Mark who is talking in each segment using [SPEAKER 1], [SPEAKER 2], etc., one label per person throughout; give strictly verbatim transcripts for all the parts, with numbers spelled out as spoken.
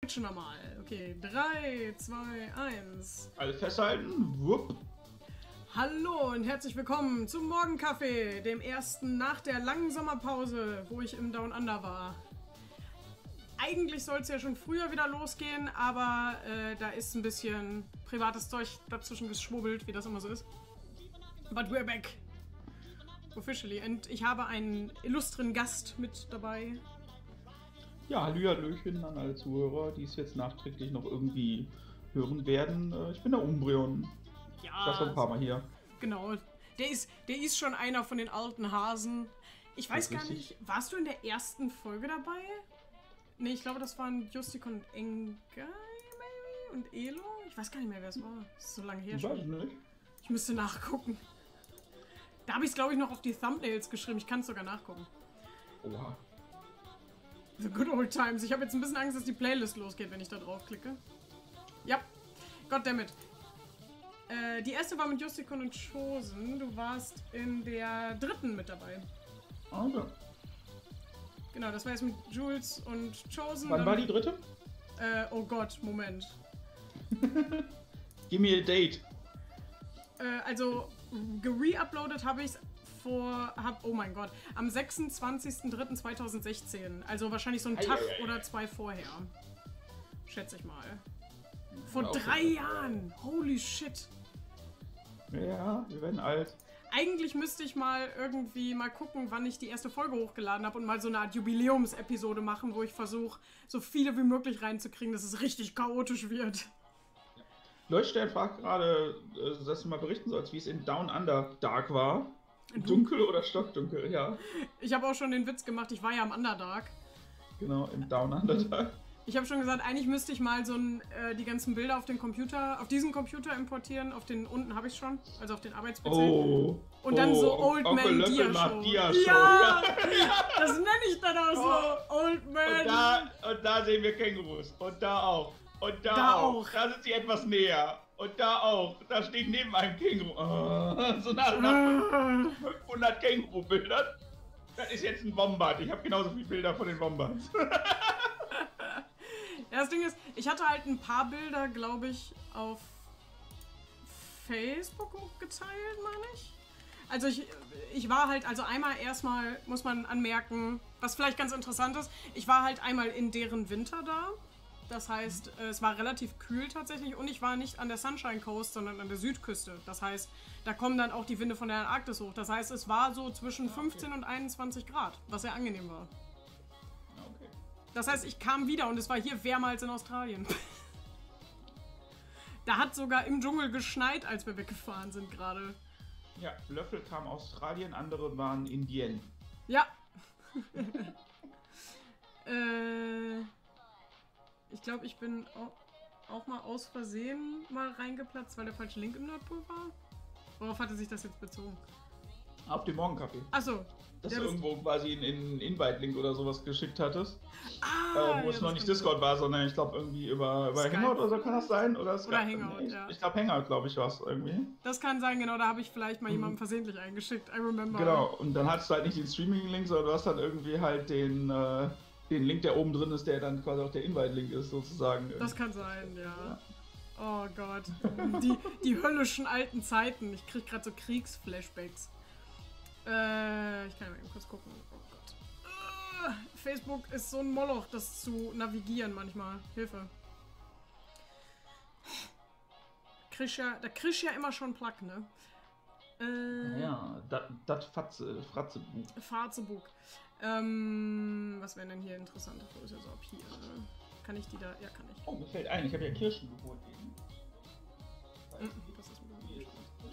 [SPEAKER 1] Schon nochmal. Okay, drei, zwei, eins.
[SPEAKER 2] Alle festhalten. Wupp.
[SPEAKER 1] Hallo und herzlich willkommen zum Morgenkaffee, dem ersten nach der langen Sommerpause, wo ich im Down Under war. Eigentlich soll es ja schon früher wieder losgehen, aber äh, da ist ein bisschen privates Zeug dazwischen geschwubbelt, wie das immer so ist. But we're back. Officially. Und ich habe einen illustren Gast mit dabei.
[SPEAKER 2] Ja, Hallöchen an alle Zuhörer, die es jetzt nachträglich noch irgendwie hören werden. Ich bin der Umbreon.
[SPEAKER 1] Ja.
[SPEAKER 2] Ich war schon ein paar Mal hier.
[SPEAKER 1] Genau. Der ist, der ist schon einer von den alten Hasen. Ich weiß gar nicht, warst du in der ersten Folge dabei? Ne, ich glaube, das waren Justik und Engai, maybe? Und Elo? Ich weiß gar nicht mehr, wer es war. Das ist so lange her
[SPEAKER 2] Ich
[SPEAKER 1] schon.
[SPEAKER 2] weiß nicht.
[SPEAKER 1] Ich müsste nachgucken. Da habe ich es, glaube ich, noch auf die Thumbnails geschrieben. Ich kann es sogar nachgucken.
[SPEAKER 2] Oha.
[SPEAKER 1] The good old times. Ich habe jetzt ein bisschen Angst, dass die Playlist losgeht, wenn ich da drauf klicke. Ja. Goddammit. Äh, die erste war mit Justikon und Chosen. Du warst in der dritten mit dabei.
[SPEAKER 2] Okay.
[SPEAKER 1] Genau, das war jetzt mit Jules und Chosen.
[SPEAKER 2] Wann
[SPEAKER 1] Dann,
[SPEAKER 2] war die dritte?
[SPEAKER 1] Äh, oh Gott, Moment.
[SPEAKER 2] Gib mir a date.
[SPEAKER 1] Äh, also, gereuploadet habe ich es vor, hab, oh mein Gott, am sechsundzwanzigsten dritten zweitausendsechzehn. Also wahrscheinlich so einen Tag
[SPEAKER 2] Eieiei.
[SPEAKER 1] oder zwei vorher. Schätze ich mal. Vor
[SPEAKER 2] Ja,
[SPEAKER 1] drei
[SPEAKER 2] okay.
[SPEAKER 1] Jahren! Holy shit!
[SPEAKER 2] Ja, wir werden alt.
[SPEAKER 1] Eigentlich müsste ich mal irgendwie mal gucken, wann ich die erste Folge hochgeladen habe und mal so eine Art Jubiläumsepisode machen, wo ich versuche, so viele wie möglich reinzukriegen, dass es richtig chaotisch wird.
[SPEAKER 2] Leuchtstern fragt gerade, äh, dass du mal berichten sollst, wie es in Down Under Dark war. Dunkel oder stockdunkel, ja.
[SPEAKER 1] Ich habe auch schon den Witz gemacht, ich war ja am Underdark.
[SPEAKER 2] Genau, im Down Under Dark.
[SPEAKER 1] Ich habe schon gesagt, eigentlich müsste ich mal so ein, äh, die ganzen Bilder auf den Computer, auf diesen Computer importieren. Auf den unten habe ich schon, also auf den Arbeits-P C.
[SPEAKER 2] Oh.
[SPEAKER 1] Und dann
[SPEAKER 2] oh,
[SPEAKER 1] so Old
[SPEAKER 2] Onkel
[SPEAKER 1] Man
[SPEAKER 2] Löffel
[SPEAKER 1] Dia
[SPEAKER 2] macht
[SPEAKER 1] Show.
[SPEAKER 2] Dia Show.
[SPEAKER 1] Ja, das nenne ich dann auch
[SPEAKER 2] Oh.
[SPEAKER 1] so. Old Man.
[SPEAKER 2] Und da, und da sehen wir Kängurus. Und da auch. Und da,
[SPEAKER 1] Da
[SPEAKER 2] auch.
[SPEAKER 1] auch.
[SPEAKER 2] Da sind sie etwas näher. Und da auch. Da steht neben einem Känguru. Oh, so nach, nach fünfhundert Känguru-Bildern. Das ist jetzt ein Wombat. Ich habe genauso viele Bilder von den Wombats.
[SPEAKER 1] Ja, das Ding ist, ich hatte halt ein paar Bilder, glaube ich, auf Facebook geteilt, meine ich. Also ich, ich war halt, also einmal erstmal muss man anmerken, was vielleicht ganz interessant ist, ich war halt einmal in deren Winter da. Das heißt, es war relativ kühl tatsächlich und ich war nicht an der Sunshine Coast, sondern an der Südküste. Das heißt, da kommen dann auch die Winde von der Antarktis hoch. Das heißt, es war so zwischen fünfzehn und einundzwanzig Grad, was sehr angenehm war.
[SPEAKER 2] Okay.
[SPEAKER 1] Das heißt, ich kam wieder und es war hier wärmer als in Australien. Da hat sogar im Dschungel geschneit, als wir weggefahren sind gerade.
[SPEAKER 2] Ja, Löffel kam aus Australien, andere waren Indien.
[SPEAKER 1] Ja. äh... Ich glaube, ich bin auch, auch mal aus Versehen mal reingeplatzt, weil der falsche Link im Nordpol war. Worauf hatte sich das jetzt bezogen?
[SPEAKER 2] Auf dem Morgenkaffee.
[SPEAKER 1] Achso.
[SPEAKER 2] Dass
[SPEAKER 1] Ja,
[SPEAKER 2] du
[SPEAKER 1] das-
[SPEAKER 2] irgendwo quasi einen Invite-Link oder sowas geschickt hattest.
[SPEAKER 1] Ah,
[SPEAKER 2] äh, wo
[SPEAKER 1] ja,
[SPEAKER 2] es
[SPEAKER 1] das
[SPEAKER 2] noch nicht
[SPEAKER 1] kann
[SPEAKER 2] Discord war, sondern ich glaube irgendwie über, über
[SPEAKER 1] Skype.
[SPEAKER 2] Hangout oder so kann das sein? Oder, Skype?
[SPEAKER 1] Hangout,
[SPEAKER 2] Nee, ich,
[SPEAKER 1] ja.
[SPEAKER 2] Ich glaube Hangout, glaube ich, war es irgendwie.
[SPEAKER 1] Das kann sein, genau, da habe ich vielleicht mal jemanden versehentlich eingeschickt. I remember.
[SPEAKER 2] Genau, und dann hattest du halt nicht den Streaming-Link, sondern du hast dann irgendwie halt den, äh, den Link, der oben drin ist, der dann quasi auch der Invite-Link ist, sozusagen.
[SPEAKER 1] Das kann sein, ja. Oh Gott. Die, die höllischen alten Zeiten. Ich krieg gerade so Kriegsflashbacks. Äh, ich kann mal eben kurz gucken. Oh Gott. Äh, Facebook ist so ein Moloch, das zu navigieren manchmal. Hilfe. Kriegst ja, da kriegst du ja immer schon Plack, ne? Äh,
[SPEAKER 2] Ja, das Fatze, Fratzebuch.
[SPEAKER 1] Fahrzebuch. Ähm, was wären denn hier interessante Fotos? Also ab hier, ne? Kann ich die da? Ja, kann ich.
[SPEAKER 2] Oh, mir fällt ein, ich habe ja Kirschen geholt eben.
[SPEAKER 1] Mhm, das ist ein bisschen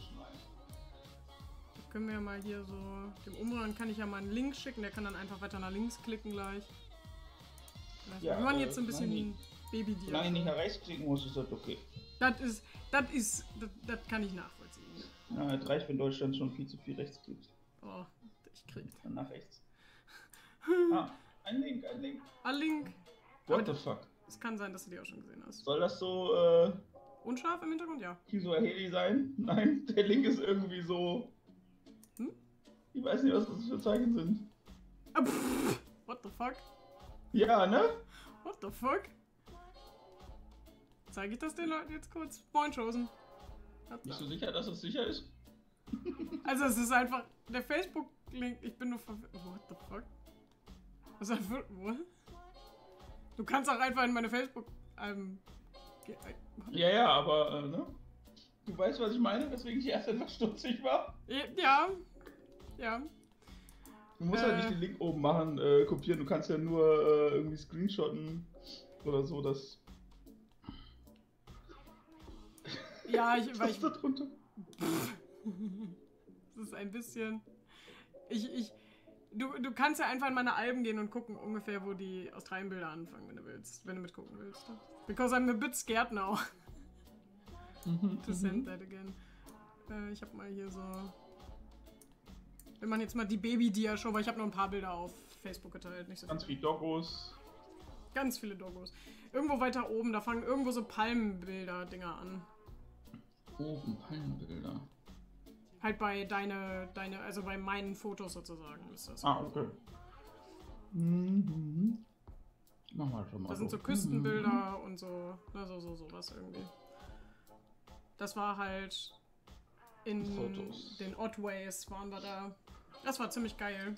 [SPEAKER 1] Da können wir ja mal hier so, dem Umrühren kann ich ja mal einen Link schicken, der kann dann einfach weiter nach links klicken gleich.
[SPEAKER 2] Ja,
[SPEAKER 1] wir machen
[SPEAKER 2] äh,
[SPEAKER 1] jetzt so ein bisschen
[SPEAKER 2] nein,
[SPEAKER 1] baby
[SPEAKER 2] Solange ich nicht nach rechts klicken muss, ist das okay.
[SPEAKER 1] Das ist, das ist, das, das kann ich nachvollziehen.
[SPEAKER 2] Ja, das reicht, wenn Deutschland schon viel zu viel rechts klickt.
[SPEAKER 1] Oh, ich krieg.
[SPEAKER 2] Dann nach rechts. Ah, ein Link, ein Link.
[SPEAKER 1] Ah, Link.
[SPEAKER 2] What the fuck?
[SPEAKER 1] Es kann sein, dass du die auch schon gesehen hast.
[SPEAKER 2] Soll das so, äh,
[SPEAKER 1] Unscharf im Hintergrund? Ja.
[SPEAKER 2] Kisuaheli sein? Nein, der Link ist irgendwie so...
[SPEAKER 1] Hm?
[SPEAKER 2] Ich weiß nicht, was das für Zeichen sind.
[SPEAKER 1] Ah, pff, what the fuck?
[SPEAKER 2] Ja, ne?
[SPEAKER 1] What the fuck? Zeige ich das den Leuten jetzt kurz? Moin, Chosen.
[SPEAKER 2] Bist du sicher, dass es sicher ist?
[SPEAKER 1] Also es ist einfach der Facebook-Link. Ich bin nur verwirrt. What the fuck? Was ist das für... What? Du kannst auch einfach in meine Facebook... Ähm,
[SPEAKER 2] ja, ja, aber, äh, ne? Du weißt, was ich meine, weswegen ich erst etwas stutzig war?
[SPEAKER 1] Ja. Ja.
[SPEAKER 2] Du musst
[SPEAKER 1] äh,
[SPEAKER 2] halt nicht den Link oben machen, äh, kopieren. Du kannst ja nur äh, irgendwie screenshotten oder so, das...
[SPEAKER 1] Ja, ich...
[SPEAKER 2] Was ist da drunter?
[SPEAKER 1] Das ist ein bisschen... Ich, ich... Du, du kannst ja einfach in meine Alben gehen und gucken ungefähr, wo die Australien-Bilder anfangen, wenn du willst. Wenn du mitgucken willst. Because I'm a bit scared now. To send that again. Äh, ich hab mal hier so... Wir machen jetzt mal die Baby-Dia-Show, weil ich habe noch ein paar Bilder auf Facebook geteilt. Nicht so
[SPEAKER 2] Ganz viele Doggos.
[SPEAKER 1] Ganz viele Doggos. Irgendwo weiter oben, da fangen irgendwo so Palmenbilder-Dinger an.
[SPEAKER 2] Oben, Palmenbilder.
[SPEAKER 1] Halt bei deine, deine, also bei meinen Fotos sozusagen ist das.
[SPEAKER 2] Ah, okay. Mhm. Mach mal schon mal.
[SPEAKER 1] Da sind so Küstenbilder mhm. und so, na, so, so, sowas irgendwie. Das war halt in Fotos. Den Oddways waren wir da. Das war ziemlich geil.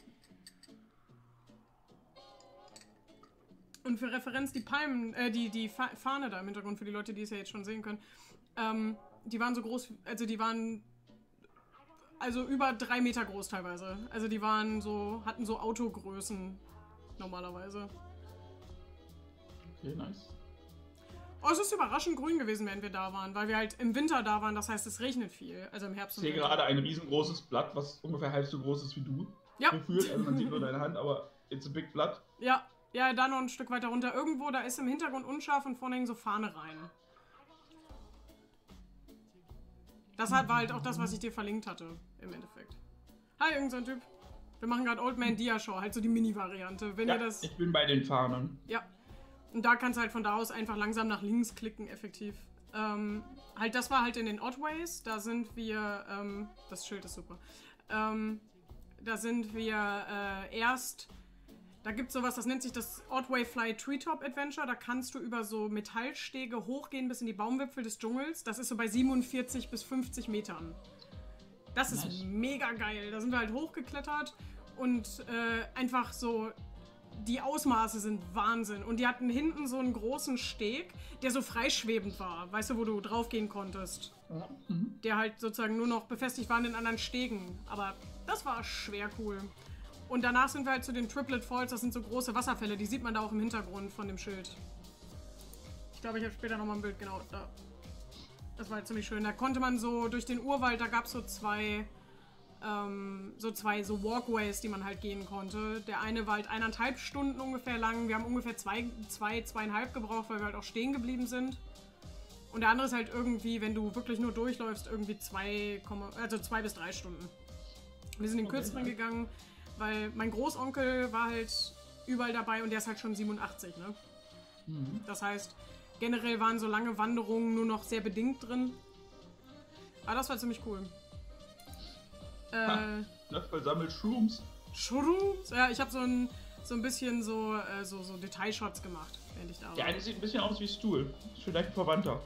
[SPEAKER 1] Und für Referenz, die Palmen, äh, die, die Fahne da im Hintergrund, für die Leute, die es ja jetzt schon sehen können, ähm, die waren so groß, also die waren also über drei Meter groß teilweise. Also die waren so, hatten so Autogrößen normalerweise.
[SPEAKER 2] Okay, nice.
[SPEAKER 1] Oh, es ist überraschend grün gewesen, während wir da waren, weil wir halt im Winter da waren, das heißt, es regnet viel. Also im Herbst.
[SPEAKER 2] Ich sehe gerade ein riesengroßes Blatt, was ungefähr halb so groß ist wie du.
[SPEAKER 1] Ja.
[SPEAKER 2] Gefühlt, also man sieht nur deine Hand, aber it's a big Blatt.
[SPEAKER 1] Ja, ja, da noch ein Stück weiter runter. Irgendwo, da ist im Hintergrund unscharf und vorne hängen so Fahne rein. Das war halt auch das, was ich dir verlinkt hatte, im Endeffekt. Hi, irgend so ein Typ. Wir machen gerade Old Man Dia Show, halt so die Mini-Variante. Wenn
[SPEAKER 2] ja,
[SPEAKER 1] ihr das...
[SPEAKER 2] ich bin bei den Fahnen.
[SPEAKER 1] Ja. Und da kannst du halt von da aus einfach langsam nach links klicken, effektiv. Ähm, halt, das war halt in den Oddways. Da sind wir, ähm, das Schild ist super. Ähm, da sind wir äh, erst, da gibt es sowas, das nennt sich das Oddway Fly Treetop Adventure. Da kannst du über so Metallstege hochgehen bis in die Baumwipfel des Dschungels. Das ist so bei siebenundvierzig bis fünfzig Metern. Das ist nice. Mega geil. Da sind wir halt hochgeklettert und äh, einfach so... Die Ausmaße sind Wahnsinn. Und die hatten hinten so einen großen Steg, der so freischwebend war. Weißt du, wo du draufgehen konntest.
[SPEAKER 2] Ja. Mhm.
[SPEAKER 1] Der halt sozusagen nur noch befestigt war in den anderen Stegen. Aber das war schwer cool. Und danach sind wir halt zu den Triplet Falls. Das sind so große Wasserfälle. Die sieht man da auch im Hintergrund von dem Schild. Ich glaube, ich habe später nochmal ein Bild. Genau, da. Das war halt ziemlich schön. Da konnte man so durch den Urwald, da gab es so zwei... Ähm, so zwei so Walkways, die man halt gehen konnte. Der eine war halt eineinhalb Stunden ungefähr lang. Wir haben ungefähr zwei, zwei, zweieinhalb gebraucht, weil wir halt auch stehen geblieben sind. Und der andere ist halt irgendwie, wenn du wirklich nur durchläufst, irgendwie zwei, also zwei bis drei Stunden. Wir sind den
[SPEAKER 2] okay,
[SPEAKER 1] kürzeren
[SPEAKER 2] ja.
[SPEAKER 1] gegangen, weil mein Großonkel war halt überall dabei und der ist halt schon siebenundachtzig, ne?
[SPEAKER 2] Mhm.
[SPEAKER 1] Das heißt, generell waren so lange Wanderungen nur noch sehr bedingt drin. Aber das war ziemlich cool.
[SPEAKER 2] Ha, das versammelt Shrooms.
[SPEAKER 1] Shrooms? Ja, ich habe so ein, so ein bisschen so, äh, so, so Detailshots gemacht, während ich da war.
[SPEAKER 2] Der eine sieht ein bisschen aus wie Stuhl. Ist vielleicht ein Verwandter.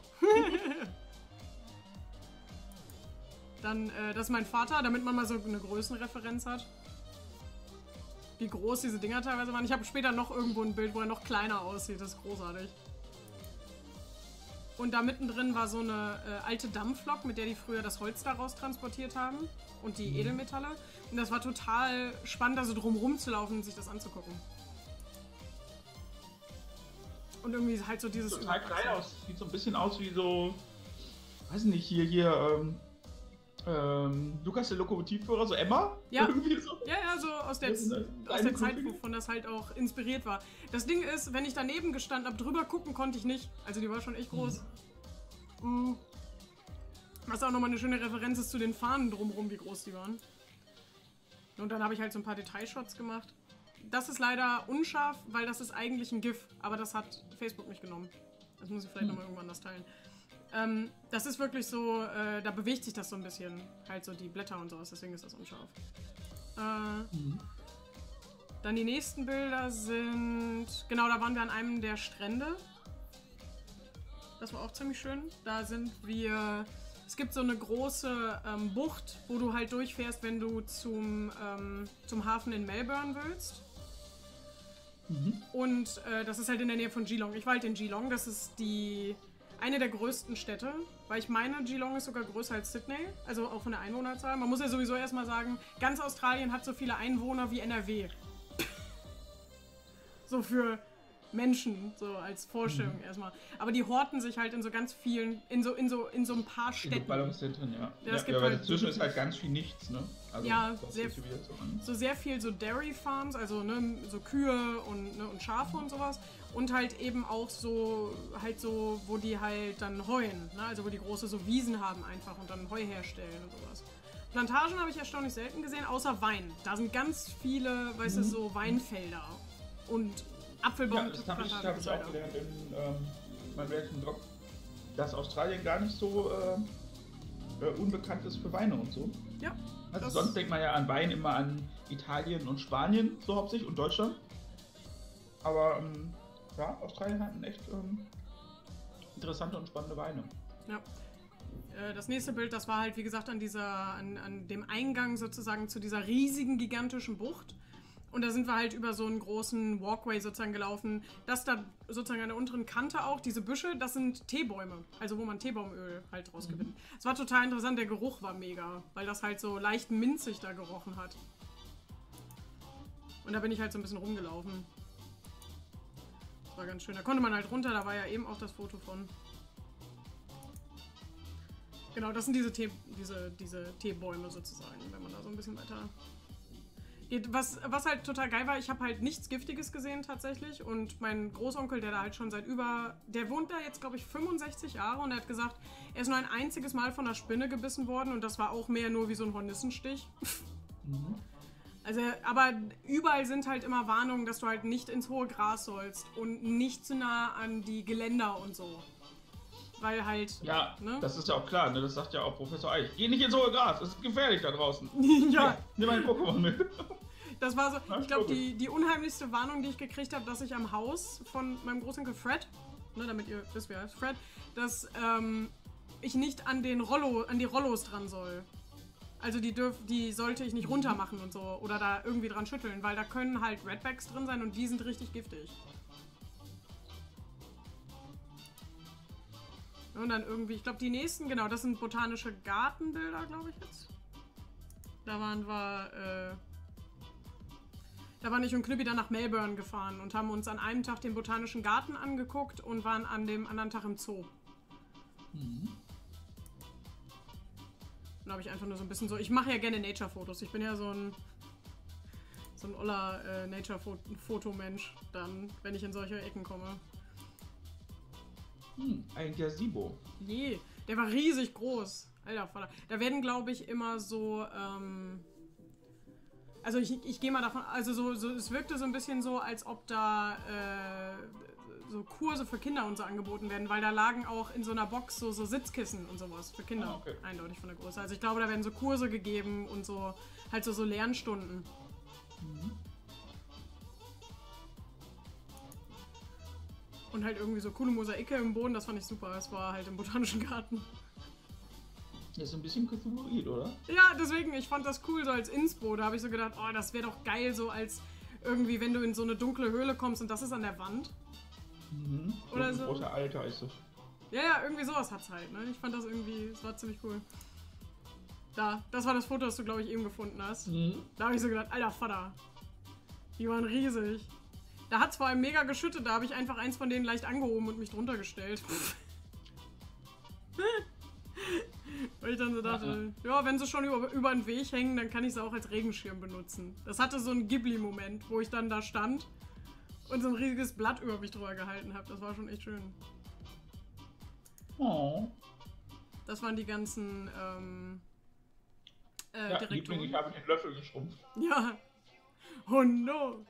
[SPEAKER 1] Dann, äh, das ist mein Vater, damit man mal so eine Größenreferenz hat. Wie groß diese Dinger teilweise waren. Ich habe später noch irgendwo ein Bild, wo er noch kleiner aussieht. Das ist großartig. Und da mittendrin war so eine äh, alte Dampflok, mit der die früher das Holz daraus transportiert haben. Und die Edelmetalle. Und das war total spannend, da so drumrum zu laufen und sich das anzugucken. Und irgendwie halt so dieses...
[SPEAKER 2] Total klein aus. Sieht so ein bisschen aus wie so... Weiß nicht, hier, hier, ähm... Ähm, Lukas der Lokomotivführer, so Emma?
[SPEAKER 1] Ja,
[SPEAKER 2] irgendwie so.
[SPEAKER 1] ja, ja, so aus der, aus der Zeit, wovon das halt auch inspiriert war. Das Ding ist, wenn ich daneben gestanden habe, drüber gucken konnte ich nicht. Also die war schon echt groß. Mhm. Was auch nochmal eine schöne Referenz ist zu den Fahnen drumherum, wie groß die waren. Und dann habe ich halt so ein paar Detailshots gemacht. Das ist leider unscharf, weil das ist eigentlich ein GIF, aber das hat Facebook nicht genommen. Das muss ich vielleicht hm. nochmal irgendwann anders teilen. Ähm, das ist wirklich so, äh, da bewegt sich das so ein bisschen. Halt so die Blätter und sowas, deswegen ist das unscharf. Äh, mhm. Dann die nächsten Bilder sind... Genau, da waren wir an einem der Strände. Das war auch ziemlich schön. Da sind wir... Es gibt so eine große ähm, Bucht, wo du halt durchfährst, wenn du zum, ähm, zum Hafen in Melbourne willst. Mhm. Und äh, das ist halt in der Nähe von Geelong. Ich war halt in Geelong. Das ist die eine der größten Städte. Weil ich meine, Geelong ist sogar größer als Sydney. Also auch von der Einwohnerzahl. Man muss ja sowieso erstmal sagen, ganz Australien hat so viele Einwohner wie N R W. So für Menschen, so als Vorstellung mhm. erstmal. Aber die horten sich halt in so ganz vielen, in so, in so, in so ein paar Städten.
[SPEAKER 2] In so Ballungszentren, ja.
[SPEAKER 1] Ja,
[SPEAKER 2] ja, ja aber halt dazwischen ist halt ganz viel nichts, ne? Also,
[SPEAKER 1] ja, sehr, so, so sehr viel so Dairy Farms, also ne, so Kühe und, ne, und Schafe und sowas. Und halt eben auch so, halt so, wo die halt dann heuen, ne? Also wo die große so Wiesen haben einfach und dann Heu herstellen und sowas. Plantagen habe ich erstaunlich selten gesehen, außer Wein. Da sind ganz viele, weißt mhm. du, so Weinfelder und Apfelbaum.
[SPEAKER 2] Ja, das habe ich, hab ich auch gelernt in ähm, meinem letzten Blog, dass Australien gar nicht so äh, äh, unbekannt ist für Weine und so.
[SPEAKER 1] Ja.
[SPEAKER 2] Also sonst denkt man ja an Wein immer an Italien und Spanien, so hauptsächlich, und Deutschland. Aber ähm, ja, Australien hat echt ähm, interessante und spannende Weine.
[SPEAKER 1] Ja. Das nächste Bild, das war halt wie gesagt an dieser, an, an dem Eingang sozusagen zu dieser riesigen, gigantischen Bucht. Und da sind wir halt über so einen großen Walkway sozusagen gelaufen. Das da sozusagen an der unteren Kante auch, diese Büsche, das sind Teebäume. Also wo man Teebaumöl halt draus gewinnt. Es war total interessant, der Geruch war mega, weil das halt so leicht minzig da gerochen hat. Und da bin ich halt so ein bisschen rumgelaufen. Das war ganz schön. Da konnte man halt runter, da war ja eben auch das Foto von. Genau, das sind diese, Tee, diese, diese Teebäume sozusagen, wenn man da so ein bisschen weiter... Was, was halt total geil war, ich habe halt nichts Giftiges gesehen tatsächlich und mein Großonkel, der da halt schon seit über, der wohnt da jetzt glaube ich fünfundsechzig Jahre und er hat gesagt, er ist nur ein einziges Mal von einer Spinne gebissen worden und das war auch mehr nur wie so ein Hornissenstich. Mhm. Also, aber überall sind halt immer Warnungen, dass du halt nicht ins hohe Gras sollst und nicht zu nah an die Geländer und so. Weil halt...
[SPEAKER 2] Ja, ne? Das ist ja auch klar, ne? Das sagt ja auch Professor Eich. Geh nicht ins hohe Gras, es ist gefährlich da draußen.
[SPEAKER 1] Ja.
[SPEAKER 2] Ja, nimm mal ein Pokémon mit.
[SPEAKER 1] Das war so, ich glaube, die, die unheimlichste Warnung, die ich gekriegt habe, dass ich am Haus von meinem Großonkel Fred, ne, damit ihr wisst, wer ist Fred, dass ähm, ich nicht an den Rollo, an die Rollos dran soll. Also die dürf, die sollte ich nicht runter machen und so oder da irgendwie dran schütteln, weil da können halt Redbacks drin sein und die sind richtig giftig. Und dann irgendwie, ich glaube die nächsten, genau, das sind botanische Gartenbilder, glaube ich jetzt. Da waren wir, äh, da waren ich und Knüppi dann nach Melbourne gefahren und haben uns an einem Tag den botanischen Garten angeguckt und waren an dem anderen Tag im Zoo. Mhm. Da habe ich einfach nur so ein bisschen so, ich mache ja gerne Nature-Fotos. Ich bin ja so ein, so ein oller äh, Nature-Fotomensch dann, wenn ich in solche Ecken komme.
[SPEAKER 2] Hm, ein Gazebo.
[SPEAKER 1] Nee, der war riesig groß. Alter Vater. Da werden, glaube ich, immer so, ähm... Also ich, ich gehe mal davon, also so, so, es wirkte so ein bisschen so, als ob da äh, so Kurse für Kinder und so angeboten werden, weil da lagen auch in so einer Box so, so Sitzkissen und sowas für Kinder. Ah, okay. Eindeutig von der Größe. Also ich glaube, da werden so Kurse gegeben und so, halt so, so Lernstunden. Mhm. Und halt irgendwie so coole Mosaike im Boden, das fand ich super. Das war halt im Botanischen Garten.
[SPEAKER 2] Das ist ein bisschen Cthulhuid, oder?
[SPEAKER 1] Ja, deswegen, ich fand das cool so als Inspo. Da habe ich so gedacht, oh, das wäre doch geil, so als irgendwie, wenn du in so eine dunkle Höhle kommst und das ist an der Wand.
[SPEAKER 2] Mhm.
[SPEAKER 1] Oder so.
[SPEAKER 2] Großer Alter ist es.
[SPEAKER 1] Ja, ja, irgendwie sowas hat's halt, ne? Ich fand das irgendwie, es war ziemlich cool. Da, das war das Foto, das du, glaube ich, eben gefunden hast. Mhm. Da habe ich so gedacht, alter Vater. Die waren riesig. Da hat's vor allem mega geschüttet, da habe ich einfach eins von denen leicht angehoben und mich drunter gestellt. Weil ich dann so dachte, ja, wenn sie schon über, über den Weg hängen, dann kann ich sie auch als Regenschirm benutzen. Das hatte so einen Ghibli-Moment, wo ich dann da stand und so ein riesiges Blatt über mich drüber gehalten habe. Das war schon echt schön.
[SPEAKER 2] Oh.
[SPEAKER 1] Das waren die ganzen ähm, äh,
[SPEAKER 2] ja, Liebling, ich habe den Löffel geschrumpft.
[SPEAKER 1] Ja. Oh no.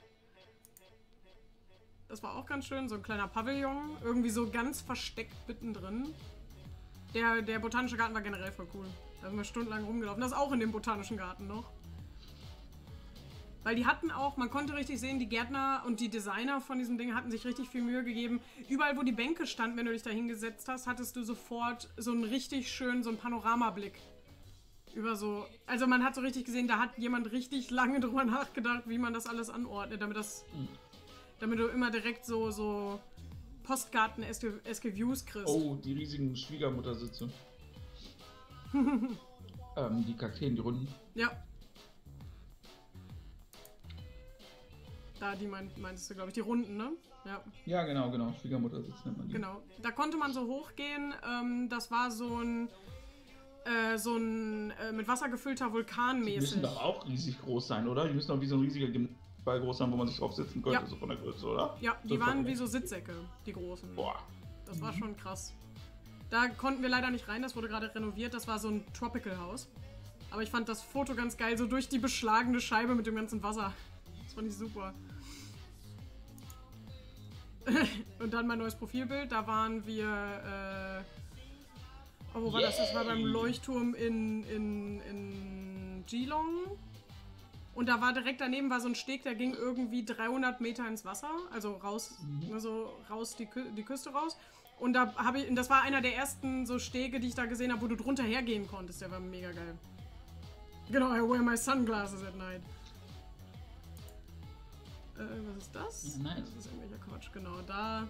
[SPEAKER 1] Das war auch ganz schön, so ein kleiner Pavillon, irgendwie so ganz versteckt mittendrin. Der, der botanische Garten war generell voll cool. Da sind wir stundenlang rumgelaufen. Das ist auch in dem botanischen Garten noch. Weil die hatten auch, man konnte richtig sehen, die Gärtner und die Designer von diesem Ding hatten sich richtig viel Mühe gegeben. Überall, wo die Bänke standen, wenn du dich da hingesetzt hast, hattest du sofort so einen richtig schönen, so einen Panoramablick. Über so, also man hat so richtig gesehen, da hat jemand richtig lange drüber nachgedacht, wie man das alles anordnet, damit das, mhm. damit du immer direkt so, so Postkarten-eske Views kriegst.
[SPEAKER 2] Oh, die riesigen Schwiegermuttersitze. ähm, die Kakteen, die runden.
[SPEAKER 1] Ja. Da, die mein, meintest du, glaube ich, die runden, ne? Ja.
[SPEAKER 2] Ja, genau, genau. Schwiegermuttersitz nennt man die.
[SPEAKER 1] Genau. Da konnte man so hochgehen. Ähm, das war so ein Äh, so ein äh, mit Wasser gefüllter Vulkan mäßig.
[SPEAKER 2] Die müssen doch auch riesig groß sein, oder? Die müssen doch wie so ein riesiger Ball groß sein, wo man sich drauf sitzen könnte,
[SPEAKER 1] ja.
[SPEAKER 2] so von der Größe, oder?
[SPEAKER 1] Ja, die das waren wie so Sitzsäcke, die großen.
[SPEAKER 2] Boah.
[SPEAKER 1] Das mhm. war schon krass. Da konnten wir leider nicht rein, das wurde gerade renoviert, das war so ein Tropical House. Aber ich fand das Foto ganz geil, so durch die beschlagene Scheibe mit dem ganzen Wasser. Das fand ich super. Und dann mein neues Profilbild, da waren wir... Äh, Oh, wo war Yay. das? Das war beim Leuchtturm in, in, in Geelong. Und da war direkt daneben war so ein Steg, der ging irgendwie dreihundert Meter ins Wasser. Also raus, mhm. also raus die, Kü die Küste raus. Und da habe ich, das war einer der ersten so Stege, die ich da gesehen habe, wo du drunter hergehen konntest. Der war mega geil. Genau, I wear my sunglasses at night. Äh, was ist das?
[SPEAKER 2] Nice.
[SPEAKER 1] Das ist irgendwelcher Quatsch, genau. Da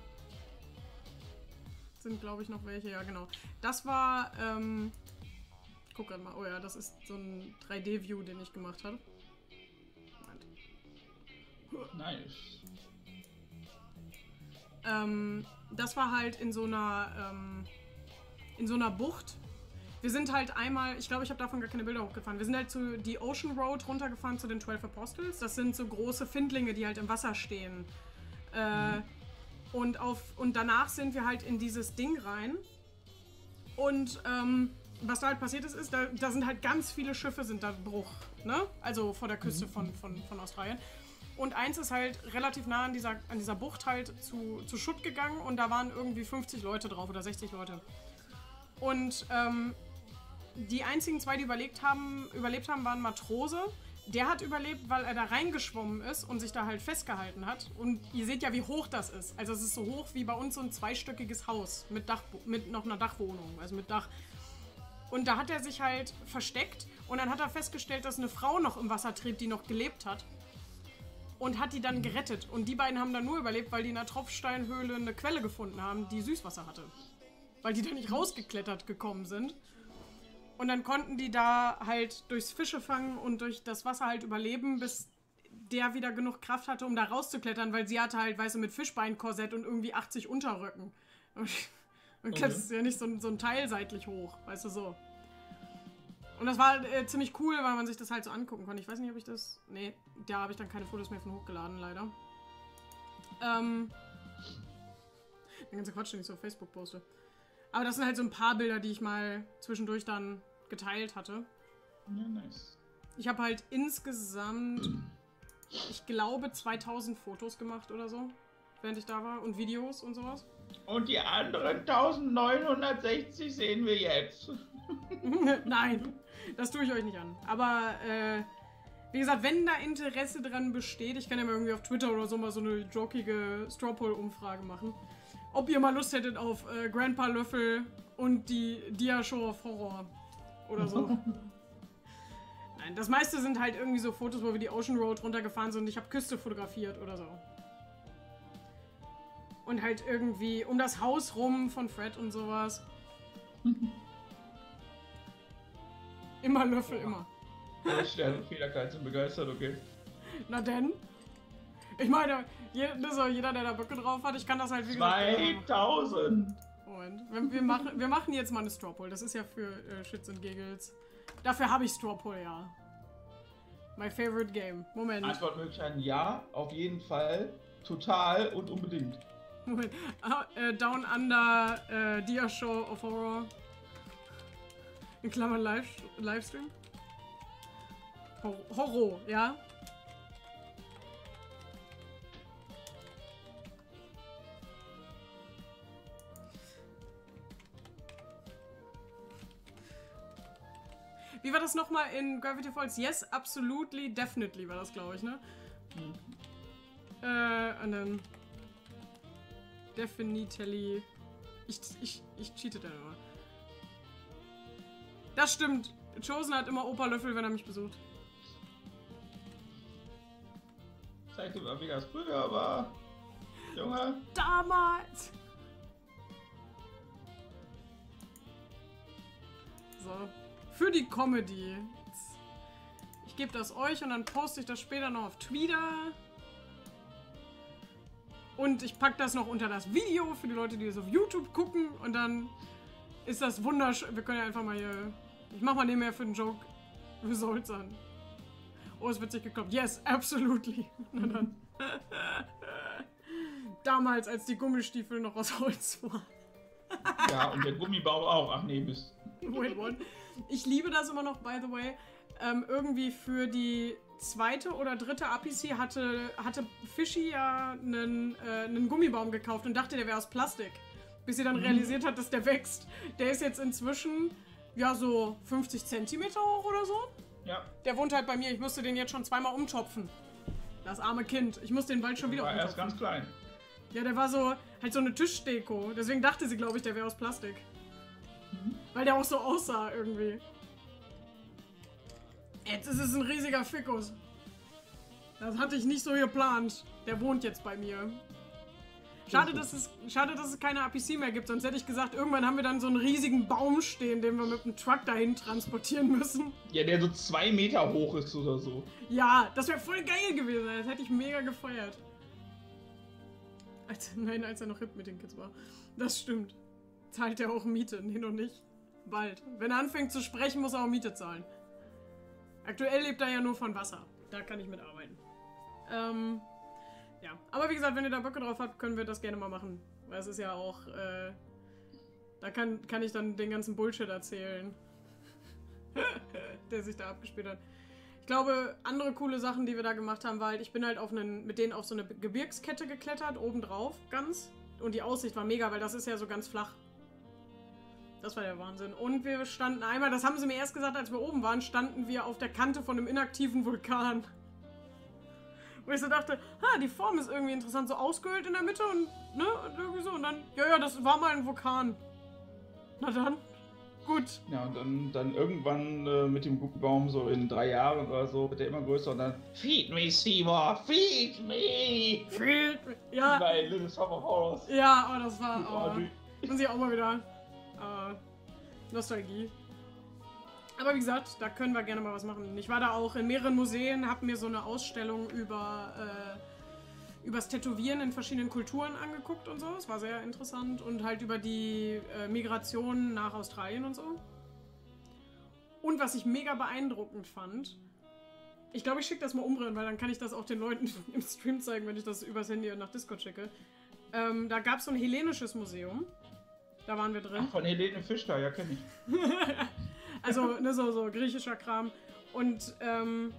[SPEAKER 1] sind, glaube ich, noch welche. Ja, genau. Das war, ähm, guck grad mal. Oh ja, das ist so ein drei D View, den ich gemacht habe.
[SPEAKER 2] Nice.
[SPEAKER 1] Ähm, das war halt in so einer, ähm, in so einer Bucht. Wir sind halt einmal, ich glaube, ich habe davon gar keine Bilder hochgefahren. Wir sind halt zu die Ocean Road runtergefahren zu den zwölf Apostles. Das sind so große Findlinge, die halt im Wasser stehen. Äh, mhm. Und, auf, und danach sind wir halt in dieses Ding rein. Und ähm, was da halt passiert ist, ist, da, da sind halt ganz viele Schiffe sind da Bruch, ne? Also vor der Küste mhm. von, von, von Australien. Und eins ist halt relativ nah an dieser, an dieser Bucht halt zu, zu Schutt gegangen und da waren irgendwie fünfzig Leute drauf oder sechzig Leute. Und ähm, die einzigen zwei, die überlebt haben, überlebt haben, waren Matrose. Der hat überlebt, weil er da reingeschwommen ist und sich da halt festgehalten hat. Und ihr seht ja, wie hoch das ist. Also es ist so hoch wie bei uns so ein zweistöckiges Haus mit, Dach, mit noch einer Dachwohnung, also mit Dach. Und da hat er sich halt versteckt und dann hat er festgestellt, dass eine Frau noch im Wasser trieb, die noch gelebt hat. Und hat die dann gerettet. Und die beiden haben dann nur überlebt, weil die in einer Tropfsteinhöhle eine Quelle gefunden haben, die Süßwasser hatte. Weil die da nicht rausgeklettert gekommen sind. Und dann konnten die da halt durchs Fische fangen und durch das Wasser halt überleben, bis der wieder genug Kraft hatte, um da rauszuklettern, weil sie hatte halt, weißt du, mit Fischbeinkorsett und irgendwie achtzig Unterrücken. Und, und kletterst ja nicht so, so ein Teil seitlich hoch, weißt du, so. Und das war äh, ziemlich cool, weil man sich das halt so angucken konnte. Ich weiß nicht, ob ich das... Nee, da habe ich dann keine Fotos mehr von hochgeladen, leider. Ähm... Den ganzen Quatsch, den ich so auf Facebook poste. Aber das sind halt so ein paar Bilder, die ich mal zwischendurch dann geteilt hatte.
[SPEAKER 2] Ja, nice.
[SPEAKER 1] Ich habe halt insgesamt, ich glaube, zweitausend Fotos gemacht oder so, während ich da war. Und Videos und sowas.
[SPEAKER 2] Und die anderen eintausendneunhundertsechzig sehen wir jetzt.
[SPEAKER 1] Nein, das tue ich euch nicht an. Aber, äh, wie gesagt, wenn da Interesse dran besteht, ich kann ja mal irgendwie auf Twitter oder so mal so eine jokige Strawpoll-Umfrage machen. Ob ihr mal Lust hättet auf äh, Grandpa Löffel und die Dia-Show of Horror oder so. Nein, das meiste sind halt irgendwie so Fotos, wo wir die Ocean Road runtergefahren sind und ich habe Küste fotografiert oder so. Und halt irgendwie um das Haus rum von Fred und sowas. Immer Löffel, immer.
[SPEAKER 2] Sterne Federkeit sind begeistert, okay.
[SPEAKER 1] Na denn? Ich meine, jeder, jeder, der da Böcke drauf hat, ich kann das halt wie gesagt...
[SPEAKER 2] zweitausend!
[SPEAKER 1] Moment, wir, wir, machen, wir machen jetzt mal eine Strawpoll. Das ist ja für äh, Shits and Giggles. Dafür habe ich Strawpoll, ja. My favorite game. Moment.
[SPEAKER 2] Antwortmöglichkeiten ja, auf jeden Fall, total und unbedingt.
[SPEAKER 1] Moment. Ah, äh, Down Under, äh, Dia Show of Horror. In Klammern Live, Livestream. Hor Horror, ja. Wie war das nochmal in Gravity Falls? Yes, absolutely, definitely war das, glaube ich, ne?
[SPEAKER 2] Mhm.
[SPEAKER 1] Äh, und dann... Definitely... Ich, ich, ich cheate dann immer. Das stimmt. Chosen hat immer Opa Löffel, wenn er mich besucht.
[SPEAKER 2] Zeig dir mal, wie das früher war. Junge.
[SPEAKER 1] Damals! So. Für die Comedy. Ich gebe das euch und dann poste ich das später noch auf Twitter. Und ich packe das noch unter das Video für die Leute, die es auf YouTube gucken. Und dann ist das wunderschön. Wir können ja einfach mal hier... Ich mach mal nebenher für den Joke Results an. Oh, es wird sich gekloppt. Yes, absolutely. Na dann. Damals, als die Gummistiefel noch aus Holz waren.
[SPEAKER 2] Ja, und der Gummibaum auch. Ach nee, Mist.
[SPEAKER 1] Wait, what? Ich liebe das immer noch, by the way. Ähm, irgendwie für die zweite oder dritte A P C hatte, hatte Fishy ja einen, äh, einen Gummibaum gekauft und dachte, der wäre aus Plastik. Bis sie dann mhm. realisiert hat, dass der wächst. Der ist jetzt inzwischen, ja, so fünfzig Zentimeter hoch oder so.
[SPEAKER 2] Ja.
[SPEAKER 1] Der wohnt halt bei mir. Ich musste den jetzt schon zweimal umtopfen. Das arme Kind. Ich muss den bald schon wieder
[SPEAKER 2] umtopfen.
[SPEAKER 1] umtopfen.
[SPEAKER 2] Er ist ganz klein.
[SPEAKER 1] Ja, der war so, halt so eine Tischdeko. Deswegen dachte sie, glaube ich, der wäre aus Plastik. Mhm. Weil der auch so aussah irgendwie. Jetzt ist es ein riesiger Fickus. Das hatte ich nicht so geplant. Der wohnt jetzt bei mir. Schade, dass es, schade, dass es keine A P C mehr gibt. Sonst hätte ich gesagt, irgendwann haben wir dann so einen riesigen Baum stehen, den wir mit dem Truck dahin transportieren müssen.
[SPEAKER 2] Ja, der so zwei Meter hoch ist oder so.
[SPEAKER 1] Ja, das wäre voll geil gewesen. Das hätte ich mega gefeiert. Als, nein, als er noch hip mit den Kids war. Das stimmt. Zahlt er auch Miete? Nee, noch nicht. Bald. Wenn er anfängt zu sprechen, muss er auch Miete zahlen. Aktuell lebt er ja nur von Wasser. Da kann ich mitarbeiten. Ähm, ja. Aber wie gesagt, wenn ihr da Böcke drauf habt, können wir das gerne mal machen. Weil es ist ja auch, äh, da kann, kann ich dann den ganzen Bullshit erzählen. Der sich da abgespielt hat. Ich glaube, andere coole Sachen, die wir da gemacht haben, war halt, ich bin halt auf einen, mit denen auf so eine Gebirgskette geklettert, obendrauf, ganz. Und die Aussicht war mega, weil das ist ja so ganz flach. Das war der Wahnsinn. Und wir standen einmal, das haben sie mir erst gesagt, als wir oben waren, standen wir auf der Kante von einem inaktiven Vulkan. Wo ich so dachte, ha, die Form ist irgendwie interessant, so ausgehöhlt in der Mitte und, ne, und irgendwie so. Und dann, ja, ja, das war mal ein Vulkan. Na dann, gut.
[SPEAKER 2] Ja, und dann, dann irgendwann äh, mit dem Gummibaum, so in drei Jahren oder so, wird der immer größer und dann, feed me, Seymour, feed me!
[SPEAKER 1] Feed me, ja.
[SPEAKER 2] Bei Little Shop of Horrors.
[SPEAKER 1] Ja, aber das war,
[SPEAKER 2] Oh,
[SPEAKER 1] oh, muss ich auch mal wieder, äh, Nostalgie. Aber wie gesagt, da können wir gerne mal was machen. Ich war da auch in mehreren Museen, habe mir so eine Ausstellung über äh, übers Tätowieren in verschiedenen Kulturen angeguckt und so. Es war sehr interessant. Und halt über die äh, Migration nach Australien und so. Und was ich mega beeindruckend fand, ich glaube, ich schicke das mal umdrehen, weil dann kann ich das auch den Leuten im Stream zeigen, wenn ich das übers Handy nach Discord schicke. Ähm, da gab es so ein hellenisches Museum. Da waren wir drin.
[SPEAKER 2] Ach, von Helene Fischer, ja, kenne ich.
[SPEAKER 1] Also, ne, so, so griechischer Kram. Und, ähm,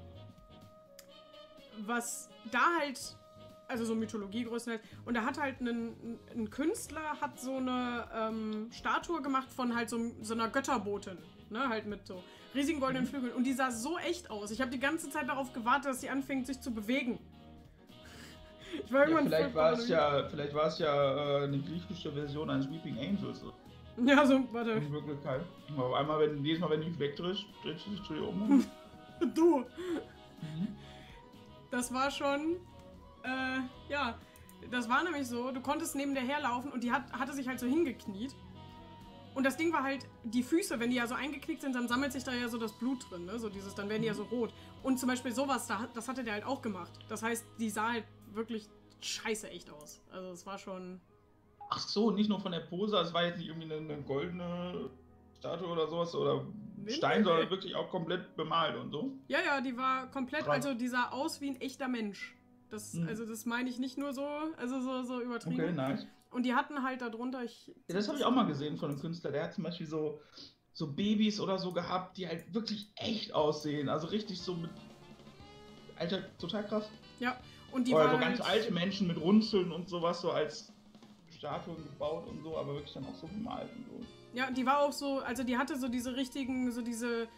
[SPEAKER 1] was da halt, also so Mythologie größtenteils, und da hat halt ein, ein Künstler, hat so eine ähm, Statue gemacht von halt so, so einer Götterbotin, ne, halt mit so riesigen goldenen
[SPEAKER 2] Mhm.
[SPEAKER 1] Flügeln. Und die sah so echt aus. Ich habe die ganze Zeit darauf gewartet, dass sie anfängt, sich zu bewegen. Ich war
[SPEAKER 2] Ja,
[SPEAKER 1] irgendwann
[SPEAKER 2] vielleicht,
[SPEAKER 1] voll
[SPEAKER 2] war es ja, vielleicht war es ja äh, eine griechische Version eines Weeping Angels.
[SPEAKER 1] Ja, so, warte.
[SPEAKER 2] In Wirklichkeit. Aber einmal, wenn, jedes Mal, wenn ich wegdrehe, dreht sie sich zu dir um.
[SPEAKER 1] Du!
[SPEAKER 2] Mhm.
[SPEAKER 1] Das war schon, äh, ja, das war nämlich so, du konntest neben der herlaufen und die hat, hatte sich halt so hingekniet. Und das Ding war halt, die Füße, wenn die ja so eingeknickt sind, dann sammelt sich da ja so das Blut drin, ne? So dieses, dann werden die ja so rot. Und zum Beispiel sowas, das hatte der halt auch gemacht. Das heißt, die sah halt wirklich scheiße echt aus. Also es war schon...
[SPEAKER 2] Ach so, nicht nur von der Pose, es war jetzt nicht irgendwie eine, eine goldene Statue oder sowas oder
[SPEAKER 1] Nee,
[SPEAKER 2] Stein,
[SPEAKER 1] nee,
[SPEAKER 2] sondern
[SPEAKER 1] nee.
[SPEAKER 2] wirklich auch komplett bemalt und so.
[SPEAKER 1] Ja, ja, die war komplett,
[SPEAKER 2] Krass.
[SPEAKER 1] also die sah aus wie ein echter Mensch. Das,
[SPEAKER 2] Mhm.
[SPEAKER 1] Also das meine ich nicht nur so, also so, so übertrieben.
[SPEAKER 2] Okay, nice.
[SPEAKER 1] Und die hatten halt darunter... Ich,
[SPEAKER 2] Ja, das habe ich auch mal gesehen von einem Künstler, der hat zum Beispiel so, so Babys oder so gehabt, die halt wirklich echt aussehen. Also richtig so mit... Alter, total krass.
[SPEAKER 1] Ja, und die
[SPEAKER 2] Oder
[SPEAKER 1] war
[SPEAKER 2] so ganz
[SPEAKER 1] halt,
[SPEAKER 2] alte Menschen mit Runzeln und sowas, so als Statuen gebaut und so, aber wirklich dann auch so bemalt und so.
[SPEAKER 1] Ja, die war auch so, also die hatte so diese richtigen, so diese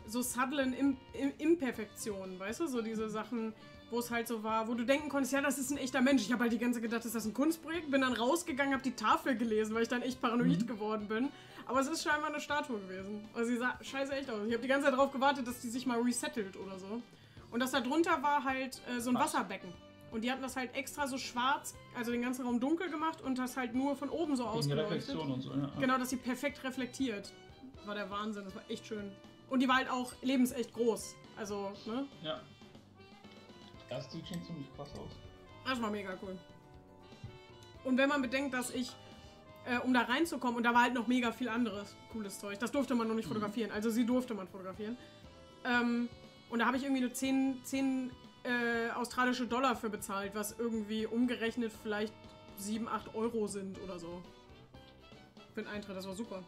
[SPEAKER 1] so subtlen Im Im Imperfektionen, weißt du? So diese Sachen, wo es halt so war, wo du denken konntest, ja, das ist ein echter Mensch. Ich habe halt die ganze Zeit gedacht, ist das ein Kunstprojekt? Bin dann rausgegangen, habe die Tafel gelesen, weil ich dann echt paranoid mhm. geworden bin. Aber es ist scheinbar eine Statue gewesen. Also sie sah scheiße echt aus. Ich habe die ganze Zeit darauf gewartet, dass die sich mal resettelt oder so. Und das da drunter war halt äh, so ein Wasserbecken. Und die hatten das halt extra so schwarz, also den ganzen Raum dunkel gemacht und das halt nur von oben so ausgeleuchtet.
[SPEAKER 2] Reflexion und so, ja.
[SPEAKER 1] Genau, dass sie perfekt reflektiert. War der Wahnsinn, das war echt schön. Und die war halt auch lebensecht groß. Also, ne?
[SPEAKER 2] Ja. Das sieht schon ziemlich krass aus.
[SPEAKER 1] Das war mega cool. Und wenn man bedenkt, dass ich, äh, um da reinzukommen, und da war halt noch mega viel anderes cooles Zeug, das durfte man noch nicht fotografieren. Also sie durfte man fotografieren. Ähm, und da habe ich irgendwie nur zehn, zehn äh, australische Dollar für bezahlt, was irgendwie umgerechnet vielleicht sieben, acht Euro sind oder so. Für den Eintritt, das war super.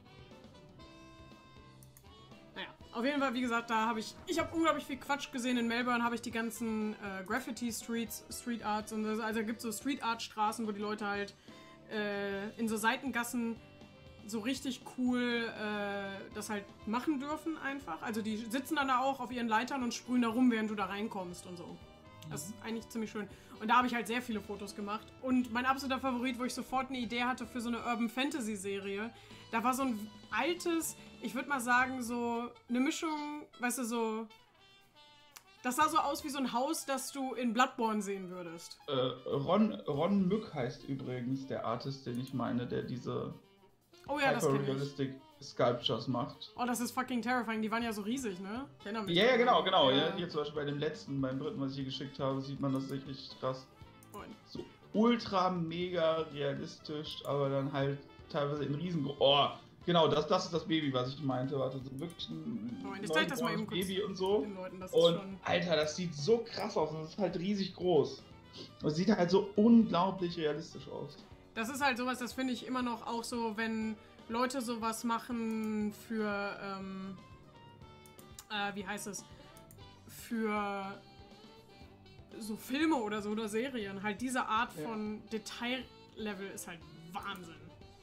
[SPEAKER 1] Naja, auf jeden Fall, wie gesagt, da habe ich, ich habe unglaublich viel Quatsch gesehen. In Melbourne habe ich die ganzen äh, Graffiti-Streets, Street Arts und das, also gibt es so Street Art Straßen, wo die Leute halt äh, in so Seitengassen so richtig cool äh, das halt machen dürfen einfach. Also die sitzen dann da auch auf ihren Leitern und sprühen da rum, während du da reinkommst und so. Das ist eigentlich ziemlich schön. Und da habe ich halt sehr viele Fotos gemacht. Und mein absoluter Favorit, wo ich sofort eine Idee hatte für so eine Urban Fantasy Serie, da war so ein altes, ich würde mal sagen, so eine Mischung, weißt du, so... Das sah so aus wie so ein Haus, das du in Bloodborne sehen würdest.
[SPEAKER 2] Äh, Ron, Ron Mück heißt übrigens der Artist, den ich meine, der diese
[SPEAKER 1] oh ja,
[SPEAKER 2] Hyper-Realistic Sculptures macht.
[SPEAKER 1] Oh, das ist fucking terrifying. Die waren ja so riesig, ne? Ich erinnere mich.
[SPEAKER 2] Ja, ja, genau, genau. Ja. Hier zum Beispiel bei dem letzten, beim dritten, was ich hier geschickt habe, sieht man das richtig krass.
[SPEAKER 1] Moin.
[SPEAKER 2] So ultra mega realistisch, aber dann halt teilweise in riesen... Oh, genau, das, das ist das Baby, was ich meinte. Warte, so wirklich ein
[SPEAKER 1] Moin, ich zeig das mal eben kurz
[SPEAKER 2] Baby und so.
[SPEAKER 1] Den Leuten, das
[SPEAKER 2] und
[SPEAKER 1] ist schon...
[SPEAKER 2] Alter, das sieht so krass aus und es ist halt riesig groß. Und es sieht halt so unglaublich realistisch aus.
[SPEAKER 1] Das ist halt sowas, das finde ich immer noch auch so, wenn Leute sowas machen für, ähm, äh, wie heißt es, für so Filme oder so oder Serien. Halt diese Art ja. von Detaillevel ist halt Wahnsinn.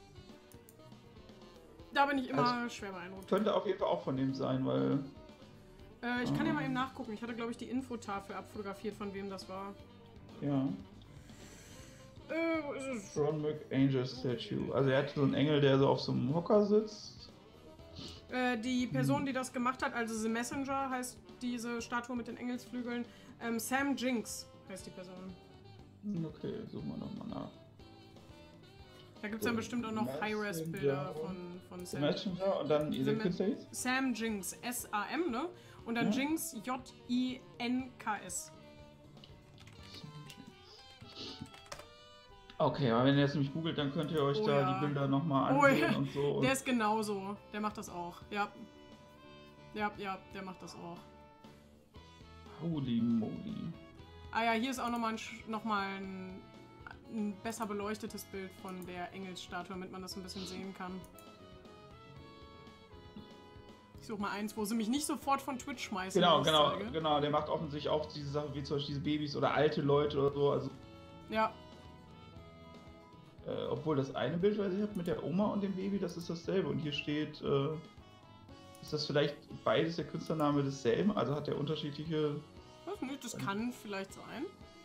[SPEAKER 1] Da bin ich immer also, schwer beeindruckt.
[SPEAKER 2] Könnte auf jeden Fall auch von dem sein, weil...
[SPEAKER 1] Äh, ich kann ja mal eben nachgucken. Ich hatte, glaube ich, die Infotafel abfotografiert, von wem das war.
[SPEAKER 2] Ja.
[SPEAKER 1] Äh, wo ist es?
[SPEAKER 2] Ron Mück Angel Statue. Also er hat so einen Engel, der so auf so einem Hocker sitzt.
[SPEAKER 1] Äh, die Person, die das gemacht hat, also The Messenger heißt diese Statue mit den Engelsflügeln. Ähm, Sam Jinx heißt die Person.
[SPEAKER 2] Okay, suchen wir nochmal nach.
[SPEAKER 1] Da gibt es dann bestimmt auch noch High-Res-Bilder von, von Sam.
[SPEAKER 2] Messenger und dann diese Künstler?
[SPEAKER 1] Sam Jinx, S A M, ne? Und dann ja. Jinx, J I N K S.
[SPEAKER 2] Okay, aber wenn ihr jetzt nämlich googelt, dann könnt ihr euch
[SPEAKER 1] oh,
[SPEAKER 2] da
[SPEAKER 1] ja.
[SPEAKER 2] die Bilder nochmal ansehen
[SPEAKER 1] oh, ja.
[SPEAKER 2] und so. Und
[SPEAKER 1] der ist genauso. Der macht das auch. Ja. Ja, ja, der macht das auch.
[SPEAKER 2] Holy moly.
[SPEAKER 1] Ah ja, hier ist auch nochmal ein, noch mal ein, ein besser beleuchtetes Bild von der Engelsstatue, damit man das ein bisschen sehen kann. Ich suche mal eins, wo sie mich nicht sofort von Twitch schmeißen.
[SPEAKER 2] Genau, genau, zeige. genau. Der macht offensichtlich auch diese Sachen wie zum Beispiel diese Babys oder alte Leute oder so. Also
[SPEAKER 1] ja.
[SPEAKER 2] Äh, obwohl das eine Bild, was ich habe mit der Oma und dem Baby, das ist dasselbe. Und hier steht, äh, ist das vielleicht beides der Künstlername desselben? Also hat der unterschiedliche...
[SPEAKER 1] Was nicht, das kann vielleicht sein.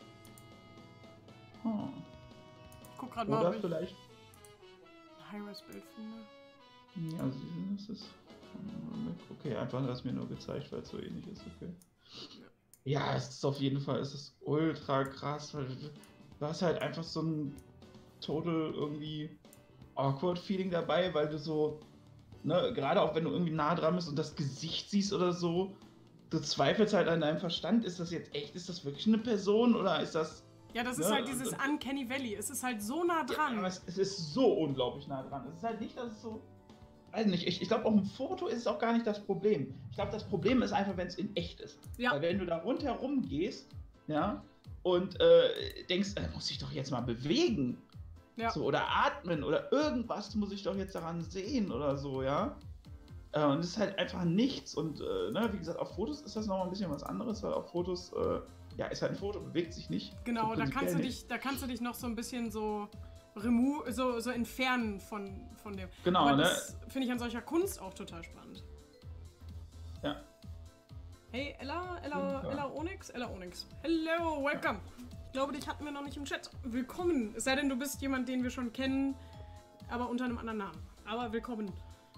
[SPEAKER 2] Hm.
[SPEAKER 1] Ich guck gerade mal,
[SPEAKER 2] oder
[SPEAKER 1] ob ich
[SPEAKER 2] vielleicht...
[SPEAKER 1] ein High-Res-Bild finde.
[SPEAKER 2] Ja, das ist... Okay, einfach das mir nur gezeigt, weil es so ähnlich ist, okay. Ja, ja, es ist auf jeden Fall, es ist ultra krass, weil du hast halt einfach so ein total irgendwie awkward Feeling dabei, weil du so, ne, gerade auch wenn du irgendwie nah dran bist und das Gesicht siehst oder so, du zweifelst halt an deinem Verstand, ist das jetzt echt, ist das wirklich eine Person oder ist das...
[SPEAKER 1] Ja, das ist ne, halt dieses Uncanny Valley, es ist halt so nah dran.
[SPEAKER 2] Ja, aber es, es ist so unglaublich nah dran, es ist halt nicht, dass es so... Weiß nicht, ich, ich glaube, auf dem Foto ist es auch gar nicht das Problem. Ich glaube, das Problem ist einfach, wenn es in echt ist. Ja. Weil wenn du da rundherum gehst, ja, und äh, denkst, äh, muss ich doch jetzt mal bewegen. Ja. So, oder atmen oder irgendwas muss ich doch jetzt daran sehen oder so, ja. Äh, und es ist halt einfach nichts. Und äh, ne, wie gesagt, auf Fotos ist das nochmal ein bisschen was anderes, weil auf Fotos, äh, ja, ist halt ein Foto, bewegt sich nicht.
[SPEAKER 1] Genau,
[SPEAKER 2] so
[SPEAKER 1] da kannst du dich, da kannst du dich noch so ein bisschen so remove, so, so entfernen von, von dem.
[SPEAKER 2] Genau,
[SPEAKER 1] aber
[SPEAKER 2] ne?
[SPEAKER 1] Das finde ich an solcher Kunst auch total spannend.
[SPEAKER 2] Ja.
[SPEAKER 1] Hey, Ella, Ella, Ella Onyx, Ella Onyx. Hello, welcome. Ich glaube, dich hatten wir noch nicht im Chat. Willkommen. Es sei denn, du bist jemand, den wir schon kennen, aber unter einem anderen Namen. Aber willkommen.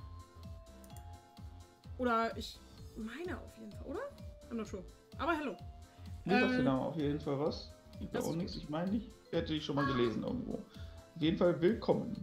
[SPEAKER 1] Oder ich meine auf jeden Fall, oder? I'm not sure. Aber hello.
[SPEAKER 2] Mir sagt der Name auf jeden Fall was. Ella Onyx, ich meine, ich hätte ich schon mal gelesen irgendwo. Auf jeden Fall willkommen.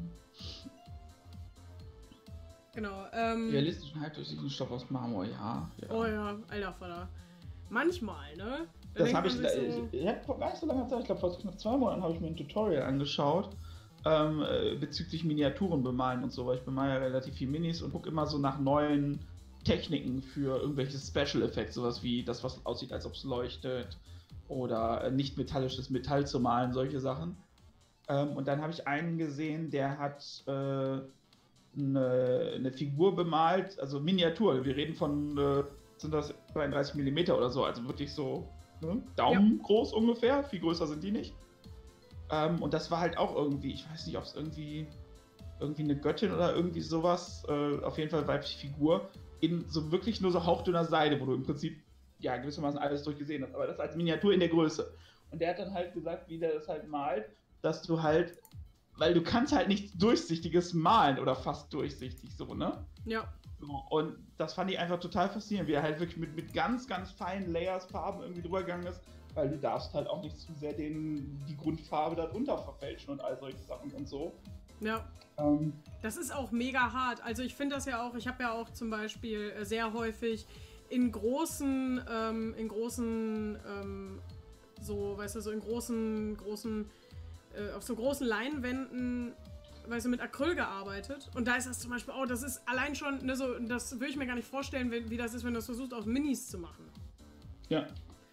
[SPEAKER 1] Genau. Ähm,
[SPEAKER 2] Realistischen halbdurchsichtigen Stoff aus Marmor, ja, ja.
[SPEAKER 1] Oh ja, alter Vater. Manchmal, ne?
[SPEAKER 2] Da das habe ich, so ich, ich hab vor gar nicht so langer Zeit, ich glaube vor knapp zwei Monaten habe ich mir ein Tutorial angeschaut ähm, bezüglich Miniaturen bemalen und so, weil ich bemale ja relativ viel Minis und gucke immer so nach neuen Techniken für irgendwelche Special Effects, sowas wie das, was aussieht, als ob es leuchtet oder nicht metallisches Metall zu malen, solche Sachen. Ähm, und dann habe ich einen gesehen, der hat äh, Eine, eine Figur bemalt, also Miniatur, wir reden von, äh, sind das dreiunddreißig Millimeter oder so, also wirklich so ne, Daumen ja. groß ungefähr, viel größer sind die nicht. Ähm, und das war halt auch irgendwie, ich weiß nicht, ob es irgendwie, irgendwie eine Göttin oder irgendwie sowas, äh, auf jeden Fall weibliche Figur, in so wirklich nur so hauchdünner Seide, wo du im Prinzip, ja, gewissermaßen alles durchgesehen hast, aber das als Miniatur in der Größe. Und der hat dann halt gesagt, wie der das halt malt, dass du halt weil du kannst halt nichts Durchsichtiges malen oder fast durchsichtig so, ne?
[SPEAKER 1] Ja.
[SPEAKER 2] So, und das fand ich einfach total faszinierend, wie er halt wirklich mit, mit ganz, ganz feinen Layers, Farben irgendwie drüber gegangen ist, weil du darfst halt auch nicht zu sehr den, die Grundfarbe darunter verfälschen und all solche Sachen und so.
[SPEAKER 1] Ja. Ähm, das ist auch mega hart. Also ich finde das ja auch, ich habe ja auch zum Beispiel sehr häufig in großen, ähm, in großen, ähm, so, weißt du, so in großen, großen auf so großen Leinwänden, weißt du, mit Acryl gearbeitet. Und da ist das zum Beispiel auch, das ist allein schon, ne, so, das würde ich mir gar nicht vorstellen, wie, wie das ist, wenn du es versuchst, aus Minis zu machen.
[SPEAKER 2] Ja.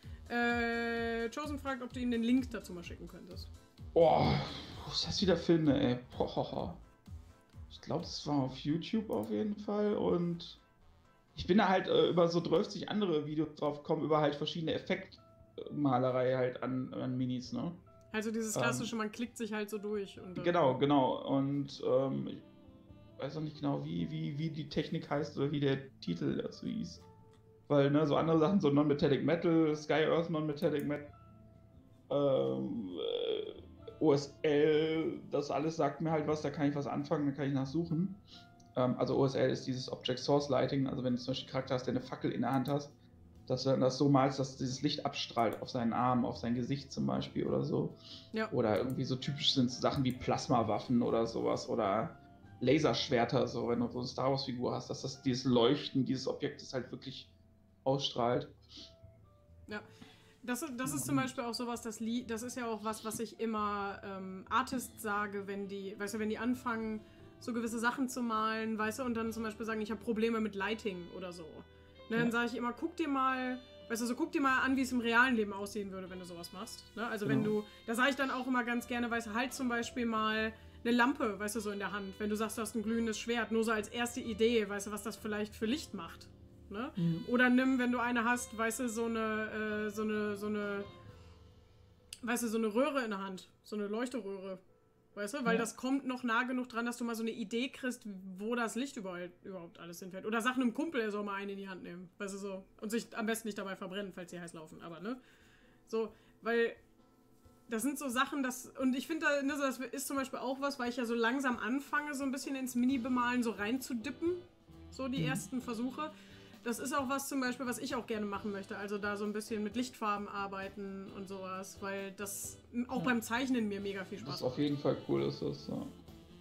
[SPEAKER 1] Äh, Chosen fragt, ob du ihm den Link dazu mal schicken könntest.
[SPEAKER 2] Boah, wo ist das wieder Filme, ey? Boah. Ich glaube, das war auf YouTube auf jeden Fall und ich bin da halt äh, über so dreißig andere Videos drauf gekommen, über halt verschiedene Effektmalerei halt an, an Minis, ne?
[SPEAKER 1] Also dieses klassische, ähm, man klickt sich halt so durch. Und,
[SPEAKER 2] genau, genau. Und ähm, ich weiß auch nicht genau, wie, wie, wie die Technik heißt oder wie der Titel dazu hieß. Weil, ne, so andere Sachen, so Non-Metallic Metal, Sky Earth Non-Metallic Metal, ähm, äh, O S L, das alles sagt mir halt was, da kann ich was anfangen, da kann ich nachsuchen. Ähm, also O S L ist dieses Object Source Lighting, also wenn du zum Beispiel einen Charakter hast, der eine Fackel in der Hand hast, dass du das so malst, dass dieses Licht abstrahlt auf seinen Arm, auf sein Gesicht zum Beispiel oder so. Ja. Oder irgendwie so typisch sind Sachen wie Plasmawaffen oder sowas oder Laserschwerter, so wenn du so eine Star Wars Figur hast, dass das dieses Leuchten dieses Objektes halt wirklich ausstrahlt.
[SPEAKER 1] Ja, das, das ist zum Beispiel auch sowas, das, das ist ja auch was, was ich immer ähm, Artists sage, wenn die, weißt du, wenn die anfangen, so gewisse Sachen zu malen, weißt du, und dann zum Beispiel sagen, ich habe Probleme mit Lighting oder so. Ne, dann sage ich immer, guck dir mal, weißt du, so guck dir mal an, wie es im realen Leben aussehen würde, wenn du sowas machst. Ne? Also genau. Wenn du, da sage ich dann auch immer ganz gerne, weißt du, halt zum Beispiel mal eine Lampe, weißt du, so in der Hand, wenn du sagst, du hast ein glühendes Schwert, nur so als erste Idee, weißt du, was das vielleicht für Licht macht. Ne? Mhm. Oder nimm, wenn du eine hast, weißt du, so eine, äh, so eine, so eine, weißt du, so eine Röhre in der Hand, so eine Leuchteröhre. Weißt du, weil ja. das kommt noch nah genug dran, dass du mal so eine Idee kriegst, wo das Licht überall, überhaupt alles hinfällt. Oder sag einem Kumpel, er soll mal einen in die Hand nehmen. Weißt du, so. Und sich am besten nicht dabei verbrennen, falls sie heiß laufen. Aber, ne? So, weil das sind so Sachen, das. Und ich finde, da, ne, das ist zum Beispiel auch was, weil ich ja so langsam anfange, so ein bisschen ins Mini-Bemalen so reinzudippen. So die mhm. ersten Versuche. Das ist auch was zum Beispiel, was ich auch gerne machen möchte. Also da so ein bisschen mit Lichtfarben arbeiten und sowas, weil das auch ja. beim Zeichnen mir mega viel Spaß macht.
[SPEAKER 2] Das ist auf jeden Fall cool, ist das, ja.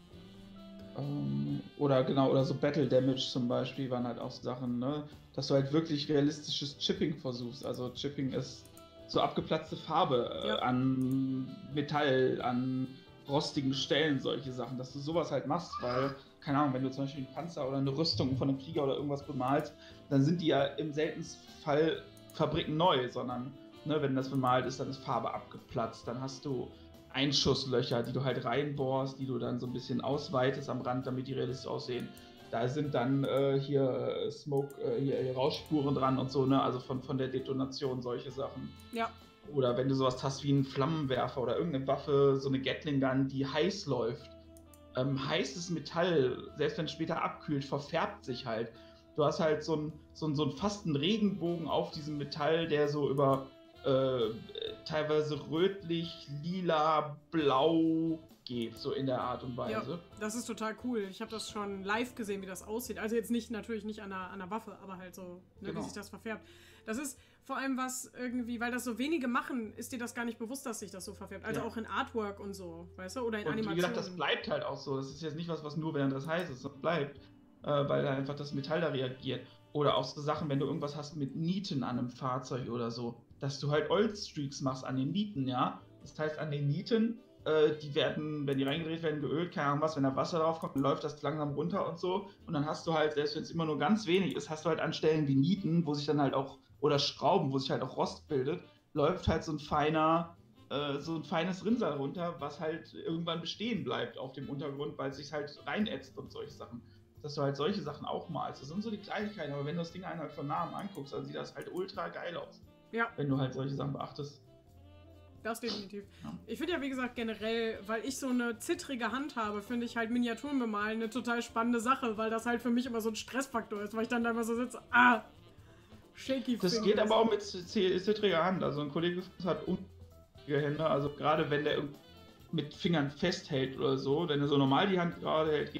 [SPEAKER 2] Ähm, oder genau, oder so Battle Damage zum Beispiel waren halt auch Sachen, ne? Dass du halt wirklich realistisches Chipping versuchst. Also Chipping ist so abgeplatzte Farbe äh, ja. an Metall, an rostigen Stellen, solche Sachen, dass du sowas halt machst, weil, keine Ahnung, wenn du zum Beispiel einen Panzer oder eine Rüstung von einem Krieger oder irgendwas bemalst, dann sind die ja im seltensten Fall Fabriken neu, sondern ne, wenn das bemalt ist, dann ist Farbe abgeplatzt, dann hast du Einschusslöcher, die du halt reinbohrst, die du dann so ein bisschen ausweitest am Rand, damit die realistisch aussehen. Da sind dann äh, hier äh, Smoke, äh, hier, hier Rauschspuren dran und so, ne, also von, von der Detonation solche Sachen.
[SPEAKER 1] Ja.
[SPEAKER 2] Oder wenn du sowas hast wie einen Flammenwerfer oder irgendeine Waffe, so eine Gatling Gun, die heiß läuft. Ähm, heißes Metall, selbst wenn es später abkühlt, verfärbt sich halt. du hast halt so einen so so einen fast einen Regenbogen auf diesem Metall, der so über äh, teilweise rötlich, lila, blau geht, so in der Art und Weise.
[SPEAKER 1] Ja, das ist total cool. Ich habe das schon live gesehen, wie das aussieht. Also jetzt nicht, natürlich nicht an der, an der Waffe, aber halt so, ne, genau. Wie sich das verfärbt. Das ist vor allem was irgendwie, weil das so wenige machen, ist dir das gar nicht bewusst, dass sich das so verfärbt. Also ja. Auch in Artwork und so, weißt du, oder in und Animationen.
[SPEAKER 2] Wie gesagt, das bleibt halt auch so. Das ist jetzt nicht was, was nur während das heiß ist, das bleibt, äh, weil einfach das Metall da reagiert. Oder auch so Sachen, wenn du irgendwas hast mit Nieten an einem Fahrzeug oder so, dass du halt Oil-Streaks machst an den Nieten, ja. Das heißt, an den Nieten, äh, die werden, wenn die reingedreht werden, geölt, keine Ahnung was, wenn da Wasser drauf kommt, dann läuft das langsam runter und so. Und dann hast du halt, selbst wenn es immer nur ganz wenig ist, hast du halt an Stellen wie Nieten, wo sich dann halt auch, oder Schrauben, wo sich halt auch Rost bildet, läuft halt so ein feiner, äh, so ein feines Rinnsal runter, was halt irgendwann bestehen bleibt auf dem Untergrund, weil es sich halt reinätzt und solche Sachen. Dass du halt solche Sachen auch malst. Das sind so die Kleinigkeiten, aber wenn du das Ding halt von nahem anguckst, dann sieht das halt ultra geil aus.
[SPEAKER 1] Ja.
[SPEAKER 2] Wenn du halt solche Sachen beachtest.
[SPEAKER 1] Das definitiv. Ja. Ich finde ja, wie gesagt, generell, weil ich so eine zittrige Hand habe, finde ich halt Miniaturen bemalen eine total spannende Sache, weil das halt für mich immer so ein Stressfaktor ist, weil ich dann da immer so sitze, ah, shaky
[SPEAKER 2] Das geht aber auch mit zittriger Hand. Also ein Kollege hat unruhige Hände, also gerade wenn der mit Fingern festhält oder so, wenn er so normal die Hand gerade hält,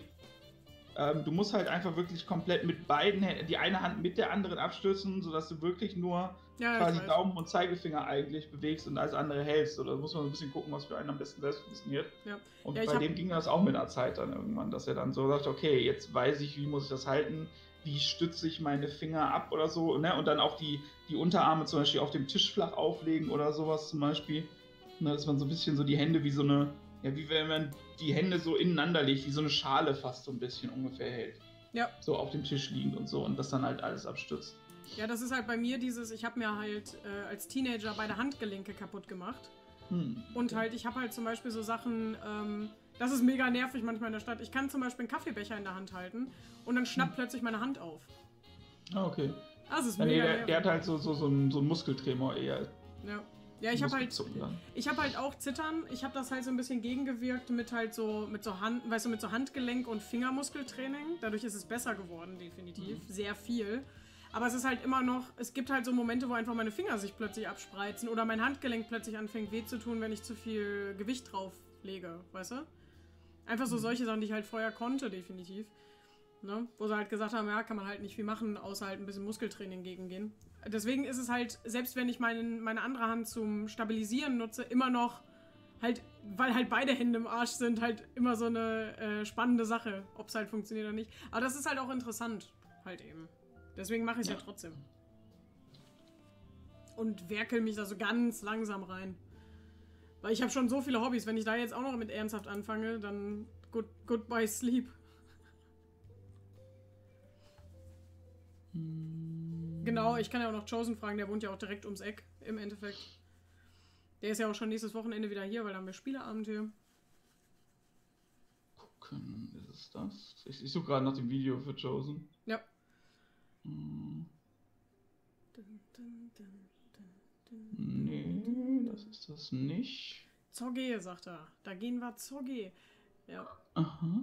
[SPEAKER 2] ähm, du musst halt einfach wirklich komplett mit beiden Händen, die eine Hand mit der anderen abstützen, sodass du wirklich nur ja, quasi Daumen und Zeigefinger eigentlich bewegst und alles andere hältst. Oder muss man so ein bisschen gucken, was für einen am besten selbst funktioniert. Ja. Und ja, bei dem ging das auch mit der Zeit dann irgendwann, dass er dann so sagt, okay, jetzt weiß ich, wie muss ich das halten, wie stütze ich meine Finger ab oder so, ne? Und dann auch die, die Unterarme zum Beispiel auf dem Tisch flach auflegen oder sowas zum Beispiel. Ne? Dass man so ein bisschen so die Hände wie so eine, ja, wie wenn man die Hände so ineinander legt, wie so eine Schale fast so ein bisschen ungefähr hält. Ja. So auf dem Tisch liegend und so und das dann halt alles abstützt.
[SPEAKER 1] Ja, das ist halt bei mir dieses, ich habe mir halt äh, als Teenager beide Handgelenke kaputt gemacht. Hm. Und halt, ich habe halt zum Beispiel so Sachen, ähm, das ist mega nervig manchmal in der Stadt. Ich kann zum Beispiel einen Kaffeebecher in der Hand halten und dann schnappt hm. plötzlich meine Hand auf.
[SPEAKER 2] Ah, okay.
[SPEAKER 1] Das ist
[SPEAKER 2] ja,
[SPEAKER 1] mega
[SPEAKER 2] nee, der,
[SPEAKER 1] nervig.
[SPEAKER 2] Der hat halt so, so, so, einen, so einen Muskeltremor eher.
[SPEAKER 1] Ja. Ja, ich habe halt, ich habe halt auch Zittern. Ich habe das halt so ein bisschen gegengewirkt mit halt so, mit so Hand, weißt du, mit so Handgelenk- und Fingermuskeltraining. Dadurch ist es besser geworden, definitiv. Mhm. Sehr viel. Aber es ist halt immer noch, es gibt halt so Momente, wo einfach meine Finger sich plötzlich abspreizen oder mein Handgelenk plötzlich anfängt weh zu tun, wenn ich zu viel Gewicht drauf lege, weißt du? Einfach so solche Sachen, die ich halt vorher konnte, definitiv. Ne? Wo sie halt gesagt haben, ja, kann man halt nicht viel machen, außer halt ein bisschen Muskeltraining gegengehen. Deswegen ist es halt, selbst wenn ich meine, meine andere Hand zum Stabilisieren nutze, immer noch halt, weil halt beide Hände im Arsch sind, halt immer so eine äh, spannende Sache, ob es halt funktioniert oder nicht. Aber das ist halt auch interessant, halt eben. Deswegen mache ich es ja. ja trotzdem. Und werkel mich da so ganz langsam rein. Weil ich habe schon so viele Hobbys, wenn ich da jetzt auch noch mit ernsthaft anfange, dann good, goodbye sleep. Genau, ich kann ja auch noch Chosen fragen, der wohnt ja auch direkt ums Eck, im Endeffekt. Der ist ja auch schon nächstes Wochenende wieder hier, weil da haben wir Spieleabend hier.
[SPEAKER 2] Gucken, ist es das? Ich, ich suche gerade nach dem Video für Chosen.
[SPEAKER 1] Ja.
[SPEAKER 2] Hm. Nee, das ist das nicht.
[SPEAKER 1] Zogge, sagt er. Da gehen wir Zogge. Ja.
[SPEAKER 2] Aha.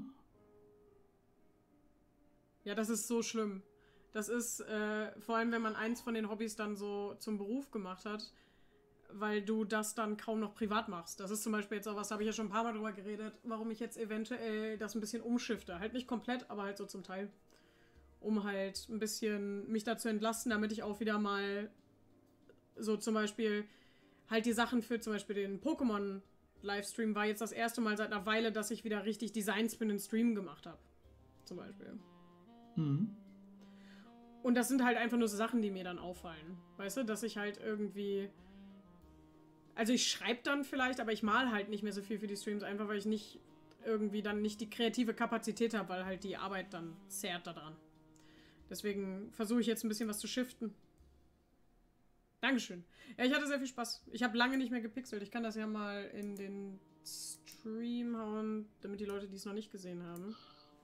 [SPEAKER 1] Ja, das ist so schlimm. Das ist, äh, vor allem wenn man eins von den Hobbys dann so zum Beruf gemacht hat, weil du das dann kaum noch privat machst. Das ist zum Beispiel jetzt auch was, da habe ich ja schon ein paar Mal drüber geredet, warum ich jetzt eventuell das ein bisschen umschifte. Halt nicht komplett, aber halt so zum Teil. Um halt ein bisschen mich dazu entlasten, damit ich auch wieder mal so zum Beispiel halt die Sachen für zum Beispiel den Pokémon-Livestream war jetzt das erste Mal seit einer Weile, dass ich wieder richtig Designs für den Stream gemacht habe. Zum Beispiel.
[SPEAKER 2] Mhm.
[SPEAKER 1] Und das sind halt einfach nur so Sachen, die mir dann auffallen. Weißt du, dass ich halt irgendwie... Also ich schreibe dann vielleicht, aber ich mal halt nicht mehr so viel für die Streams, einfach weil ich nicht irgendwie dann nicht die kreative Kapazität habe, weil halt die Arbeit dann zerrt daran. Deswegen versuche ich jetzt ein bisschen was zu shiften. Dankeschön. Ja, ich hatte sehr viel Spaß. Ich habe lange nicht mehr gepixelt. Ich kann das ja mal in den Stream hauen, damit die Leute, die es noch nicht gesehen haben,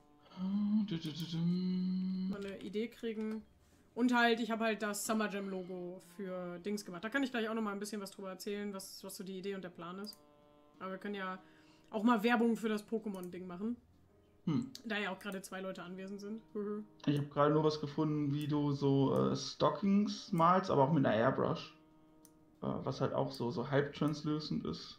[SPEAKER 1] mal eine Idee kriegen. Und halt, ich habe halt das Summer Jam Logo für Dings gemacht. Da kann ich gleich auch noch mal ein bisschen was drüber erzählen, was, was so die Idee und der Plan ist. Aber wir können ja auch mal Werbung für das Pokémon-Ding machen.
[SPEAKER 2] Hm.
[SPEAKER 1] Da ja auch gerade zwei Leute anwesend sind.
[SPEAKER 2] Ich habe gerade nur was gefunden, wie du so äh, Stockings malst, aber auch mit einer Airbrush. Äh, was halt auch so, so halb translucent ist.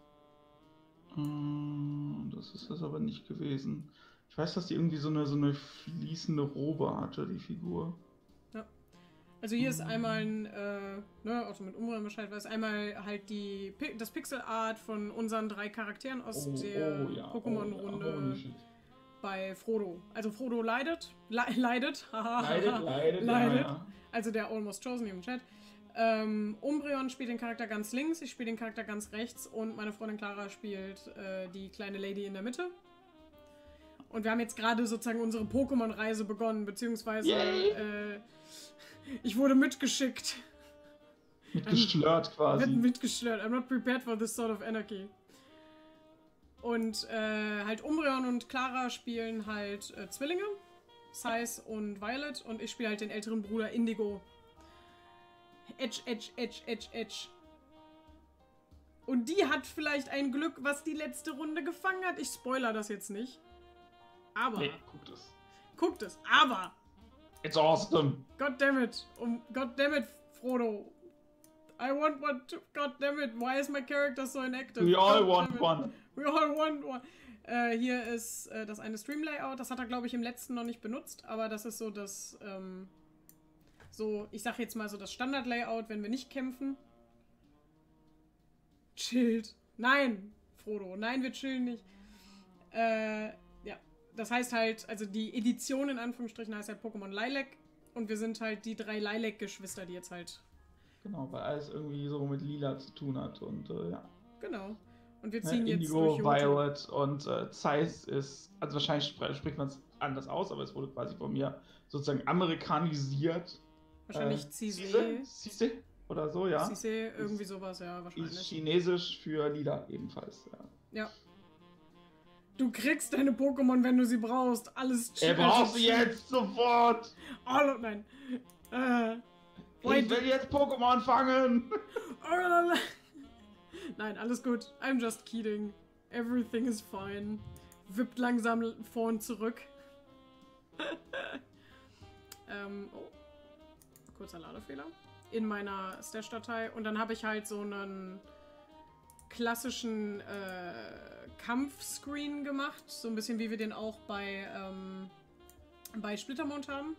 [SPEAKER 2] Äh, das ist das aber nicht gewesen. Ich weiß, dass die irgendwie so eine, so eine fließende Robe hatte, die Figur.
[SPEAKER 1] Ja. Also hier ist einmal ein, äh, ne, auch so mit Umrühren Bescheid weiß, einmal halt die, das Pixel Art von unseren drei Charakteren aus
[SPEAKER 2] Oh,
[SPEAKER 1] der
[SPEAKER 2] oh, ja,
[SPEAKER 1] Pokémon-Runde
[SPEAKER 2] oh, ja, holy shit.
[SPEAKER 1] bei Frodo. Also Frodo leidet, le leidet,
[SPEAKER 2] Leidet, leidet,
[SPEAKER 1] leidet.
[SPEAKER 2] ja, ja.
[SPEAKER 1] Also der Almost Chosen hier im Chat. Ähm, Umbreon spielt den Charakter ganz links, ich spiele den Charakter ganz rechts und meine Freundin Clara spielt äh, die kleine Lady in der Mitte. Und wir haben jetzt gerade sozusagen unsere Pokémon-Reise begonnen, beziehungsweise äh, ich wurde mitgeschickt.
[SPEAKER 2] Mitgeschlört quasi.
[SPEAKER 1] Mit, mitgeschlört. I'm not prepared for this sort of anarchy. Und äh, halt Umbreon und Clara spielen halt äh, Zwillinge, Scythe und Violet, und ich spiele halt den älteren Bruder Indigo. Edge, Edge, Edge, Edge, Edge. Und die hat vielleicht ein Glück, was die letzte Runde gefangen hat. Ich spoiler das jetzt nicht. Aber.
[SPEAKER 2] Nee, guckt es.
[SPEAKER 1] Guckt es. Aber.
[SPEAKER 2] It's awesome.
[SPEAKER 1] Goddammit. Um, Goddammit, Frodo. I want one to. Goddammit. Why is my character so inactive?
[SPEAKER 2] We all want one.
[SPEAKER 1] We all want one. Äh, hier ist äh, das eine Stream-Layout. Das hat er, glaube ich, im letzten noch nicht benutzt. Aber das ist so das. Ähm, so, ich sag jetzt mal so das Standard-Layout, wenn wir nicht kämpfen. Chillt. Nein, Frodo. Nein, wir chillen nicht. Äh. Das heißt halt, also die Edition in Anführungsstrichen heißt halt Pokémon Lilac und wir sind halt die drei Lilac-Geschwister, die jetzt halt...
[SPEAKER 2] Genau, weil alles irgendwie so mit Lila zu tun hat und äh, ja.
[SPEAKER 1] Genau. Und wir ziehen
[SPEAKER 2] ja,
[SPEAKER 1] jetzt
[SPEAKER 2] Indigo,
[SPEAKER 1] durch
[SPEAKER 2] Violet und äh, Scythe ist, also wahrscheinlich spr spricht man es anders aus, aber es wurde quasi von mir sozusagen amerikanisiert.
[SPEAKER 1] Wahrscheinlich
[SPEAKER 2] äh,
[SPEAKER 1] Cise.
[SPEAKER 2] Cise oder so, ja.
[SPEAKER 1] Cise, irgendwie sowas, ja, wahrscheinlich.
[SPEAKER 2] Ist chinesisch für Lila ebenfalls, ja.
[SPEAKER 1] Ja. Du kriegst deine Pokémon, wenn du sie brauchst. Alles
[SPEAKER 2] chill. Er braucht sie jetzt sofort!
[SPEAKER 1] Oh, nein. Äh,
[SPEAKER 2] ich will jetzt Pokémon fangen!
[SPEAKER 1] Nein, alles gut. I'm just kidding. Everything is fine. Wippt langsam vor und zurück. ähm, oh. Kurzer Ladefehler. In meiner Stash-Datei. Und dann habe ich halt so einen klassischen äh, Kampfscreen gemacht. So ein bisschen wie wir den auch bei, ähm, bei Splittermond haben.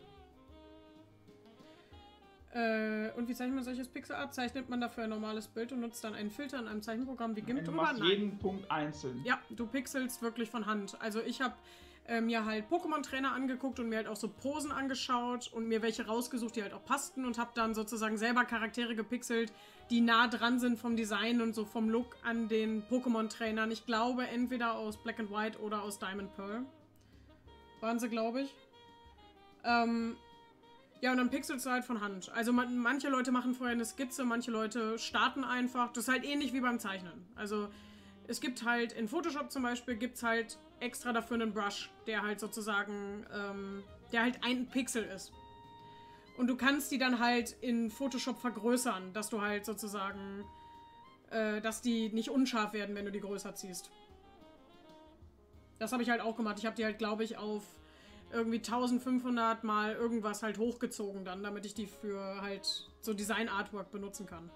[SPEAKER 1] Äh, und wie zeichnet man solches Pixel ab? Zeichnet man dafür ein normales Bild und nutzt dann einen Filter in einem Zeichenprogramm wie GIMP
[SPEAKER 2] Du
[SPEAKER 1] drüber?
[SPEAKER 2] machst jeden Punkt einzeln.
[SPEAKER 1] Ja, du pixelst wirklich von Hand. Also ich habe äh, mir halt Pokémon-Trainer angeguckt und mir halt auch so Posen angeschaut und mir welche rausgesucht, die halt auch passten und habe dann sozusagen selber Charaktere gepixelt, die nah dran sind vom Design und so vom Look an den Pokémon-Trainern. Ich glaube, entweder aus Black and White oder aus Diamond Pearl. Waren sie, glaube ich. Ähm, ja, und dann pixelst du halt von Hand. Also man, manche Leute machen vorher eine Skizze, manche Leute starten einfach. Das ist halt ähnlich wie beim Zeichnen. Also es gibt halt in Photoshop zum Beispiel, gibt es halt extra dafür einen Brush, der halt sozusagen, ähm, der halt ein Pixel ist. Und du kannst die dann halt in Photoshop vergrößern, dass du halt sozusagen, äh, dass die nicht unscharf werden, wenn du die größer ziehst. Das habe ich halt auch gemacht. Ich habe die halt, glaube ich, auf irgendwie eintausendfünfhundert mal irgendwas halt hochgezogen dann, damit ich die für halt so Design-Artwork benutzen kann.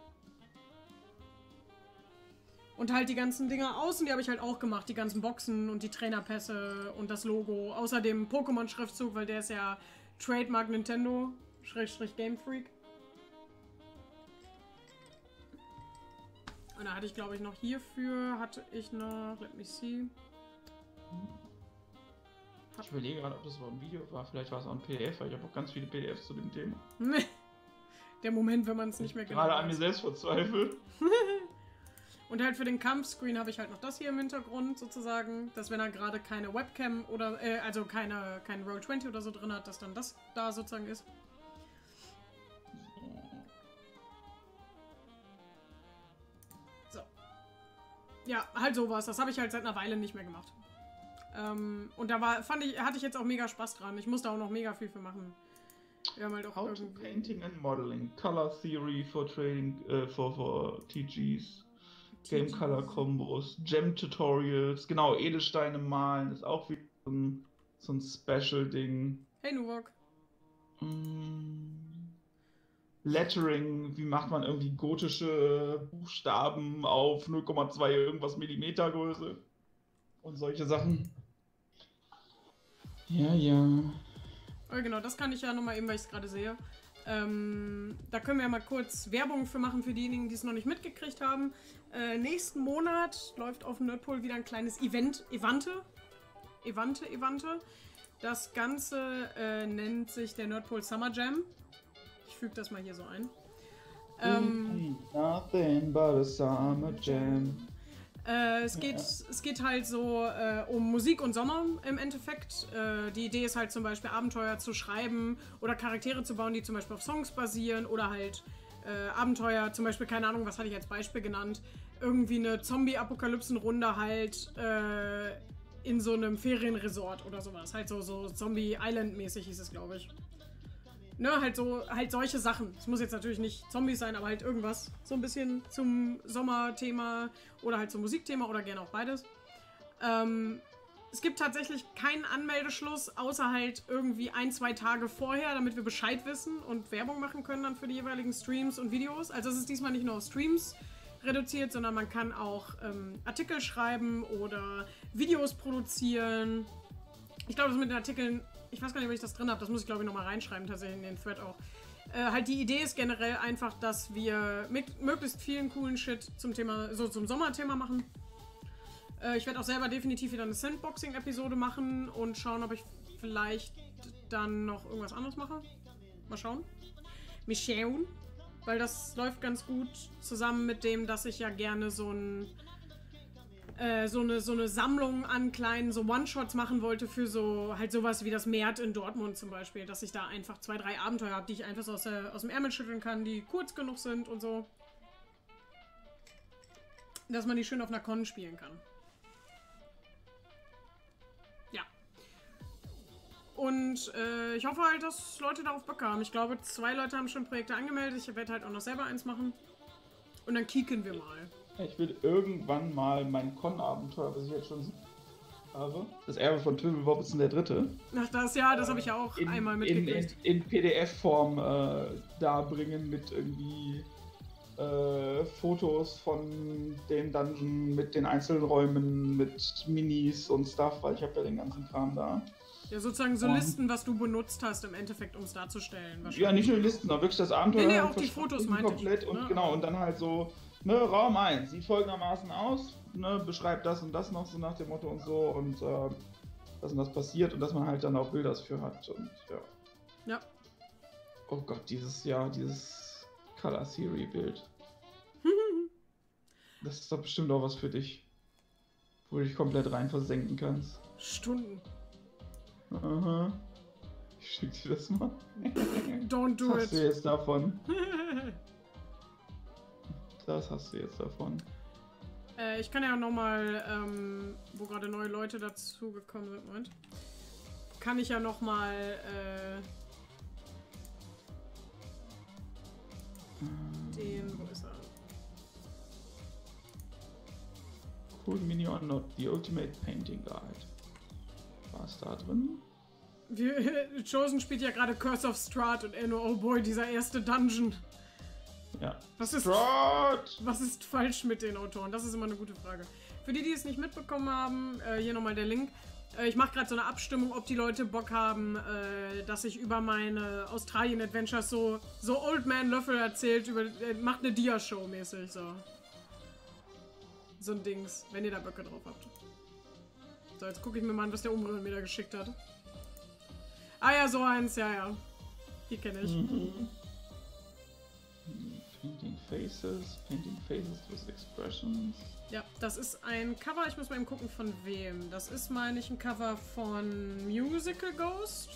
[SPEAKER 1] Und halt die ganzen Dinger außen, die habe ich halt auch gemacht. Die ganzen Boxen und die Trainerpässe und das Logo. Außerdem Pokémon-Schriftzug, weil der ist ja Trademark Nintendo. Schrägstrich Game Freak. Und da hatte ich, glaube ich, noch hierfür, hatte ich noch, let me see.
[SPEAKER 2] Ich überlege gerade, ob das überhaupt ein Video war. Vielleicht war es auch ein P D F, weil ich habe auch ganz viele P D Fs zu dem Thema.
[SPEAKER 1] Der Moment, wenn man es nicht mehr genau
[SPEAKER 2] gerade an mir selbst verzweifelt.
[SPEAKER 1] Und halt für den Kampfscreen habe ich halt noch das hier im Hintergrund sozusagen, dass wenn er gerade keine Webcam oder, äh, also keine, kein Roll zwanzig oder so drin hat, dass dann das da sozusagen ist. So. Ja, halt sowas. Das habe ich halt seit einer Weile nicht mehr gemacht. Ähm, und da war, fand ich, hatte ich jetzt auch mega Spaß dran. Ich musste auch noch mega viel für machen. Wir haben halt auch
[SPEAKER 2] How to Painting and Modeling, Color Theory for Trading, uh, for, for T Gs, Game Color Combos, Gem Tutorials, genau, Edelsteine malen ist auch wieder ein, so ein Special-Ding.
[SPEAKER 1] Hey, Nuwok.
[SPEAKER 2] Mm, Lettering, wie macht man irgendwie gotische Buchstaben auf null Komma zwei irgendwas Millimeter Größe und solche Sachen. Ja, ja.
[SPEAKER 1] Oh, genau, das kann ich ja nochmal eben, weil ich es gerade sehe. Ähm, da können wir ja mal kurz Werbung für machen, für diejenigen, die es noch nicht mitgekriegt haben. Äh, nächsten Monat läuft auf Nerdpool wieder ein kleines Event, Evante. Evante, Evante. Das Ganze äh, nennt sich der Nerdpool Summer Jam. Ich füge das mal hier so ein. Ähm,
[SPEAKER 2] Nothing but a summer jam.
[SPEAKER 1] Äh, es, geht, ja. es geht halt so äh, um Musik und Sommer im Endeffekt. Äh, die Idee ist halt zum Beispiel Abenteuer zu schreiben oder Charaktere zu bauen, die zum Beispiel auf Songs basieren oder halt äh, Abenteuer, zum Beispiel, keine Ahnung, was hatte ich als Beispiel genannt, irgendwie eine Zombie-Apokalypsen-Runde halt äh, in so einem Ferienresort oder sowas. Halt so, so Zombie-Island-mäßig hieß es, glaube ich. Ne, halt so, halt solche Sachen. Es muss jetzt natürlich nicht Zombies sein, aber halt irgendwas. So ein bisschen zum Sommerthema oder halt zum Musikthema oder gerne auch beides. Ähm, es gibt tatsächlich keinen Anmeldeschluss, außer halt irgendwie ein, zwei Tage vorher, damit wir Bescheid wissen und Werbung machen können dann für die jeweiligen Streams und Videos. Also es ist diesmal nicht nur auf Streams reduziert, sondern man kann auch ähm, Artikel schreiben oder Videos produzieren. Ich glaube, das mit den Artikeln... Ich weiß gar nicht, ob ich das drin habe. Das muss ich, glaube ich, nochmal reinschreiben, tatsächlich in den Thread auch. Äh, halt die Idee ist generell einfach, dass wir mit möglichst vielen coolen Shit zum Thema, so zum Sommerthema machen. Äh, ich werde auch selber definitiv wieder eine Sandboxing-Episode machen und schauen, ob ich vielleicht dann noch irgendwas anderes mache. Mal schauen. Mal schauen. Weil das läuft ganz gut zusammen mit dem, dass ich ja gerne so ein... So eine, so eine Sammlung an kleinen so One-Shots machen wollte für so halt sowas wie das Mert in Dortmund zum Beispiel, dass ich da einfach zwei, drei Abenteuer habe, die ich einfach so aus, der, aus dem Ärmel schütteln kann, die kurz genug sind und so. Dass man die schön auf einer Con spielen kann. Ja. Und äh, ich hoffe halt, dass Leute darauf Bock haben. Ich glaube, zwei Leute haben schon Projekte angemeldet. Ich werde halt auch noch selber eins machen. Und dann kicken wir mal.
[SPEAKER 2] Ich will irgendwann mal mein Con-Abenteuer, was ich jetzt schon habe, das Erbe von Twibbelwobbelson der Dritte.
[SPEAKER 1] Ach das, ja, das habe ich ja auch
[SPEAKER 2] in,
[SPEAKER 1] einmal mitgekriegt.
[SPEAKER 2] In, in, in P D F-Form äh, darbringen mit irgendwie äh, Fotos von dem Dungeon, mit den einzelnen Räumen, mit Minis und Stuff, weil ich habe ja den ganzen Kram da.
[SPEAKER 1] Ja, sozusagen so und Listen, was du benutzt hast im Endeffekt, um es darzustellen.
[SPEAKER 2] Ja, nicht nur Listen, sondern wirklich das Abenteuer.
[SPEAKER 1] Nee, nee, auch die Fotos meinte
[SPEAKER 2] komplett
[SPEAKER 1] ich.
[SPEAKER 2] Und
[SPEAKER 1] ne?
[SPEAKER 2] genau, und dann halt so... Ne, Raum eins sieht folgendermaßen aus, ne, beschreibt das und das noch so nach dem Motto und so und äh, das und das passiert und dass man halt dann auch Bilder dafür hat und ja.
[SPEAKER 1] Ja.
[SPEAKER 2] Oh Gott, dieses Jahr, dieses Color Theory Bild. Das ist doch bestimmt auch was für dich, wo du dich komplett rein versenken kannst.
[SPEAKER 1] Stunden.
[SPEAKER 2] Aha. Ich schick dir das mal.
[SPEAKER 1] Don't do
[SPEAKER 2] was
[SPEAKER 1] it.
[SPEAKER 2] hast du jetzt davon? Das hast du jetzt davon.
[SPEAKER 1] Äh, ich kann ja nochmal, ähm, wo gerade neue Leute dazugekommen sind, Moment, kann ich ja nochmal, äh, den, wo ist er?
[SPEAKER 2] Cool Mini or Not, the Ultimate Painting Guide. War es da drin?
[SPEAKER 1] Wir, Chosen spielt ja gerade Curse of Strahd und er nur, oh boy, dieser erste Dungeon.
[SPEAKER 2] Ja.
[SPEAKER 1] Was ist, was ist falsch mit den Autoren? Das ist immer eine gute Frage. Für die, die es nicht mitbekommen haben, äh, hier nochmal der Link. Äh, ich mache gerade so eine Abstimmung, ob die Leute Bock haben, äh, dass ich über meine Australien-Adventures so, so Old Man Löffel erzählt, über, äh, macht eine Dia-Show mäßig, so. So ein Dings, wenn ihr da Böcke drauf habt. So, jetzt gucke ich mir mal an, was der Umrühren mir da geschickt hat. Ah ja, so eins, ja, ja. Die kenne ich.
[SPEAKER 2] Mhm. Painting Faces, Painting Faces with Expressions.
[SPEAKER 1] Ja, das ist ein Cover, ich muss mal eben gucken von wem. Das ist, meine ich, ein Cover von Musical Ghost.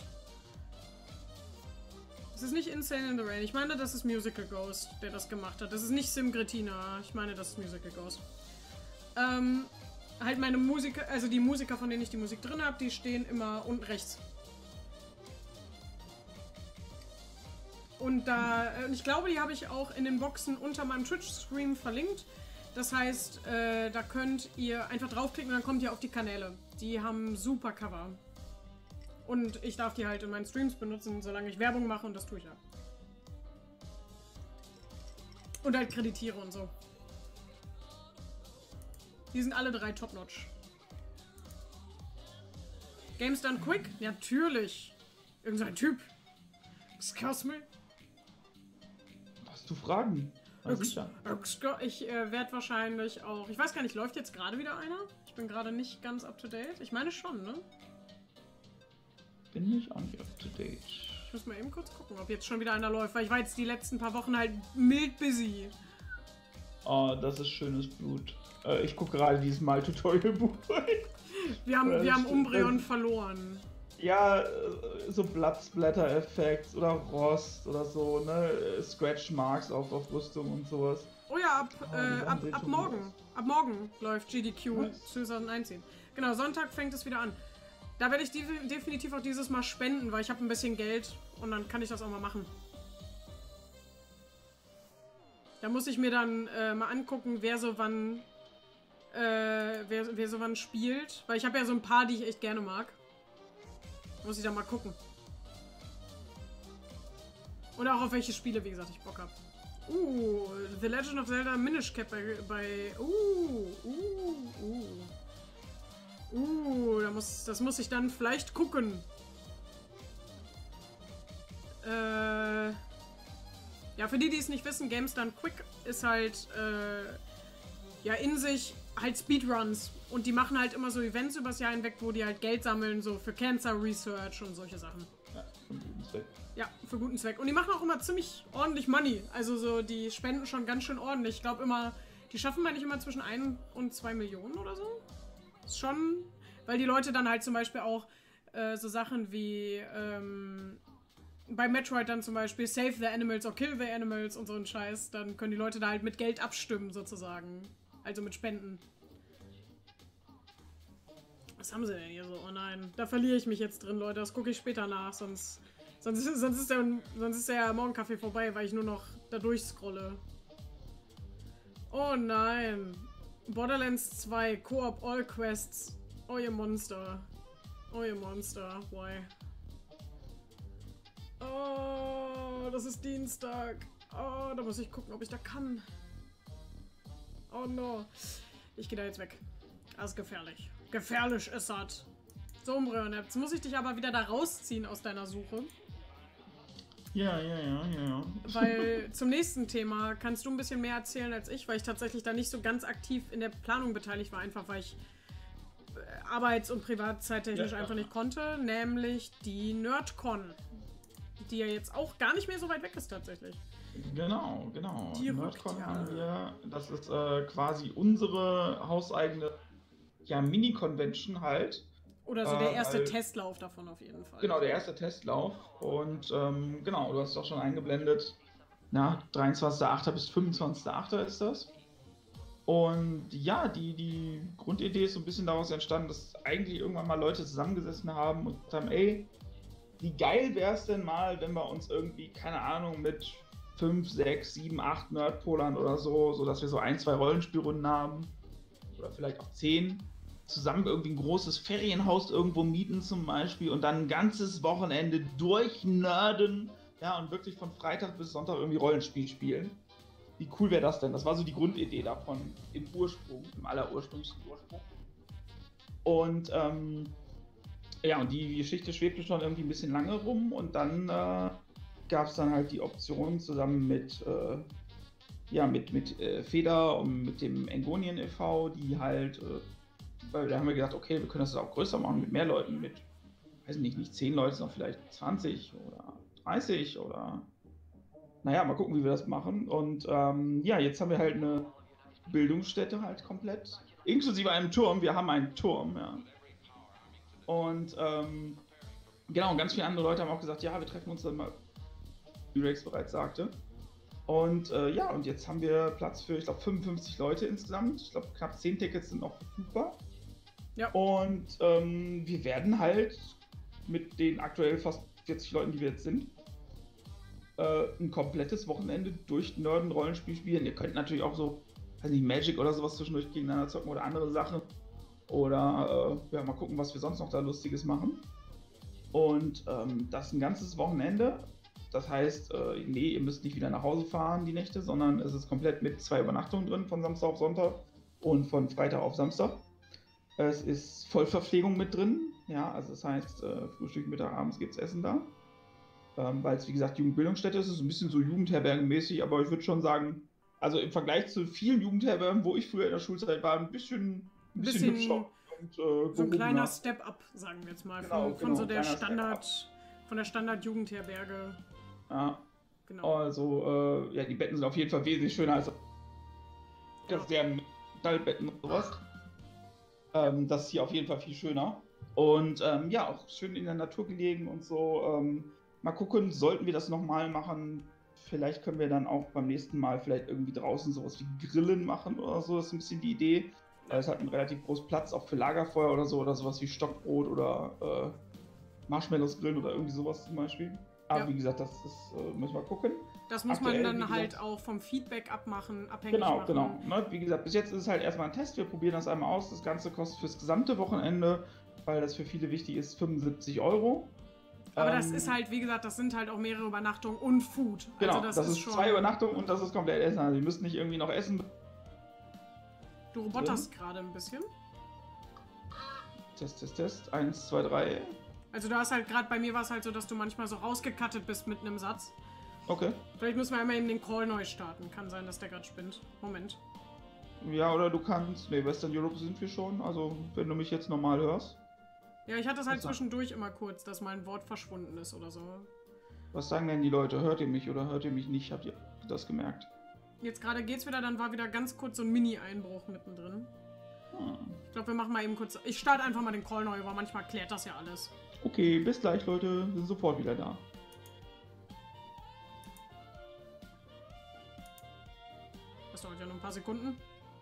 [SPEAKER 1] Das ist nicht Insane in the Rain. Ich meine, das ist Musical Ghost, der das gemacht hat. Das ist nicht Sim Gretina. Ich meine, das ist Musical Ghost. Ähm, halt meine Musiker, also die Musiker, von denen ich die Musik drin habe, die stehen immer unten rechts. Und da, ich glaube, die habe ich auch in den Boxen unter meinem Twitch-Stream verlinkt. Das heißt, äh, da könnt ihr einfach draufklicken und dann kommt ihr auf die Kanäle. Die haben super Cover. Und ich darf die halt in meinen Streams benutzen, solange ich Werbung mache und das tue ich ja. Und halt kreditiere und so. Die sind alle drei top-notch. Games Done Quick? Ja, natürlich. Irgend so ein Typ. Excuse me.
[SPEAKER 2] Hast du Fragen?
[SPEAKER 1] Ex Ex ich äh, werde wahrscheinlich auch... Ich weiß gar nicht, läuft jetzt gerade wieder einer? Ich bin gerade nicht ganz up-to-date. Ich meine schon, ne?
[SPEAKER 2] Bin ich auch nicht up-to-date.
[SPEAKER 1] Ich muss mal eben kurz gucken, ob jetzt schon wieder einer läuft, weil ich war jetzt die letzten paar Wochen halt mild busy.
[SPEAKER 2] Oh, das ist schönes Blut. Äh, ich gucke gerade dieses Mal-Tutorial-Buch.
[SPEAKER 1] Wir haben, wir haben Umbreon verloren.
[SPEAKER 2] Ja, so Blood-Splatter-Effekt oder Rost oder so, ne? Scratch-Marks auf, auf Rüstung und sowas.
[SPEAKER 1] Oh ja, ab, oh, äh, ab, ab morgen. Ab morgen läuft G D Q zwanzig neunzehn. Genau, Sonntag fängt es wieder an. Da werde ich die, definitiv auch dieses Mal spenden, weil ich habe ein bisschen Geld und dann kann ich das auch mal machen. Da muss ich mir dann äh, mal angucken, wer so wann äh, wer, wer so wann spielt. Weil ich habe ja so ein paar, die ich echt gerne mag. Muss ich da mal gucken. Und auch auf welche Spiele, wie gesagt, ich Bock habe. Uh, The Legend of Zelda Minish Cap bei, bei... Uh, uh, uh. Uh, da muss, das muss ich dann vielleicht gucken. Äh... Ja, für die, die es nicht wissen, Games Done Quick ist halt, äh, ja, in sich halt Speedruns. Und die machen halt immer so Events übers Jahr hinweg, wo die halt Geld sammeln, so für Cancer Research und solche Sachen.
[SPEAKER 2] Ja, für guten Zweck.
[SPEAKER 1] Ja, für guten Zweck. Und die machen auch immer ziemlich ordentlich Money. Also so, die spenden schon ganz schön ordentlich. Ich glaube immer, die schaffen, meine ich, immer zwischen ein und zwei Millionen oder so. Ist schon, weil die Leute dann halt zum Beispiel auch äh, so Sachen wie, ähm, bei Metroid dann zum Beispiel Save the Animals or Kill the Animals und so ein Scheiß, dann können die Leute da halt mit Geld abstimmen sozusagen. Also mit Spenden. Was haben sie denn hier so? Oh nein, da verliere ich mich jetzt drin, Leute. Das gucke ich später nach, sonst, sonst, sonst, ist der, sonst ist der Morgenkaffee vorbei, weil ich nur noch da durchscrolle. Oh nein. Borderlands zwei, Co-op All Quests. Oh ihr Monster. Oh ihr Monster. Why? Oh, das ist Dienstag. Oh, da muss ich gucken, ob ich da kann. Oh no. Ich gehe da jetzt weg. Das ist gefährlich. Gefährlich ist das. So, Umbreon, jetzt muss ich dich aber wieder da rausziehen aus deiner Suche.
[SPEAKER 2] Ja, ja, ja, ja, ja.
[SPEAKER 1] Weil zum nächsten Thema kannst du ein bisschen mehr erzählen als ich, weil ich tatsächlich da nicht so ganz aktiv in der Planung beteiligt war, einfach weil ich arbeits- und privatzeittechnisch ja, einfach ja. nicht konnte, nämlich die NerdCon, die ja jetzt auch gar nicht mehr so weit weg ist tatsächlich.
[SPEAKER 2] Genau, genau.
[SPEAKER 1] Die
[SPEAKER 2] NerdCon
[SPEAKER 1] ja.
[SPEAKER 2] haben wir, das ist äh, quasi unsere hauseigene ja, Mini-Convention halt.
[SPEAKER 1] Oder so der erste äh, Testlauf davon auf jeden Fall.
[SPEAKER 2] Genau, der erste Testlauf. Und ähm, genau, du hast es auch schon eingeblendet. Na, dreiundzwanzigster achter bis fünfundzwanzigster achter ist das. Und ja, die, die Grundidee ist so ein bisschen daraus entstanden, dass eigentlich irgendwann mal Leute zusammengesessen haben und gesagt haben, ey, wie geil wäre es denn mal, wenn wir uns irgendwie, keine Ahnung, mit fünf, sechs, sieben, acht Nerdpolern oder so, so dass wir so ein, zwei Rollenspielrunden haben. Oder vielleicht auch zehn. Zusammen irgendwie ein großes Ferienhaus irgendwo mieten zum Beispiel und dann ein ganzes Wochenende durchnörden, ja, und wirklich von Freitag bis Sonntag irgendwie Rollenspiel spielen. Wie cool wäre das denn? Das war so die Grundidee davon im Ursprung, im allerursprünglichen Ursprung. Und ähm, ja, und die Geschichte schwebte schon irgendwie ein bisschen lange rum und dann äh, gab es dann halt die Option zusammen mit äh, ja, mit, mit äh, Feder und mit dem Engonien e V, die halt äh, weil da haben wir gedacht, okay, wir können das auch größer machen, mit mehr Leuten, mit, weiß nicht, nicht zehn Leute, sondern vielleicht zwanzig oder dreißig oder, naja, mal gucken, wie wir das machen. Und ähm, ja, jetzt haben wir halt eine Bildungsstätte halt komplett, inklusive einem Turm, wir haben einen Turm, ja. Und ähm, genau, ganz viele andere Leute haben auch gesagt, ja, wir treffen uns dann mal, wie Rex bereits sagte. Und äh, ja, und jetzt haben wir Platz für, ich glaube, fünfundfünfzig Leute insgesamt. Ich glaube, knapp zehn Tickets sind noch verfügbar. Ja. Und ähm, wir werden halt mit den aktuell fast vierzig Leuten, die wir jetzt sind, äh, ein komplettes Wochenende durch Nerden Rollenspiel spielen. Ihr könnt natürlich auch so, weiß nicht, Magic oder sowas zwischendurch gegeneinander zocken oder andere Sachen. Oder äh, ja, mal gucken, was wir sonst noch da Lustiges machen. Und ähm, das ein ganzes Wochenende. Das heißt, äh, nee, ihr müsst nicht wieder nach Hause fahren die Nächte, sondern es ist komplett mit zwei Übernachtungen drin, von Samstag auf Sonntag und von Freitag auf Samstag. Es ist Vollverpflegung mit drin, ja, also das heißt, äh, Frühstück, Mittag, abends gibt es Essen da. Ähm, weil es, wie gesagt, Jugendbildungsstätte ist, es ist ein bisschen so jugendherbergenmäßig, aber ich würde schon sagen, also im Vergleich zu vielen Jugendherbergen, wo ich früher in der Schulzeit war, ein bisschen, ein bisschen, bisschen hübscher. Und, äh,
[SPEAKER 1] so ein kleiner Step-up, sagen wir jetzt mal,
[SPEAKER 2] genau,
[SPEAKER 1] von, von
[SPEAKER 2] genau,
[SPEAKER 1] so der Standard, von der Standard-Jugendherberge.
[SPEAKER 2] Ja, genau. Also, äh, ja, die Betten sind auf jeden Fall wesentlich schöner als das ja. der Metallbetten und sowas. Ähm, das ist hier auf jeden Fall viel schöner. Und ähm, ja, auch schön in der Natur gelegen und so. Ähm, mal gucken, sollten wir das nochmal machen. Vielleicht können wir dann auch beim nächsten Mal vielleicht irgendwie draußen sowas wie Grillen machen oder so. Das ist ein bisschen die Idee. Weil es hat einen relativ großen Platz, auch für Lagerfeuer oder so. Oder sowas wie Stockbrot oder äh, Marshmallows grillen oder irgendwie sowas zum Beispiel. Aber ja. wie gesagt, das ist, äh, müssen wir gucken.
[SPEAKER 1] Das muss Aktuell, man dann gesagt, halt auch vom Feedback abmachen, abhängig
[SPEAKER 2] genau,
[SPEAKER 1] machen.
[SPEAKER 2] Genau, genau. Ne? Wie gesagt, bis jetzt ist es halt erstmal ein Test. Wir probieren das einmal aus. Das Ganze kostet fürs gesamte Wochenende, weil das für viele wichtig ist, fünfundsiebzig Euro.
[SPEAKER 1] Aber ähm, das ist halt, wie gesagt, das sind halt auch mehrere Übernachtungen und Food.
[SPEAKER 2] Genau,
[SPEAKER 1] also das,
[SPEAKER 2] das ist,
[SPEAKER 1] ist schon...
[SPEAKER 2] zwei Übernachtungen und das ist komplett Essen. Also ihr müsst nicht irgendwie noch essen.
[SPEAKER 1] Du roboterst gerade ein bisschen.
[SPEAKER 2] Test, Test, Test. Eins, zwei, drei.
[SPEAKER 1] Also du hast halt gerade, bei mir war es halt so, dass du manchmal so rausgekattet bist mitten im Satz.
[SPEAKER 2] Okay.
[SPEAKER 1] Vielleicht müssen wir einmal eben den Call neu starten. Kann sein, dass der gerade spinnt. Moment.
[SPEAKER 2] Ja, oder du kannst... Ne, Western Europe sind wir schon. Also, wenn du mich jetzt normal hörst.
[SPEAKER 1] Ja, ich hatte es halt Was zwischendurch immer kurz, dass mal ein Wort verschwunden ist oder so.
[SPEAKER 2] Was sagen denn die Leute? Hört ihr mich oder hört ihr mich nicht? Habt ihr das gemerkt?
[SPEAKER 1] Jetzt gerade geht's wieder, dann war wieder ganz kurz so ein Mini-Einbruch mittendrin. Hm. Ich glaube, wir machen mal eben kurz... Ich starte einfach mal den Call neu, weil manchmal klärt das ja alles.
[SPEAKER 2] Okay, bis gleich, Leute. Wir sind sofort wieder da.
[SPEAKER 1] Das dauert ja noch ein paar Sekunden.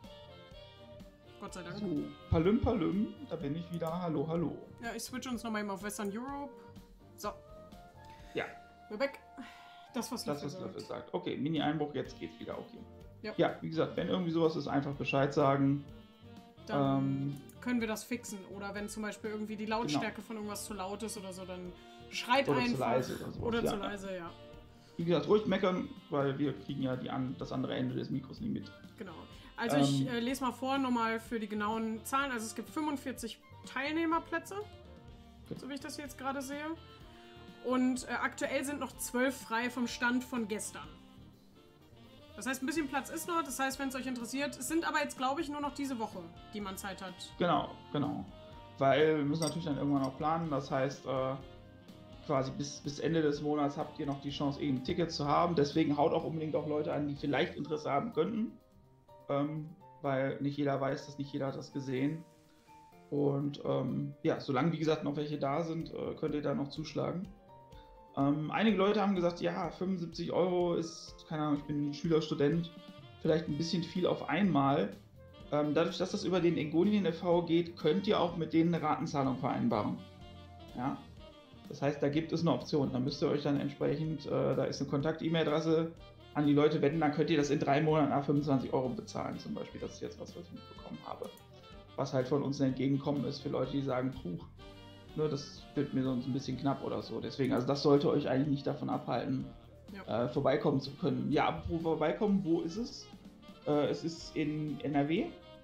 [SPEAKER 1] Gott sei Dank.
[SPEAKER 2] So, Palüm, Palüm. Da bin ich wieder. Hallo, hallo.
[SPEAKER 1] Ja, ich switche uns nochmal eben auf Western Europe. So.
[SPEAKER 2] Ja.
[SPEAKER 1] We're back. Das, was
[SPEAKER 2] Löffel sagt. sagt. Okay, Mini-Einbruch, jetzt geht's wieder. Okay.
[SPEAKER 1] Ja.
[SPEAKER 2] ja, wie gesagt, wenn irgendwie sowas ist, einfach Bescheid sagen.
[SPEAKER 1] Dann ähm, können wir das fixen. Oder wenn zum Beispiel irgendwie die Lautstärke genau. von irgendwas zu laut ist oder so, dann schreit
[SPEAKER 2] oder
[SPEAKER 1] einfach.
[SPEAKER 2] Zu leise oder sowas.
[SPEAKER 1] Oder
[SPEAKER 2] ja.
[SPEAKER 1] zu leise, ja.
[SPEAKER 2] Wie gesagt, ruhig meckern, weil wir kriegen ja die an, das andere Ende des Mikros nicht mit.
[SPEAKER 1] Genau. Also ähm, ich äh, lese mal vor, nochmal für die genauen Zahlen. Also es gibt fünfundvierzig Teilnehmerplätze, okay. so wie ich das jetzt gerade sehe. Und äh, aktuell sind noch zwölf frei vom Stand von gestern. Das heißt, ein bisschen Platz ist noch. Das heißt, wenn es euch interessiert, es sind aber jetzt, glaube ich, nur noch diese Woche, die man Zeit hat.
[SPEAKER 2] Genau, genau. Weil wir müssen natürlich dann irgendwann auch planen. Das heißt, äh, quasi bis, bis Ende des Monats habt ihr noch die Chance, eben Tickets zu haben. Deswegen haut auch unbedingt auch Leute an, die vielleicht Interesse haben könnten. Ähm, weil nicht jeder weiß das, nicht jeder hat das gesehen. Und ähm, ja, solange, wie gesagt, noch welche da sind, äh, könnt ihr da noch zuschlagen. Ähm, einige Leute haben gesagt, ja, fünfundsiebzig Euro ist, keine Ahnung, ich bin Schüler, Student, vielleicht ein bisschen viel auf einmal. Ähm, dadurch, dass das über den Engonien e V geht, könnt ihr auch mit denen eine Ratenzahlung vereinbaren. Ja, das heißt, da gibt es eine Option. Da müsst ihr euch dann entsprechend, äh, da ist eine Kontakt-E-Mail-Adresse an die Leute wenden, dann könnt ihr das in drei Monaten nach fünfundzwanzig Euro bezahlen zum Beispiel. Das ist jetzt was, was ich mitbekommen habe. Was halt von uns ein Entgegenkommen ist für Leute, die sagen, puh, ne, das wird mir sonst ein bisschen knapp oder so. Deswegen, also das sollte euch eigentlich nicht davon abhalten, ja. äh, vorbeikommen zu können. Ja, apropos vorbeikommen, wo ist es? Äh, es ist in N R W.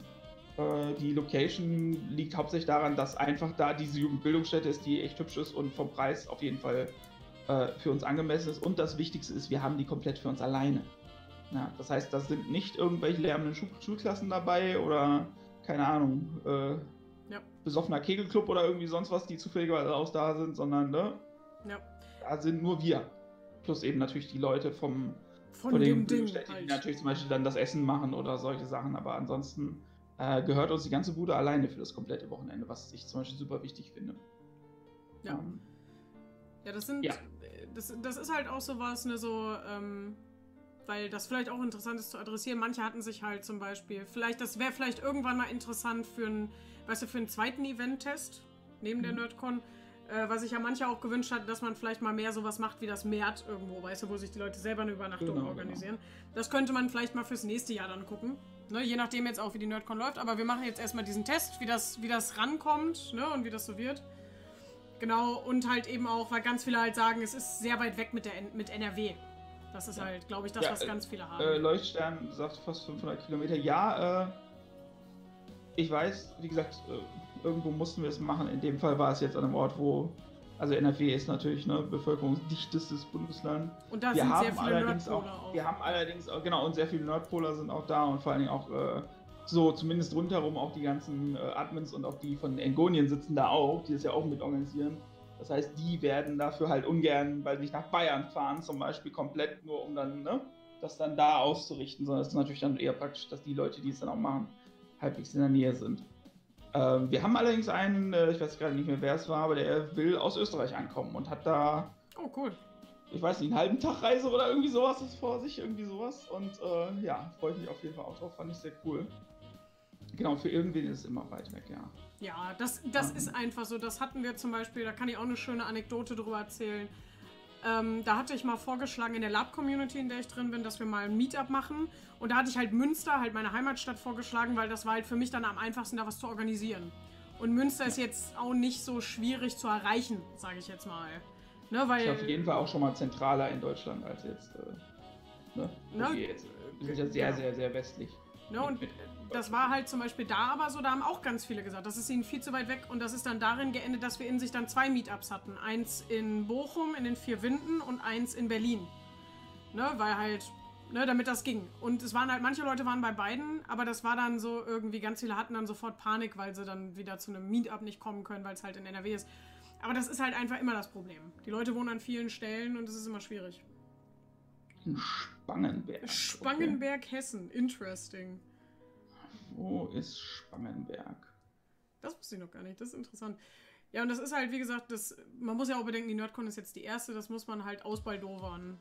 [SPEAKER 2] Äh, die Location liegt hauptsächlich daran, dass einfach da diese Jugendbildungsstätte ist, die echt hübsch ist und vom Preis auf jeden Fall äh, für uns angemessen ist. Und das Wichtigste ist, wir haben die komplett für uns alleine. Ja, das heißt, da sind nicht irgendwelche lärmenden Schul Schulklassen dabei oder, keine Ahnung, äh, ja. besoffener Kegelclub oder irgendwie sonst was, die zufälligerweise auch da sind, sondern ne,
[SPEAKER 1] ja.
[SPEAKER 2] da sind nur wir. Plus eben natürlich die Leute vom
[SPEAKER 1] von, von dem Ding,
[SPEAKER 2] Städten,
[SPEAKER 1] halt.
[SPEAKER 2] die natürlich zum Beispiel dann das Essen machen oder solche Sachen, aber ansonsten äh, gehört uns die ganze Bude alleine für das komplette Wochenende, was ich zum Beispiel super wichtig finde.
[SPEAKER 1] Ja, ähm, ja das sind,
[SPEAKER 2] ja.
[SPEAKER 1] Das, das ist halt auch sowas, ne, so, ähm, weil das vielleicht auch interessant ist zu adressieren. Manche hatten sich halt zum Beispiel, vielleicht, das wäre vielleicht irgendwann mal interessant für einen, weißt du, für einen zweiten Event-Test neben mhm. der Nerdcon, äh, was sich ja manche auch gewünscht hat, dass man vielleicht mal mehr sowas macht wie das Mert irgendwo, weißt du, wo sich die Leute selber eine Übernachtung genau, organisieren. Genau. Das könnte man vielleicht mal fürs nächste Jahr dann gucken, ne, je nachdem jetzt auch, wie die Nerdcon läuft, aber wir machen jetzt erstmal diesen Test, wie das, wie das rankommt, ne, und wie das so wird. Genau, und halt eben auch, weil ganz viele halt sagen, es ist sehr weit weg mit, der, mit N R W. Das ist ja. halt, glaube ich, das, ja, was ganz viele haben.
[SPEAKER 2] Äh, Leuchtstern sagt fast fünfhundert Kilometer. Ja, äh, ich weiß, wie gesagt, äh, irgendwo mussten wir es machen. In dem Fall war es jetzt an einem Ort, wo, also N R W ist natürlich ne bevölkerungsdichtestes Bundesland.
[SPEAKER 1] Und da
[SPEAKER 2] wir
[SPEAKER 1] sind
[SPEAKER 2] haben
[SPEAKER 1] sehr viele
[SPEAKER 2] allerdings
[SPEAKER 1] Nordpoler
[SPEAKER 2] auch,
[SPEAKER 1] auch.
[SPEAKER 2] Wir haben allerdings, auch, genau, und sehr viele Nordpoler sind auch da und vor allen Dingen auch äh, so zumindest rundherum auch die ganzen äh, Admins und auch die von Engonien sitzen da auch, die das ja auch mit organisieren. Das heißt, die werden dafür halt ungern, weil sie nicht nach Bayern fahren, zum Beispiel komplett, nur um dann, ne, das dann da auszurichten, sondern es ist natürlich dann eher praktisch, dass die Leute, die es dann auch machen, halbwegs in der Nähe sind. Ähm, wir haben allerdings einen, äh, ich weiß gerade nicht mehr, wer es war, aber der will aus Österreich ankommen und hat da,
[SPEAKER 1] oh cool,
[SPEAKER 2] ich weiß nicht, einen halben Tag Reise oder irgendwie sowas ist vor sich, irgendwie sowas. Und äh, ja, freue ich mich auf jeden Fall auch drauf, fand ich sehr cool. Genau, für irgendwen ist es immer weit weg, ja.
[SPEAKER 1] Ja, das, das ist einfach so. Das hatten wir zum Beispiel, da kann ich auch eine schöne Anekdote drüber erzählen. Ähm, da hatte ich mal vorgeschlagen in der Lab-Community, in der ich drin bin, dass wir mal ein Meetup machen. Und da hatte ich halt Münster, halt meine Heimatstadt, vorgeschlagen, weil das war halt für mich dann am einfachsten, da was zu organisieren. Und Münster ist jetzt auch nicht so schwierig zu erreichen, sage ich jetzt mal. Ne, weil,
[SPEAKER 2] ist auf jeden Fall auch schon mal zentraler in Deutschland als jetzt, äh, ne?
[SPEAKER 1] Ne,
[SPEAKER 2] wir, jetzt wir sind ja sehr, sehr, sehr westlich.
[SPEAKER 1] Ne, und das war halt zum Beispiel da aber so, da haben auch ganz viele gesagt, das ist ihnen viel zu weit weg und das ist dann darin geendet, dass wir in sich dann zwei Meetups hatten. Eins in Bochum, in den Vier Winden und eins in Berlin. Ne, weil halt, ne, damit das ging. Und es waren halt, manche Leute waren bei beiden, aber das war dann so irgendwie, ganz viele hatten dann sofort Panik, weil sie dann wieder zu einem Meetup nicht kommen können, weil es halt in N R W ist. Aber das ist halt einfach immer das Problem. Die Leute wohnen an vielen Stellen und es ist immer schwierig.
[SPEAKER 2] In Spangenberg.
[SPEAKER 1] Spangenberg, okay. Hessen. Interesting.
[SPEAKER 2] Wo ist Spangenberg?
[SPEAKER 1] Das wusste ich noch gar nicht. Das ist interessant. Ja, und das ist halt, wie gesagt, das, man muss ja auch bedenken, die Nerdcon ist jetzt die erste. Das muss man halt ausbaldowern.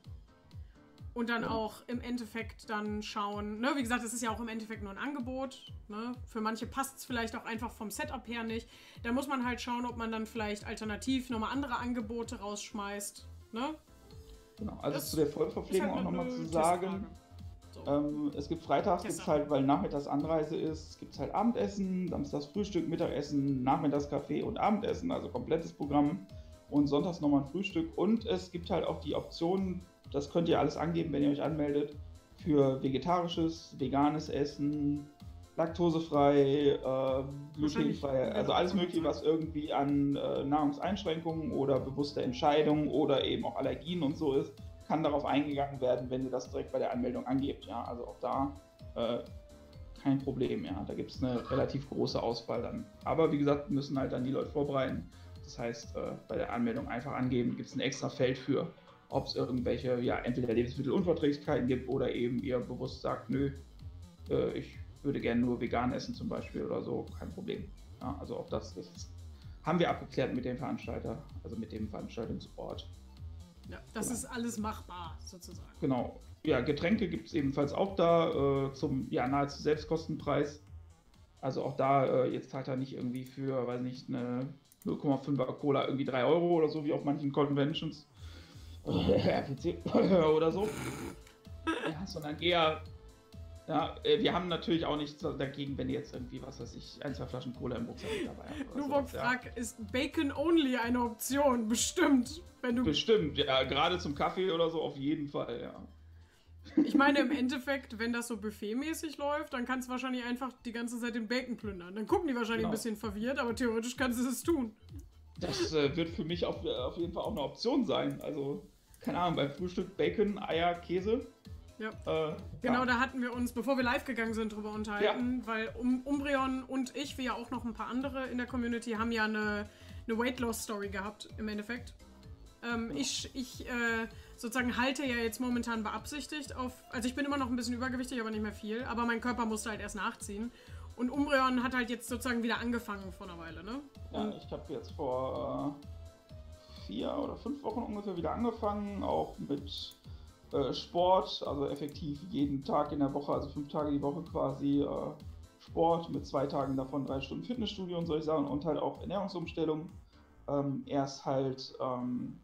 [SPEAKER 1] Und dann ja. auch im Endeffekt dann schauen. Ne, wie gesagt, es ist ja auch im Endeffekt nur ein Angebot. Ne? Für manche passt es vielleicht auch einfach vom Setup her nicht. Da muss man halt schauen, ob man dann vielleicht alternativ nochmal andere Angebote rausschmeißt. Ne?
[SPEAKER 2] Genau, also das zu der Vollverpflegung halt auch nochmal zu sagen. So. Ähm, es gibt freitags, gibt es halt, weil nachmittags Anreise ist, gibt es halt Abendessen, samstags Frühstück, Mittagessen, Nachmittagskaffee und Abendessen, also komplettes Programm. Und sonntags nochmal ein Frühstück. Und es gibt halt auch die Option, das könnt ihr alles angeben, wenn ihr euch anmeldet, für vegetarisches, veganes Essen, laktosefrei, äh, glutenfrei, also alles mögliche, was irgendwie an äh, Nahrungseinschränkungen oder bewusste Entscheidungen oder eben auch Allergien und so ist, kann darauf eingegangen werden, wenn ihr das direkt bei der Anmeldung angebt. Ja, also auch da äh, kein Problem. Ja, da gibt es eine relativ große Auswahl dann. Aber wie gesagt, müssen halt dann die Leute vorbereiten. Das heißt, äh, bei der Anmeldung einfach angeben, gibt es ein extra Feld für, ob es irgendwelche, ja, entweder Lebensmittelunverträglichkeiten gibt oder eben ihr bewusst sagt, nö, äh, ich würde gerne nur vegan essen zum Beispiel oder so, kein Problem. Ja, also auch das, das haben wir abgeklärt mit dem Veranstalter, also mit dem Veranstaltungsort.
[SPEAKER 1] Ja, das genau. ist alles machbar sozusagen.
[SPEAKER 2] Genau. Ja, Getränke gibt es ebenfalls auch da äh, zum ja, nahezu Selbstkostenpreis. Also auch da, äh, jetzt zahlt er nicht irgendwie für, weiß nicht, eine null Komma fünfer Cola irgendwie drei Euro oder so, wie auf manchen Conventions. R P C oder so. Ja, sondern eher, ja, wir haben natürlich auch nichts dagegen, wenn ihr jetzt irgendwie, was weiß ich, ein, zwei Flaschen Cola im Rucksack dabei habt.
[SPEAKER 1] Nuvok fragt, ja. Ist Bacon Only eine Option? Bestimmt. Wenn du
[SPEAKER 2] Bestimmt, ja, gerade zum Kaffee oder so auf jeden Fall, ja.
[SPEAKER 1] Ich meine, im Endeffekt, wenn das so buffetmäßig läuft, dann kannst du wahrscheinlich einfach die ganze Zeit den Bacon plündern. Dann gucken die wahrscheinlich genau. ein bisschen verwirrt, aber theoretisch kannst du es tun.
[SPEAKER 2] Das äh, wird für mich auf, auf jeden Fall auch eine Option sein. Also, keine Ahnung, beim Frühstück Bacon, Eier, Käse.
[SPEAKER 1] Ja. Äh, genau, ja. Da hatten wir uns, bevor wir live gegangen sind, drüber unterhalten, ja. weil um, Umbreon und ich, wie ja auch noch ein paar andere in der Community, haben ja eine, eine Weight-Loss-Story gehabt, im Endeffekt. Ähm, ja. Ich, ich äh, sozusagen halte ja jetzt momentan beabsichtigt auf, also ich bin immer noch ein bisschen übergewichtig, aber nicht mehr viel, aber mein Körper musste halt erst nachziehen. Und Umbreon hat halt jetzt sozusagen wieder angefangen vor einer Weile, ne?
[SPEAKER 2] Ja, ich habe jetzt vor äh, vier oder fünf Wochen ungefähr wieder angefangen, auch mit äh, Sport, also effektiv jeden Tag in der Woche, also fünf Tage die Woche quasi äh, Sport, mit zwei Tagen davon drei Stunden Fitnessstudio und solche Sachen und halt auch Ernährungsumstellung. Ähm, erst halt ähm,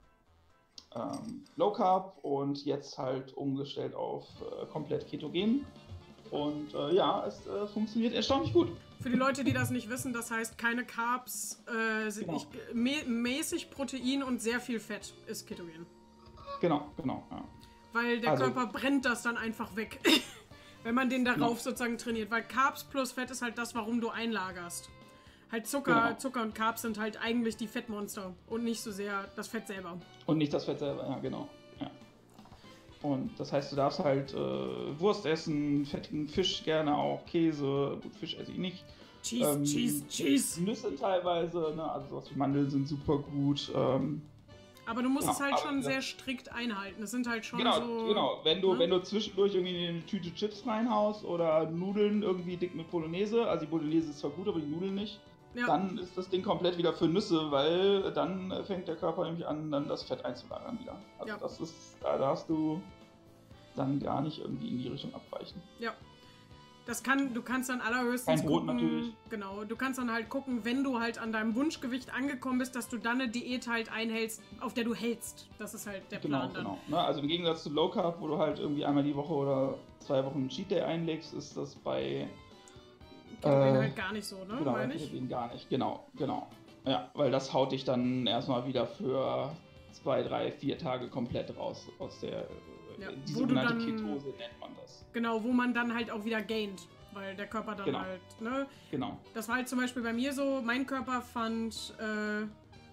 [SPEAKER 2] ähm, Low Carb und jetzt halt umgestellt auf äh, komplett Ketogen. Und äh, ja, es äh, funktioniert erstaunlich gut.
[SPEAKER 1] Für die Leute, die das nicht wissen, das heißt keine Carbs, äh, genau. ich, mä mäßig Protein und sehr viel Fett ist Ketogen.
[SPEAKER 2] Genau, genau. Ja.
[SPEAKER 1] Weil der also, Körper brennt das dann einfach weg, wenn man den darauf genau. sozusagen trainiert. Weil Carbs plus Fett ist halt das, warum du einlagerst. Halt Zucker, genau. Zucker und Carbs sind halt eigentlich die Fettmonster und nicht so sehr das Fett selber.
[SPEAKER 2] Und nicht das Fett selber, ja genau. Ja. Und das heißt, du darfst halt äh, Wurst essen, fettigen Fisch gerne auch, Käse, gut, Fisch esse ich nicht.
[SPEAKER 1] Cheese, ähm, Cheese, Cheese.
[SPEAKER 2] Nüsse teilweise, ne? Also sowas wie Mandeln sind super gut. Ähm,
[SPEAKER 1] aber du musst genau, es halt schon sehr strikt einhalten. Es sind halt schon
[SPEAKER 2] genau,
[SPEAKER 1] so...
[SPEAKER 2] Genau, wenn du, ne? wenn du zwischendurch irgendwie eine Tüte Chips reinhaust oder Nudeln irgendwie dick mit Bolognese, also die Bolognese ist zwar gut, aber die Nudeln nicht, ja. dann ist das Ding komplett wieder für Nüsse, weil dann fängt der Körper nämlich an, dann das Fett einzulagern wieder. Also ja. das ist, da darfst du dann gar nicht irgendwie in die Richtung abweichen.
[SPEAKER 1] Ja. Das kann, du kannst dann allerhöchstens
[SPEAKER 2] Kein Brot
[SPEAKER 1] gucken,
[SPEAKER 2] natürlich.
[SPEAKER 1] Genau, du kannst dann halt gucken, wenn du halt an deinem Wunschgewicht angekommen bist, dass du dann eine Diät halt einhältst, auf der du hältst. Das ist halt der Plan
[SPEAKER 2] genau,
[SPEAKER 1] dann.
[SPEAKER 2] Genau, also im Gegensatz zu Low Carb, wo du halt irgendwie einmal die Woche oder zwei Wochen einen Cheat Day einlegst, ist das bei
[SPEAKER 1] Ketogen äh, halt gar nicht so, ne?
[SPEAKER 2] Genau,
[SPEAKER 1] meine ich?
[SPEAKER 2] Ketogen gar nicht, genau, genau. Ja, weil das haut dich dann erstmal wieder für zwei, drei, vier Tage komplett raus aus der
[SPEAKER 1] ja,
[SPEAKER 2] die sogenannte dann, Ketose nennt man das.
[SPEAKER 1] Genau, wo man dann halt auch wieder gaint, weil der Körper dann
[SPEAKER 2] genau.
[SPEAKER 1] halt, ne?
[SPEAKER 2] Genau.
[SPEAKER 1] Das war halt zum Beispiel bei mir so, mein Körper fand äh,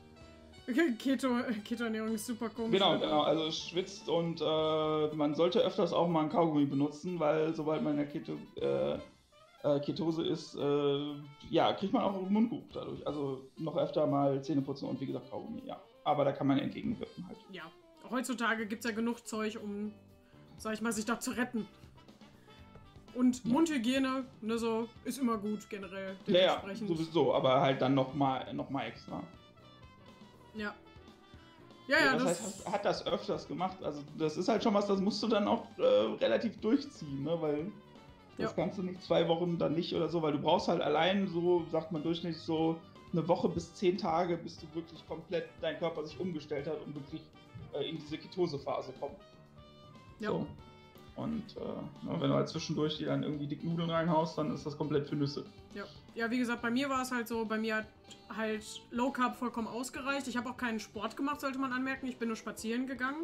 [SPEAKER 1] Keto, Keto-Ernährung ist super komisch.
[SPEAKER 2] Genau, genau, also es schwitzt und äh, man sollte öfters auch mal ein Kaugummi benutzen, weil sobald man in der Keto, äh, äh, Ketose ist, äh, ja, kriegt man auch einen Mundgeruch dadurch. Also noch öfter mal Zähne putzen und wie gesagt Kaugummi, ja. Aber da kann man entgegenwirken halt.
[SPEAKER 1] Ja. Heutzutage gibt es ja genug Zeug, um, sag ich mal, sich da zu retten. Und ja. Mundhygiene, ne, so, ist immer gut generell.
[SPEAKER 2] Ja, ja, sowieso, aber halt dann nochmal noch mal extra.
[SPEAKER 1] Ja. Ja, ja,
[SPEAKER 2] ja das,
[SPEAKER 1] das
[SPEAKER 2] heißt, hat das öfters gemacht. Also das ist halt schon was, das musst du dann auch äh, relativ durchziehen, ne, weil das ja. kannst du nicht zwei Wochen dann nicht oder so, weil du brauchst halt allein so, sagt man durchschnittlich so, eine Woche bis zehn Tage, bis du wirklich komplett dein Körper sich umgestellt hat und wirklich in diese Ketosephase kommen.
[SPEAKER 1] Ja.
[SPEAKER 2] So. Und äh, wenn du halt zwischendurch die dann irgendwie dick Nudeln reinhaust, dann ist das komplett für Nüsse.
[SPEAKER 1] Ja, ja, wie gesagt, bei mir war es halt so, bei mir hat halt Low Carb vollkommen ausgereicht. Ich habe auch keinen Sport gemacht, sollte man anmerken. Ich bin nur spazieren gegangen.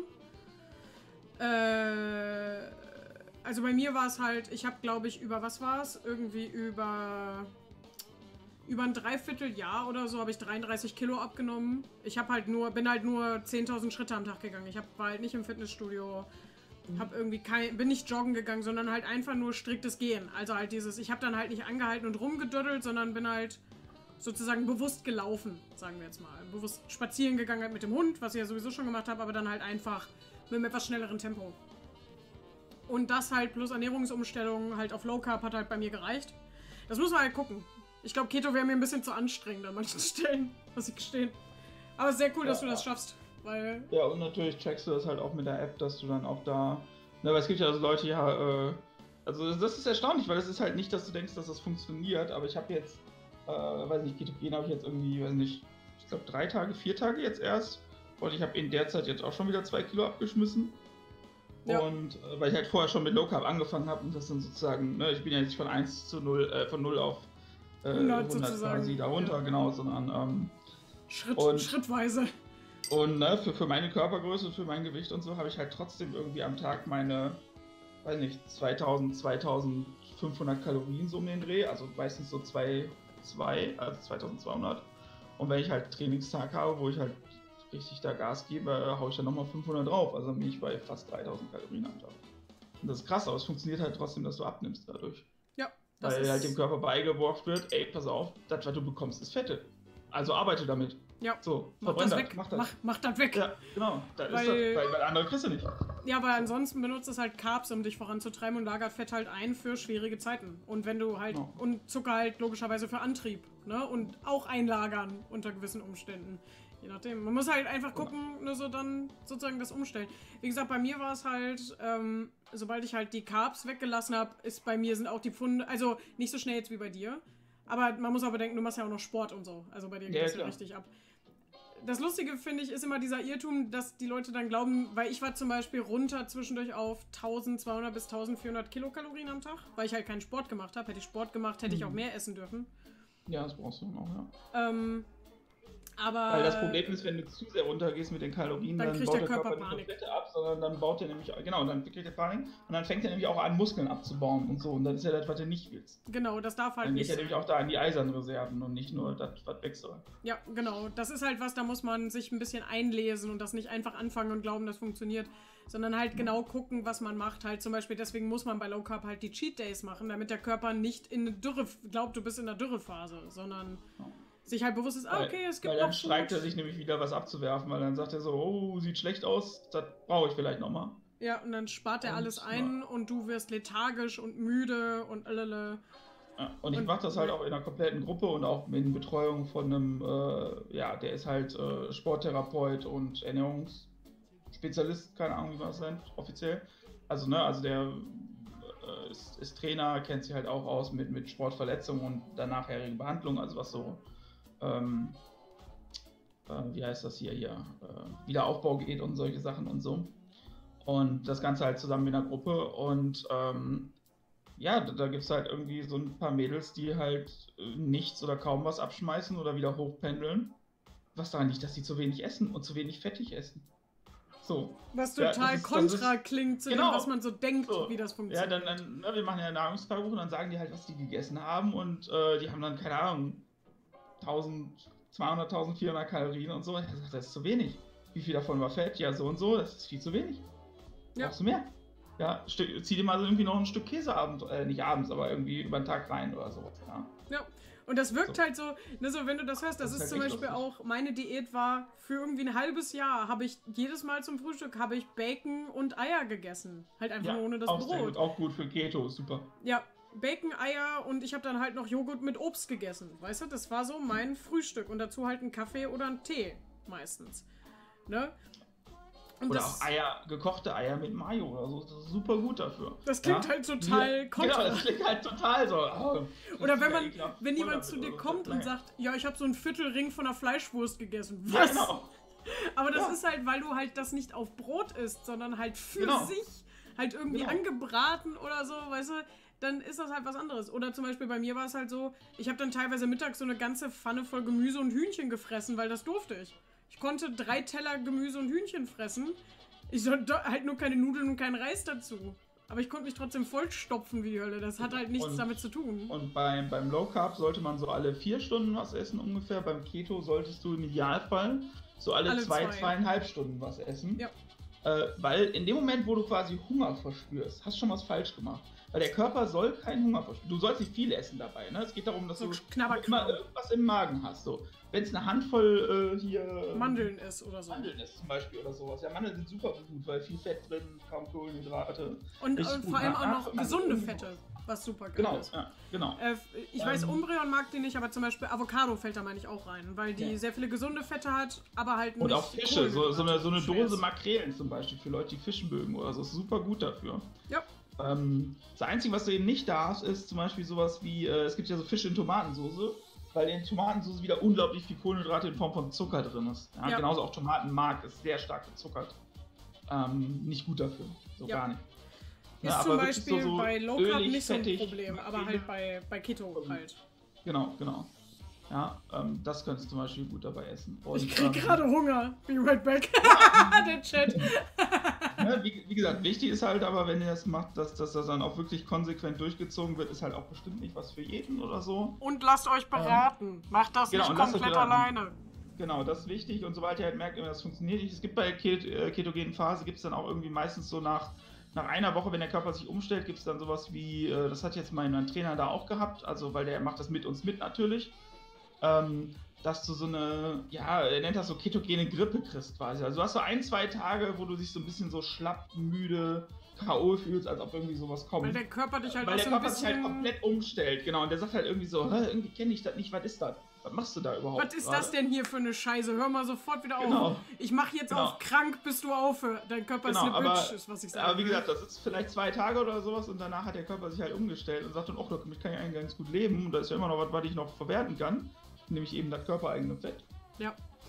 [SPEAKER 1] Äh, also bei mir war es halt, ich habe glaube ich über, was war es? Irgendwie über... Über ein Dreivierteljahr oder so habe ich dreiunddreißig Kilo abgenommen. Ich habe halt nur, bin halt nur zehntausend Schritte am Tag gegangen. Ich hab, war halt nicht im Fitnessstudio, mhm. hab irgendwie kein, bin nicht joggen gegangen, sondern halt einfach nur striktes Gehen. Also halt dieses, ich habe dann halt nicht angehalten und rumgedödelt, sondern bin halt sozusagen bewusst gelaufen, sagen wir jetzt mal. Bewusst spazieren gegangen halt mit dem Hund, was ich ja sowieso schon gemacht habe, aber dann halt einfach mit einem etwas schnelleren Tempo. Und das halt plus Ernährungsumstellung halt auf Low Carb hat halt bei mir gereicht. Das muss man halt gucken. Ich glaube, Keto wäre mir ein bisschen zu anstrengend an manchen Stellen, muss ich gestehen. Aber es ist sehr cool, ja, dass du das schaffst, weil...
[SPEAKER 2] Ja, und natürlich checkst du das halt auch mit der App, dass du dann auch da... Ne, weil es gibt ja also Leute, ja, äh... Also das ist erstaunlich, weil es ist halt nicht, dass du denkst, dass das funktioniert, aber ich habe jetzt, äh, weiß nicht, Ketogen habe ich jetzt irgendwie, weiß nicht, ich glaube drei Tage, vier Tage jetzt erst. Und ich habe in der Zeit jetzt auch schon wieder zwei Kilo abgeschmissen. Ja. Und äh, weil ich halt vorher schon mit Low Carb angefangen habe und das dann sozusagen, ne, ich bin ja jetzt von eins zu null, äh, von null auf
[SPEAKER 1] hundert sozusagen.
[SPEAKER 2] Quasi darunter, ja. Genau, sondern ähm,
[SPEAKER 1] Schritt,
[SPEAKER 2] und,
[SPEAKER 1] schrittweise.
[SPEAKER 2] Und ne, für, für meine Körpergröße, für mein Gewicht und so habe ich halt trotzdem irgendwie am Tag meine, weiß nicht, zweitausend, zweitausendfünfhundert Kalorien so um den Dreh, also meistens so zwei, zwei, also zweitausendzweihundert. Und wenn ich halt Trainingstag habe, wo ich halt richtig da Gas gebe, haue ich dann nochmal fünfhundert drauf, also bin ich bei fast dreitausend Kalorien am Tag. Und das ist krass, aber es funktioniert halt trotzdem, dass du abnimmst dadurch.
[SPEAKER 1] Ja.
[SPEAKER 2] Weil ist... halt dem Körper beigeworfen wird, ey, pass auf, das, was du bekommst, ist Fette. Also arbeite damit.
[SPEAKER 1] Ja.
[SPEAKER 2] So,
[SPEAKER 1] mach das weg. Mach das. Mach, mach das weg.
[SPEAKER 2] Ja, genau. Das
[SPEAKER 1] weil,
[SPEAKER 2] ist das, weil, weil andere kriegst du nicht.
[SPEAKER 1] Ja, aber ansonsten benutzt es halt Carbs, um dich voranzutreiben und lagert Fett halt ein für schwierige Zeiten. Und wenn du halt, no. und Zucker halt logischerweise für Antrieb, ne? Und auch einlagern unter gewissen Umständen. Je nachdem. Man muss halt einfach gucken, nur so dann sozusagen das umstellen. Wie gesagt, bei mir war es halt, ähm, sobald ich halt die Carbs weggelassen habe, ist bei mir sind auch die Pfunde, also nicht so schnell jetzt wie bei dir. Aber man muss aber denken, du machst ja auch noch Sport und so. Also bei dir geht
[SPEAKER 2] ja,
[SPEAKER 1] das
[SPEAKER 2] ja
[SPEAKER 1] richtig ab. das Lustige, finde ich, ist immer dieser Irrtum, dass die Leute dann glauben, weil ich war zum Beispiel runter zwischendurch auf eintausendzweihundert bis eintausendvierhundert Kilokalorien am Tag, weil ich halt keinen Sport gemacht habe. Hätte ich Sport gemacht, hätte ich auch mehr essen dürfen.
[SPEAKER 2] Ja, das brauchst du auch, ja.
[SPEAKER 1] Ähm, aber...
[SPEAKER 2] Weil das Problem ist, wenn du zu sehr runtergehst mit den Kalorien, dann, dann baut der Körper, Körper nicht komplett ab, sondern dann baut er nämlich, genau, dann kriegt er Panik und dann fängt er nämlich auch an, Muskeln abzubauen und so. Und das ist ja das, was du nicht willst.
[SPEAKER 1] Genau, das darf halt
[SPEAKER 2] dann
[SPEAKER 1] nicht
[SPEAKER 2] geht er nämlich auch da in die Eisenreserven und nicht nur das, was weg soll.
[SPEAKER 1] Ja, genau. Das ist halt was, da muss man sich ein bisschen einlesen und das nicht einfach anfangen und glauben, das funktioniert, sondern halt genau gucken, was man macht. Halt zum Beispiel, deswegen muss man bei Low Carb halt die Cheat Days machen, damit der Körper nicht in eine Dürre, glaubt, du bist in der Dürrephase, sondern... Ja. Sich halt bewusst ist, ah, okay, es gibt
[SPEAKER 2] weil
[SPEAKER 1] noch
[SPEAKER 2] dann streikt er sich nämlich wieder was abzuwerfen, weil dann sagt er so, oh, sieht schlecht aus, das brauche ich vielleicht nochmal.
[SPEAKER 1] Ja, und dann spart er und, alles ein ja. und du wirst lethargisch und müde und lalala.
[SPEAKER 2] Ja, und ich mache das halt auch in einer kompletten Gruppe und auch in Betreuung von einem, äh, ja, der ist halt äh, Sporttherapeut und Ernährungsspezialist, keine Ahnung, wie man das nennt, offiziell. Also, ne, also der äh, ist, ist Trainer, kennt sich halt auch aus mit, mit Sportverletzungen und danachherigen Behandlungen, also was so Ähm, äh, wie heißt das hier, hier äh, Wiederaufbau geht und solche Sachen und so. Und das Ganze halt zusammen in einer Gruppe und ähm, ja, da, da gibt es halt irgendwie so ein paar Mädels, die halt nichts oder kaum was abschmeißen oder wieder hochpendeln. Was daran liegt, dass sie zu wenig essen und zu wenig fettig essen. So.
[SPEAKER 1] Was total ja, ist, kontra ist, klingt zu genau, dem, was man so denkt, so. Wie das funktioniert.
[SPEAKER 2] Ja, dann, dann ne, wir machen ja Nahrungstagebuch und dann sagen die halt, was die gegessen haben und äh, die haben dann, keine Ahnung, zwölfhundert, eintausendvierhundert Kalorien und so. Er sagt, das ist zu wenig. Wie viel davon war Fett? Ja, so und so, das ist viel zu wenig. Ja. Brauchst du mehr? Ja, Stück, zieh dir mal so irgendwie noch ein Stück Käse abends, äh, nicht abends, aber irgendwie über den Tag rein oder sowas. Ja,
[SPEAKER 1] ja. Und das wirkt so. halt so, ne, so, wenn du das hörst, das, das ist, ist halt zum Beispiel lustig. Auch, meine Diät war, für irgendwie ein halbes Jahr habe ich jedes Mal zum Frühstück habe ich Bacon und Eier gegessen. Halt einfach ja, nur ohne das
[SPEAKER 2] auch
[SPEAKER 1] Brot.
[SPEAKER 2] Sehr gut, auch gut für Keto, super.
[SPEAKER 1] Ja, Bacon, Eier und ich habe dann halt noch Joghurt mit Obst gegessen. Weißt du, das war so mein Frühstück. Und dazu halt einen Kaffee oder einen Tee meistens. Ne?
[SPEAKER 2] Und oder das, auch Eier, gekochte Eier mit Mayo oder so. Das ist super gut dafür.
[SPEAKER 1] Das klingt ja? halt total
[SPEAKER 2] ja, kontra. Genau, das klingt halt total so. Oh,
[SPEAKER 1] oder wenn man, wenn jemand zu dir kommt und sagt, ja, ich habe so einen Viertelring von einer Fleischwurst gegessen. Was? Ja, genau. Aber das ja. ist halt, weil du halt das nicht auf Brot isst, sondern halt für genau. sich halt irgendwie genau. angebraten oder so, weißt du, dann ist das halt was anderes. Oder zum Beispiel bei mir war es halt so, ich habe dann teilweise mittags so eine ganze Pfanne voll Gemüse und Hühnchen gefressen, weil das durfte ich. Ich konnte drei Teller Gemüse und Hühnchen fressen. Ich sollte halt nur keine Nudeln und keinen Reis dazu. Aber ich konnte mich trotzdem vollstopfen wie die Hölle. Das hat halt nichts und, damit zu tun.
[SPEAKER 2] Und beim, beim Low Carb sollte man so alle vier Stunden was essen ungefähr. Beim Keto solltest du im Idealfall so alle, alle zwei, zwei, zweieinhalb Stunden was essen. Ja. Äh, weil in dem Moment, wo du quasi Hunger verspürst, hast du schon was falsch gemacht. Weil der Körper soll keinen Hunger verspüren. Du sollst nicht viel essen dabei. Ne? Es geht darum, dass so du immer irgendwas im Magen hast. So. Wenn es eine Handvoll äh, hier...
[SPEAKER 1] Mandeln ist oder so.
[SPEAKER 2] Mandeln ist zum Beispiel oder sowas. Ja, Mandeln sind super gut, weil viel Fett drin, kaum Kohlenhydrate.
[SPEAKER 1] Und, und vor allem auch noch gesunde Fette, was super geil
[SPEAKER 2] genau,
[SPEAKER 1] ist.
[SPEAKER 2] Ja, genau.
[SPEAKER 1] Äh, ich ähm, weiß, Umbreon mag die nicht, aber zum Beispiel Avocado fällt da meine ich auch rein, weil die ja. sehr viele gesunde Fette hat, aber halt nicht...
[SPEAKER 2] Und auch Fische, so, so, eine, so eine Dose Makrelen zum Beispiel, für Leute, die Fischen mögen oder so, ist super gut dafür.
[SPEAKER 1] Ja.
[SPEAKER 2] Ähm, das Einzige, was du eben nicht darfst, ist zum Beispiel sowas wie, äh, es gibt ja so Fisch in Tomatensauce, weil in Tomatensauce wieder unglaublich viel Kohlenhydrate in Form von Zucker drin ist. Ja, ja. Genauso auch Tomatenmark ist sehr stark gezuckert. Ähm, nicht gut dafür, so ja. gar nicht.
[SPEAKER 1] Ist ja, zum Beispiel so, so bei Low Carb nicht so ein Problem, aber halt bei, bei Keto halt.
[SPEAKER 2] Genau, genau. Ja, ähm, das könntest du zum Beispiel gut dabei essen. Und,
[SPEAKER 1] ich krieg ähm, gerade Hunger. Be right back. Der Chat.
[SPEAKER 2] Ja, wie, wie gesagt, wichtig ist halt aber, wenn ihr das macht, dass, dass das dann auch wirklich konsequent durchgezogen wird, ist halt auch bestimmt nicht was für jeden oder so.
[SPEAKER 1] Und lasst euch beraten. Ähm, Macht das genau, nicht komplett alleine.
[SPEAKER 2] Genau, das ist wichtig. Und sobald ihr halt merkt, das funktioniert nicht. Es gibt bei der ketogenen Phase, gibt es dann auch irgendwie meistens so nach, nach einer Woche, wenn der Körper sich umstellt, gibt es dann sowas wie, das hat jetzt mein, mein Trainer da auch gehabt, also weil der macht das mit uns mit natürlich. Ähm, dass du so eine, ja, er nennt das so ketogene Grippe kriegst quasi. Also du hast so ein, zwei Tage, wo du dich so ein bisschen so schlapp, müde, K O fühlst, als ob irgendwie sowas kommt.
[SPEAKER 1] Weil der Körper dich halt
[SPEAKER 2] Weil
[SPEAKER 1] auch
[SPEAKER 2] der
[SPEAKER 1] so
[SPEAKER 2] Körper
[SPEAKER 1] ein bisschen...
[SPEAKER 2] sich halt komplett umstellt, genau. Und der sagt halt irgendwie so, hä, irgendwie kenne ich das nicht, was ist das? Was machst du da überhaupt?
[SPEAKER 1] Was ist grade? Das denn hier für eine Scheiße? Hör mal sofort wieder genau. auf. Ich mach jetzt genau. auf krank, bis du aufhörst. Dein Körper
[SPEAKER 2] genau,
[SPEAKER 1] ist eine
[SPEAKER 2] aber,
[SPEAKER 1] Bitch, ist was ich sage.
[SPEAKER 2] Aber wie gesagt, das ist vielleicht zwei Tage oder sowas und danach hat der Körper sich halt umgestellt und sagt dann, oh, damit kann ich eigentlich ganz gut leben und da ist ja immer noch was, was ich noch verwerten kann. Nämlich eben das körpereigene Fett.
[SPEAKER 1] Ja.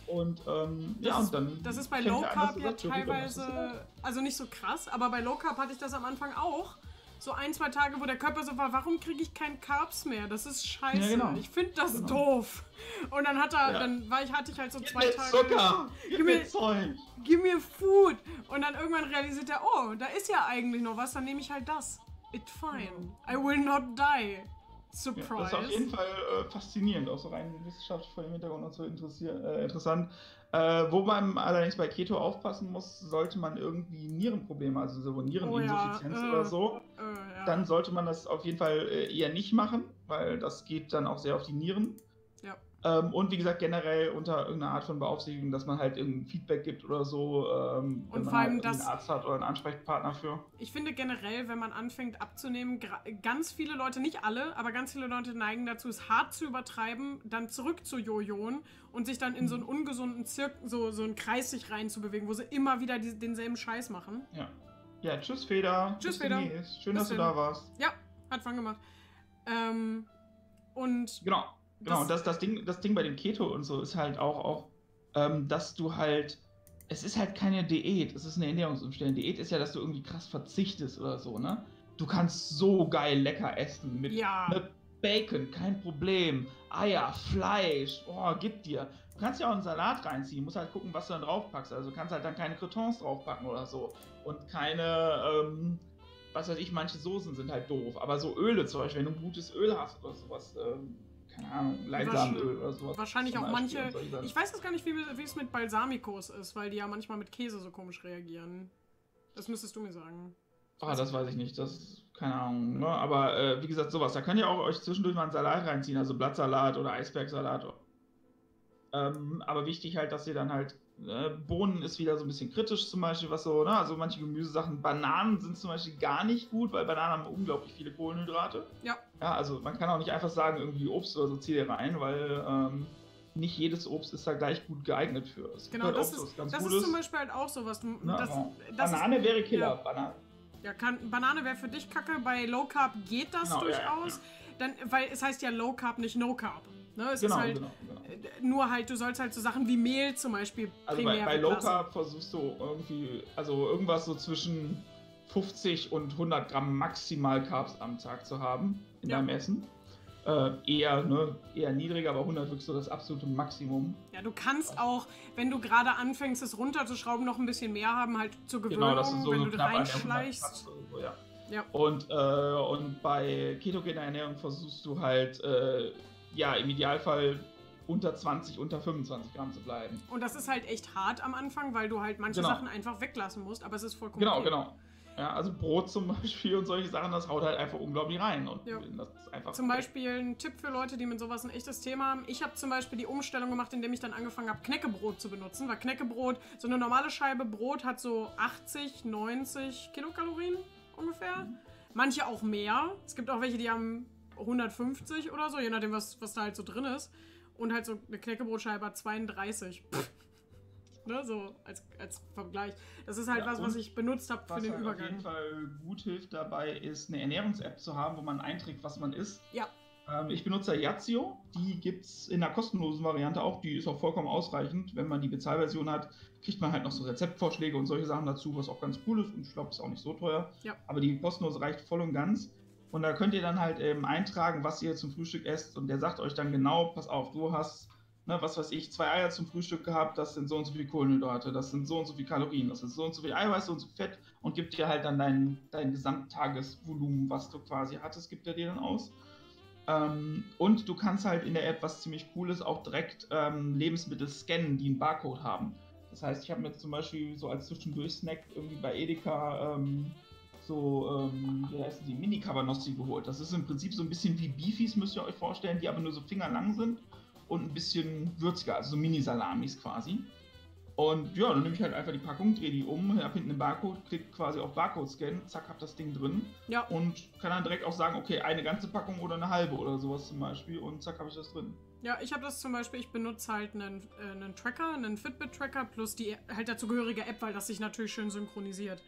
[SPEAKER 2] Und ähm,
[SPEAKER 1] das
[SPEAKER 2] ja,
[SPEAKER 1] ist,
[SPEAKER 2] und dann.
[SPEAKER 1] Das ist bei Low Carb ja teilweise, also nicht so krass, aber bei Low Carb hatte ich das am Anfang auch. So ein, zwei Tage, wo der Körper so war, warum kriege ich keinen Carbs mehr? Das ist scheiße. Ja, genau. Ich finde das genau. doof. Und dann hat er, ja. dann war ich, hatte ich halt so
[SPEAKER 2] gib
[SPEAKER 1] zwei
[SPEAKER 2] mir
[SPEAKER 1] Tage.
[SPEAKER 2] Zucker! Gib, gib mir Zeug!
[SPEAKER 1] Gib mir Food! Und dann irgendwann realisiert er, oh, da ist ja eigentlich noch was, dann nehme ich halt das. It's fine. I will not die. Surprise. Ja,
[SPEAKER 2] das ist auf jeden Fall äh, faszinierend, auch so rein wissenschaftlich vor dem Hintergrund und so äh, interessant. Äh, wo man allerdings bei Keto aufpassen muss, sollte man irgendwie Nierenprobleme, also so Niereninsuffizienz oh ja, äh, oder so, äh, ja. dann sollte man das auf jeden Fall äh, eher nicht machen, weil das geht dann auch sehr auf die Nieren.
[SPEAKER 1] Ja.
[SPEAKER 2] Ähm, und wie gesagt, generell unter irgendeiner Art von Beaufsichtigung, dass man halt irgendein Feedback gibt oder so, ähm, wenn
[SPEAKER 1] und
[SPEAKER 2] man
[SPEAKER 1] vor allem
[SPEAKER 2] halt
[SPEAKER 1] das,
[SPEAKER 2] einen Arzt hat oder einen Ansprechpartner für.
[SPEAKER 1] Ich finde generell, wenn man anfängt abzunehmen, ganz viele Leute, nicht alle, aber ganz viele Leute neigen dazu, es hart zu übertreiben, dann zurück zu Jojoen und sich dann in so einen ungesunden Zirk, so, so einen Kreis sich reinzubewegen, wo sie immer wieder die, denselben Scheiß machen.
[SPEAKER 2] Ja. Ja, tschüss Feder.
[SPEAKER 1] Tschüss Feder.
[SPEAKER 2] Schön, dass du da warst.
[SPEAKER 1] Ja, hat Fun gemacht. Ähm, und...
[SPEAKER 2] Genau. Genau, das, das, Ding, das Ding bei dem Keto und so ist halt auch, auch ähm, dass du halt, es ist halt keine Diät, es ist eine Ernährungsumstellung. Diät ist ja, dass du irgendwie krass verzichtest oder so, ne? Du kannst so geil lecker essen mit,
[SPEAKER 1] ja.
[SPEAKER 2] mit Bacon, kein Problem, Eier, Fleisch, oh, gib dir. Du kannst ja auch einen Salat reinziehen, musst halt gucken, was du dann draufpackst. Also du kannst halt dann keine Croutons draufpacken oder so und keine, ähm, was weiß ich, manche Soßen sind halt doof, aber so Öle zum Beispiel, wenn du ein gutes Öl hast oder sowas, ähm, keine Ahnung, Leitsamenöl oder sowas.
[SPEAKER 1] Wahrscheinlich auch manche. Ich weiß jetzt gar nicht, wie, wie es mit Balsamicos ist, weil die ja manchmal mit Käse so komisch reagieren. Das müsstest du mir sagen.
[SPEAKER 2] Ah, das weiß ich nicht. Das ist keine Ahnung. Ne? Aber äh, wie gesagt, sowas. Da könnt ihr auch euch zwischendurch mal einen Salat reinziehen, also Blattsalat oder Eisbergsalat. Ähm, aber wichtig halt, dass ihr dann halt. Äh, Bohnen ist wieder so ein bisschen kritisch zum Beispiel, was so, ne? Also manche Gemüsesachen, Bananen sind zum Beispiel gar nicht gut, weil Bananen haben unglaublich viele Kohlenhydrate.
[SPEAKER 1] Ja.
[SPEAKER 2] Ja, also man kann auch nicht einfach sagen, irgendwie Obst oder so zieht ihr rein, weil ähm, nicht jedes Obst ist da gleich gut geeignet für. Es
[SPEAKER 1] genau, halt das, ist, ganz das ist zum Beispiel halt auch sowas. Du,
[SPEAKER 2] Na,
[SPEAKER 1] das,
[SPEAKER 2] ja.
[SPEAKER 1] das
[SPEAKER 2] Banane
[SPEAKER 1] ist,
[SPEAKER 2] wäre Killer.
[SPEAKER 1] Ja,
[SPEAKER 2] Banane.
[SPEAKER 1] Ja, kann, Banane wäre für dich kacke, bei Low Carb geht das genau, durchaus. Ja, ja. Dann, weil es heißt ja Low Carb, nicht No Carb. Ne, es
[SPEAKER 2] genau,
[SPEAKER 1] ist halt
[SPEAKER 2] genau, genau.
[SPEAKER 1] Nur halt, du sollst halt so Sachen wie Mehl zum Beispiel
[SPEAKER 2] also
[SPEAKER 1] primär
[SPEAKER 2] bei, bei Low Carb versuchst du irgendwie, also irgendwas so zwischen fünfzig und hundert Gramm maximal Carbs am Tag zu haben in ja. deinem Essen. Äh, eher, ne, eher niedriger, aber hundert wirklich so das absolute Maximum.
[SPEAKER 1] Ja, du kannst auch, wenn du gerade anfängst, es runterzuschrauben, noch ein bisschen mehr haben, halt zur Gewöhnung,
[SPEAKER 2] genau, das ist so
[SPEAKER 1] wenn
[SPEAKER 2] so
[SPEAKER 1] du reinschleichst.
[SPEAKER 2] So, ja.
[SPEAKER 1] Ja.
[SPEAKER 2] Und, äh, und bei ketogener Ernährung versuchst du halt, äh, ja, im Idealfall unter zwanzig, unter fünfundzwanzig Gramm zu bleiben.
[SPEAKER 1] Und das ist halt echt hart am Anfang, weil du halt manche
[SPEAKER 2] genau.
[SPEAKER 1] Sachen einfach weglassen musst, aber es ist vollkommen
[SPEAKER 2] Genau,
[SPEAKER 1] okay.
[SPEAKER 2] genau. Ja, also Brot zum Beispiel und solche Sachen, das haut halt einfach unglaublich rein. Und
[SPEAKER 1] ja.
[SPEAKER 2] das ist einfach
[SPEAKER 1] zum Beispiel ein Tipp für Leute, die mit sowas ein echtes Thema haben. Ich habe zum Beispiel die Umstellung gemacht, indem ich dann angefangen habe, Knäckebrot zu benutzen. Weil Knäckebrot, so eine normale Scheibe Brot hat so achtzig, neunzig Kilokalorien ungefähr. Mhm. Manche auch mehr. Es gibt auch welche, die haben hundertfünfzig oder so, je nachdem, was, was da halt so drin ist. Und halt so eine Knäckebrotscheibe hat zweiunddreißig. Ne, so als, als Vergleich. Das ist halt ja, was, was ich benutzt habe für den
[SPEAKER 2] halt
[SPEAKER 1] Übergang.
[SPEAKER 2] Was auf jeden Fall gut hilft dabei, ist eine Ernährungs-App zu haben, wo man einträgt, was man isst.
[SPEAKER 1] Ja.
[SPEAKER 2] Ähm, ich benutze Yazio. Die gibt es in der kostenlosen Variante auch. Die ist auch vollkommen ausreichend. Wenn man die Bezahlversion hat, kriegt man halt noch so Rezeptvorschläge und solche Sachen dazu, was auch ganz cool ist. Und ich glaube, ist auch nicht so teuer.
[SPEAKER 1] Ja.
[SPEAKER 2] Aber die kostenlose reicht voll und ganz. Und da könnt ihr dann halt ähm, eintragen, was ihr zum Frühstück esst. Und der sagt euch dann genau, pass auf, du hast, ne, was weiß ich, zwei Eier zum Frühstück gehabt, das sind so und so viele Kohlenhydrate, das sind so und so viele Kalorien, das ist so und so viel Eiweiß, so und so viel Fett. Und gibt dir halt dann dein, dein Gesamttagesvolumen, was du quasi hattest, gibt er dir dann aus. Ähm, und du kannst halt in der App, was ziemlich cool ist, auch direkt ähm, Lebensmittel scannen, die einen Barcode haben. Das heißt, ich habe mir zum Beispiel so als Zwischendurch-Snack irgendwie bei Edeka ähm, so, ähm, wie heißen die, Mini-Cabanossi geholt. Das ist im Prinzip so ein bisschen wie Beefies, müsst ihr euch vorstellen, die aber nur so fingerlang sind und ein bisschen würziger, also so Mini-Salamis quasi. Und ja, dann nehme ich halt einfach die Packung, drehe die um, hab hinten den Barcode, klick quasi auf Barcode-Scan, zack, hab das Ding drin.
[SPEAKER 1] Ja.
[SPEAKER 2] Und kann dann direkt auch sagen, okay, eine ganze Packung oder eine halbe oder sowas zum Beispiel und zack, habe ich das drin.
[SPEAKER 1] Ja, ich habe das zum Beispiel, ich benutze halt einen, äh, einen Tracker, einen Fitbit-Tracker plus die halt dazugehörige App, weil das sich natürlich schön synchronisiert.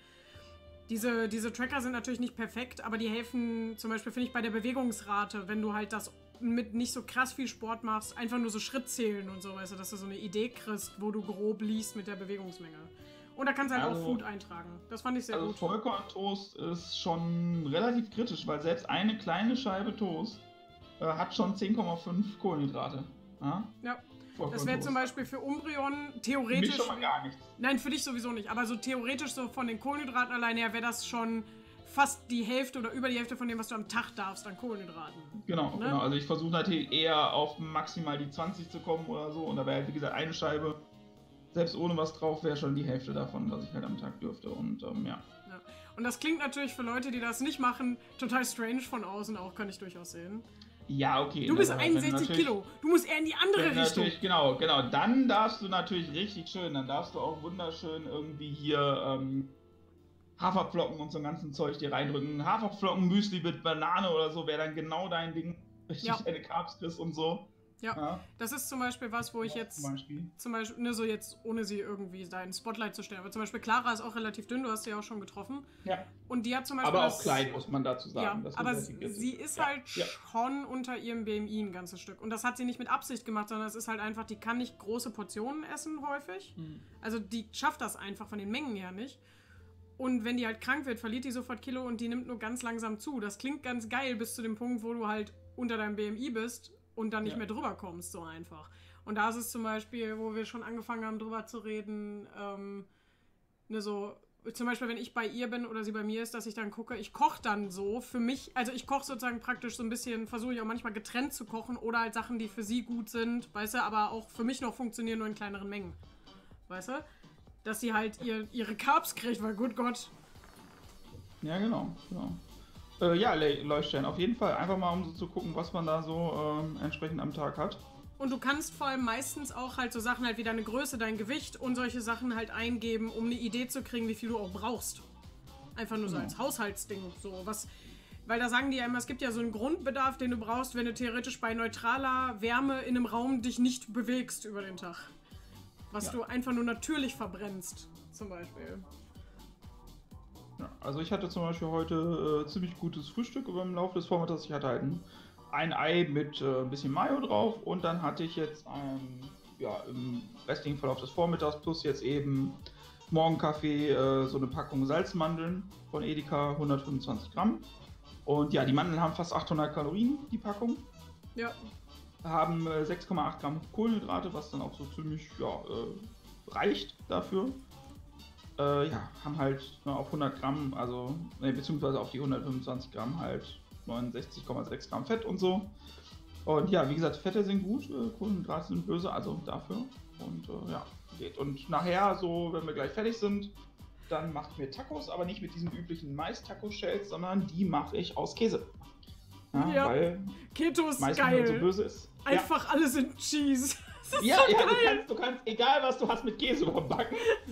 [SPEAKER 1] Diese, diese Tracker sind natürlich nicht perfekt, aber die helfen zum Beispiel, finde ich, bei der Bewegungsrate, wenn du halt das mit nicht so krass viel Sport machst, einfach nur so Schritt zählen und so, weißt du, dass du so eine Idee kriegst, wo du grob liest mit der Bewegungsmenge. Und da kannst du halt also, auch Food eintragen. Das fand ich sehr
[SPEAKER 2] also
[SPEAKER 1] gut.
[SPEAKER 2] Also Vollkorntoast ist schon relativ kritisch, weil selbst eine kleine Scheibe Toast äh, hat schon zehn Komma fünf Kohlenhydrate. Ja.
[SPEAKER 1] ja. Das wäre zum Beispiel für Umbreon theoretisch...
[SPEAKER 2] Für mich schon mal gar nichts.
[SPEAKER 1] Nein, für dich sowieso nicht. Aber so theoretisch so von den Kohlenhydraten allein her wäre das schon fast die Hälfte oder über die Hälfte von dem, was du am Tag darfst an Kohlenhydraten.
[SPEAKER 2] Genau, ne? genau. Also ich versuche natürlich eher auf maximal die zwanzig zu kommen oder so. Und da wäre halt, wie gesagt, eine Scheibe, selbst ohne was drauf, wäre schon die Hälfte davon, was ich halt am Tag dürfte. Und ähm, ja.
[SPEAKER 1] ja. Und das klingt natürlich für Leute, die das nicht machen, total strange von außen auch, kann ich durchaus sehen.
[SPEAKER 2] Ja, okay.
[SPEAKER 1] Du bist einundsechzig Kilo. Du musst eher in die andere Richtung.
[SPEAKER 2] Genau, genau. Dann darfst du natürlich richtig schön, dann darfst du auch wunderschön irgendwie hier ähm, Haferflocken und so ein ganzen Zeug dir reindrücken. Haferflocken, Müsli mit Banane oder so wäre dann genau dein Ding. Richtig ja. deine Carbs kriegst und so.
[SPEAKER 1] Ja. ja, das ist zum Beispiel was, wo ich ja, jetzt, zum Beispiel, zum Beispiel ne, so jetzt, ohne sie irgendwie da in Spotlight zu stellen, aber zum Beispiel Clara ist auch relativ dünn, du hast sie ja auch schon getroffen.
[SPEAKER 2] Ja.
[SPEAKER 1] Und die hat zum Beispiel...
[SPEAKER 2] Aber
[SPEAKER 1] das,
[SPEAKER 2] auch klein, muss man dazu sagen.
[SPEAKER 1] Ja, aber sie ist, sie ist ja. halt ja. schon unter ihrem B M I ein ganzes Stück. Und das hat sie nicht mit Absicht gemacht, sondern es ist halt einfach, die kann nicht große Portionen essen häufig. Hm. Also die schafft das einfach von den Mengen her nicht. Und wenn die halt krank wird, verliert die sofort Kilo und die nimmt nur ganz langsam zu. Das klingt ganz geil bis zu dem Punkt, wo du halt unter deinem B M I bist und dann nicht ja. mehr drüber kommst, so einfach. Und da ist es zum Beispiel, wo wir schon angefangen haben, drüber zu reden, ähm, ne, so, zum Beispiel, wenn ich bei ihr bin oder sie bei mir ist, dass ich dann gucke, ich koche dann so für mich, also ich koche sozusagen praktisch so ein bisschen, versuche ich auch manchmal getrennt zu kochen oder halt Sachen, die für sie gut sind, weißt du, aber auch für mich noch funktionieren, nur in kleineren Mengen. Weißt du? Dass sie halt ihr, ihre Carbs kriegt, weil gut Gott.
[SPEAKER 2] Ja, genau, genau. Äh, ja, Le- Leuchtstern, auf jeden Fall. Einfach mal, um so zu gucken, was man da so ähm, entsprechend am Tag hat.
[SPEAKER 1] Und du kannst vor allem meistens auch halt so Sachen halt wie deine Größe, dein Gewicht und solche Sachen halt eingeben, um eine Idee zu kriegen, wie viel du auch brauchst. Einfach nur genau. so als Haushaltsding. So was, weil da sagen die ja immer, es gibt ja so einen Grundbedarf, den du brauchst, wenn du theoretisch bei neutraler Wärme in einem Raum dich nicht bewegst über den Tag. Was ja. du einfach nur natürlich verbrennst, zum Beispiel.
[SPEAKER 2] Ja, also ich hatte zum Beispiel heute äh, ziemlich gutes Frühstück im Laufe des Vormittags. Ich hatte halt ein, ein Ei mit äh, ein bisschen Mayo drauf und dann hatte ich jetzt ein, ja, im restlichen Verlauf des Vormittags plus jetzt eben Morgenkaffee äh, so eine Packung Salzmandeln von Edeka, hundertfünfundzwanzig Gramm. Und ja, die Mandeln haben fast achthundert Kalorien, die Packung.
[SPEAKER 1] Ja.
[SPEAKER 2] Haben äh, sechs Komma acht Gramm Kohlenhydrate, was dann auch so ziemlich ja, äh, reicht dafür. Äh, ja, haben halt ne, auf hundert Gramm, also ne, beziehungsweise auf die hundertfünfundzwanzig Gramm halt neunundsechzig Komma sechs Gramm Fett und so. Und ja, wie gesagt, Fette sind gut, äh, Kohlenhydrate sind böse, also dafür. Und äh, ja, geht. Und nachher, so, wenn wir gleich fertig sind, dann mache ich mir Tacos, aber nicht mit diesen üblichen Mais-Taco-Shells, sondern die mache ich aus Käse. Ja,
[SPEAKER 1] ja.
[SPEAKER 2] Weil
[SPEAKER 1] Keto ist
[SPEAKER 2] Mais
[SPEAKER 1] geil.
[SPEAKER 2] So böse ist.
[SPEAKER 1] Einfach ja. alles in Cheese.
[SPEAKER 2] Ja, so ja du, kannst, du kannst, egal was du hast, mit Käse überbacken.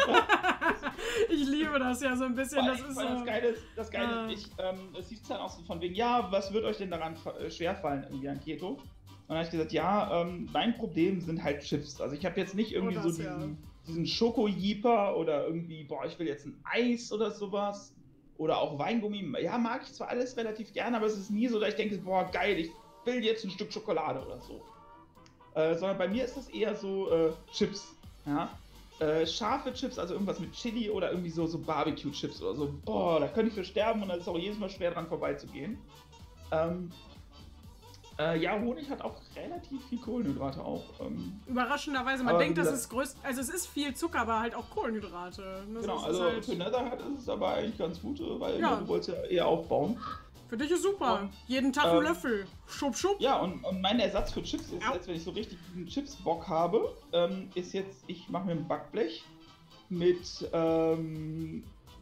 [SPEAKER 1] Ich liebe das ja so ein bisschen.
[SPEAKER 2] Weil,
[SPEAKER 1] das ist
[SPEAKER 2] weil
[SPEAKER 1] so,
[SPEAKER 2] das Geile ist, das Geile
[SPEAKER 1] äh,
[SPEAKER 2] ist ich, ähm, es hieß dann auch so von wegen, ja, was wird euch denn daran äh, schwerfallen, irgendwie an Keto? Und dann habe ich gesagt, ja, ähm, mein Problem sind halt Chips. Also ich habe jetzt nicht irgendwie oh, das, so diesen, ja. diesen Schoko-Jeeper oder irgendwie, boah, ich will jetzt ein Eis oder sowas. Oder auch Weingummi. Ja, mag ich zwar alles relativ gerne, aber es ist nie so, dass ich denke, boah, geil, ich will jetzt ein Stück Schokolade oder so. Äh, sondern bei mir ist das eher so äh, Chips. Ja? Äh, scharfe Chips, also irgendwas mit Chili oder irgendwie so, so Barbecue-Chips oder so. Boah, da könnte ich für sterben und da ist auch jedes Mal schwer dran vorbeizugehen. Ähm, äh, ja, Honig hat auch relativ viel Kohlenhydrate auch. Ähm,
[SPEAKER 1] Überraschenderweise, man denkt, das ist größt, also es ist viel Zucker, aber halt auch Kohlenhydrate. Das
[SPEAKER 2] genau,
[SPEAKER 1] ist
[SPEAKER 2] also
[SPEAKER 1] halt
[SPEAKER 2] für Netherhard ist es aber eigentlich ganz gut, weil
[SPEAKER 1] ja.
[SPEAKER 2] du wolltest ja eher aufbauen.
[SPEAKER 1] Für dich ist super. Und, jeden Tag
[SPEAKER 2] ähm,
[SPEAKER 1] ein Löffel. Schub, schub.
[SPEAKER 2] Ja, und, und mein Ersatz für Chips ist ja. jetzt, wenn ich so richtig einen Chips-Bock habe, ähm, ist jetzt, ich mache mir ein Backblech mit ähm,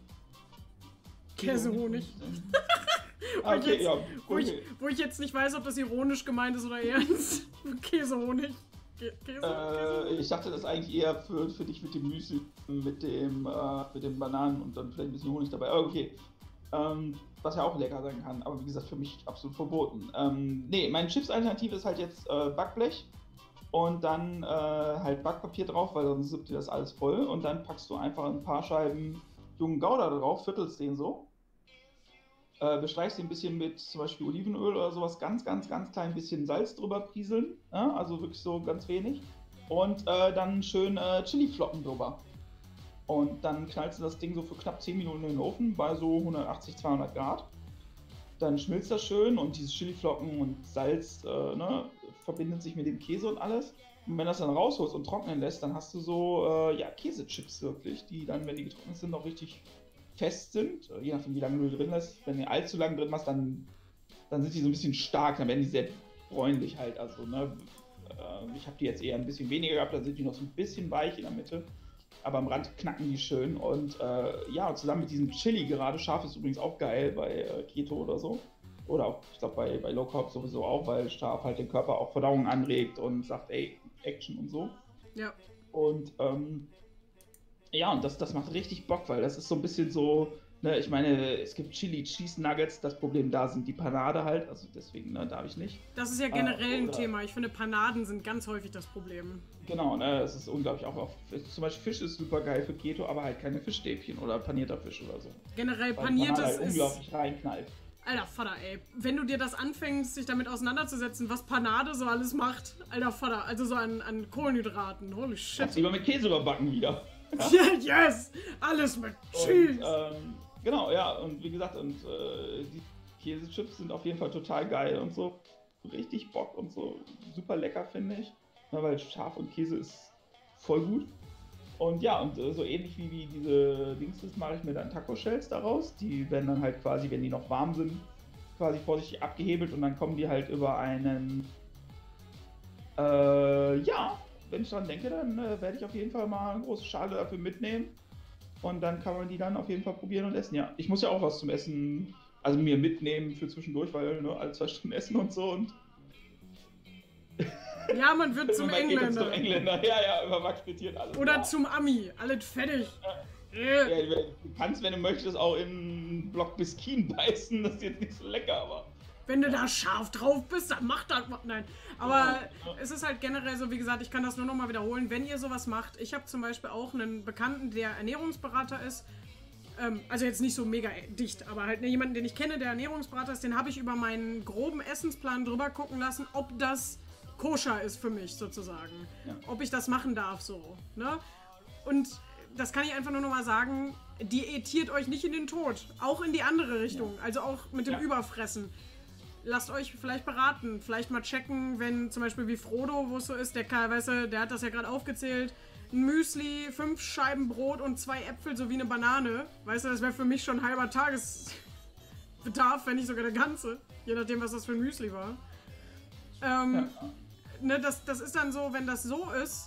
[SPEAKER 1] Käsehonig.
[SPEAKER 2] Ah, okay,
[SPEAKER 1] jetzt,
[SPEAKER 2] ja,
[SPEAKER 1] okay. Wo, ich, wo ich jetzt nicht weiß, ob das ironisch gemeint ist oder ernst. Käsehonig. Käse,
[SPEAKER 2] äh,
[SPEAKER 1] Käse.
[SPEAKER 2] Ich dachte das eigentlich eher für, für dich mit dem Müsli, mit dem äh, mit den Bananen und dann vielleicht ein bisschen Honig dabei. Aber okay. Ähm, was ja auch lecker sein kann, aber wie gesagt, für mich absolut verboten. Ähm, nee, meine Chips-Alternative ist halt jetzt äh, Backblech und dann äh, halt Backpapier drauf, weil sonst sippt dir das alles voll und dann packst du einfach ein paar Scheiben jungen Gouda drauf, viertelst den so Äh, bestreichst sie ein bisschen mit zum Beispiel Olivenöl oder sowas, ganz, ganz, ganz klein bisschen Salz drüber prieseln, ja? Also wirklich so ganz wenig. Und äh, dann schön äh, Chili-Flocken drüber. Und dann knallst du das Ding so für knapp zehn Minuten in den Ofen bei so hundertachtzig, zweihundert Grad. Dann schmilzt das schön und diese Chiliflocken und Salz äh, ne, verbindet sich mit dem Käse und alles. Und wenn das dann rausholst und trocknen lässt, dann hast du so äh, ja, Käsechips wirklich, die dann, wenn die getrocknet sind, noch richtig fest sind. Je nachdem, wie lange du die drin lässt. Wenn du allzu lange drin machst, dann, dann sind die so ein bisschen stark, dann werden die sehr bräunlich halt. Also, ne, äh, ich habe die jetzt eher ein bisschen weniger gehabt, dann sind die noch so ein bisschen weich in der Mitte. Aber am Rand knacken die schön und äh, ja, zusammen mit diesem Chili gerade, scharf ist übrigens auch geil bei äh, Keto oder so. Oder auch, ich glaube, bei, bei Low Carb sowieso auch, weil scharf halt den Körper auch Verdauung anregt und sagt, ey, Action und so.
[SPEAKER 1] Ja.
[SPEAKER 2] Und ähm, ja, und das, das macht richtig Bock, weil das ist so ein bisschen so, ne, ich meine, es gibt Chili Cheese Nuggets, das Problem da sind die Panade halt, also deswegen, ne, darf ich nicht.
[SPEAKER 1] Das ist ja generell äh, ein Thema, ich finde Panaden sind ganz häufig das Problem.
[SPEAKER 2] Genau, ne, das ist unglaublich auch auf, zum Beispiel Fisch ist super geil für Keto, aber halt keine Fischstäbchen oder panierter Fisch oder so.
[SPEAKER 1] Generell paniertes
[SPEAKER 2] halt
[SPEAKER 1] ist...
[SPEAKER 2] unglaublich reinknallt.
[SPEAKER 1] Alter Vater, ey, wenn du dir das anfängst, dich damit auseinanderzusetzen, was Panade so alles macht, alter Vater, also so an, an Kohlenhydraten, holy shit.
[SPEAKER 2] Kannst lieber mit Käse überbacken wieder.
[SPEAKER 1] Ja? Yes, alles mit Cheese.
[SPEAKER 2] Und, ähm, genau, ja, und wie gesagt, und äh, die Käsechips sind auf jeden Fall total geil und so, richtig Bock und so, super lecker, finde ich, ja, weil Schaf und Käse ist voll gut. Und ja, und äh, so ähnlich wie, wie diese Dingstes mache ich mir dann Taco-Shells daraus. Die werden dann halt quasi, wenn die noch warm sind, quasi vorsichtig abgehebelt und dann kommen die halt über einen, äh, ja, wenn ich dran denke, dann äh, werde ich auf jeden Fall mal eine große Schale dafür mitnehmen. Und dann kann man die dann auf jeden Fall probieren und essen. Ja, ich muss ja auch was zum Essen, also mir mitnehmen für zwischendurch, weil ne, alle zwei Stunden essen und so und...
[SPEAKER 1] Ja, man wird zum Engländer.
[SPEAKER 2] Zum Engländer. Ja, ja, überwachs frittiert alles.
[SPEAKER 1] Oder wow. Zum Ami, alles fertig.
[SPEAKER 2] Ja. Ja, du kannst, wenn du möchtest, auch in einen Block Biskin beißen, das ist jetzt nicht so lecker, aber...
[SPEAKER 1] Wenn du da scharf drauf bist, dann mach das mal. Nein, aber ja, ja. Es ist halt generell so, wie gesagt, ich kann das nur noch mal wiederholen, wenn ihr sowas macht. Ich habe zum Beispiel auch einen Bekannten, der Ernährungsberater ist. Ähm, also jetzt nicht so mega dicht, aber halt jemanden, den ich kenne, der Ernährungsberater ist, den habe ich über meinen groben Essensplan drüber gucken lassen, ob das koscher ist für mich sozusagen. Ja. Ob ich das machen darf so. Ne? Und das kann ich einfach nur noch mal sagen, diätiert euch nicht in den Tod. Auch in die andere Richtung. Ja. Also auch mit dem ja. Überfressen. Lasst euch vielleicht beraten. Vielleicht mal checken, wenn zum Beispiel wie Frodo, wo es so ist, der, weißt du, der hat das ja gerade aufgezählt. Ein Müsli, fünf Scheiben Brot und zwei Äpfel sowie eine Banane. Weißt du, das wäre für mich schon halber Tagesbedarf, wenn nicht sogar der ganze. Je nachdem, was das für ein Müsli war. Ähm, ja. ne, das, das ist dann so, wenn das so ist,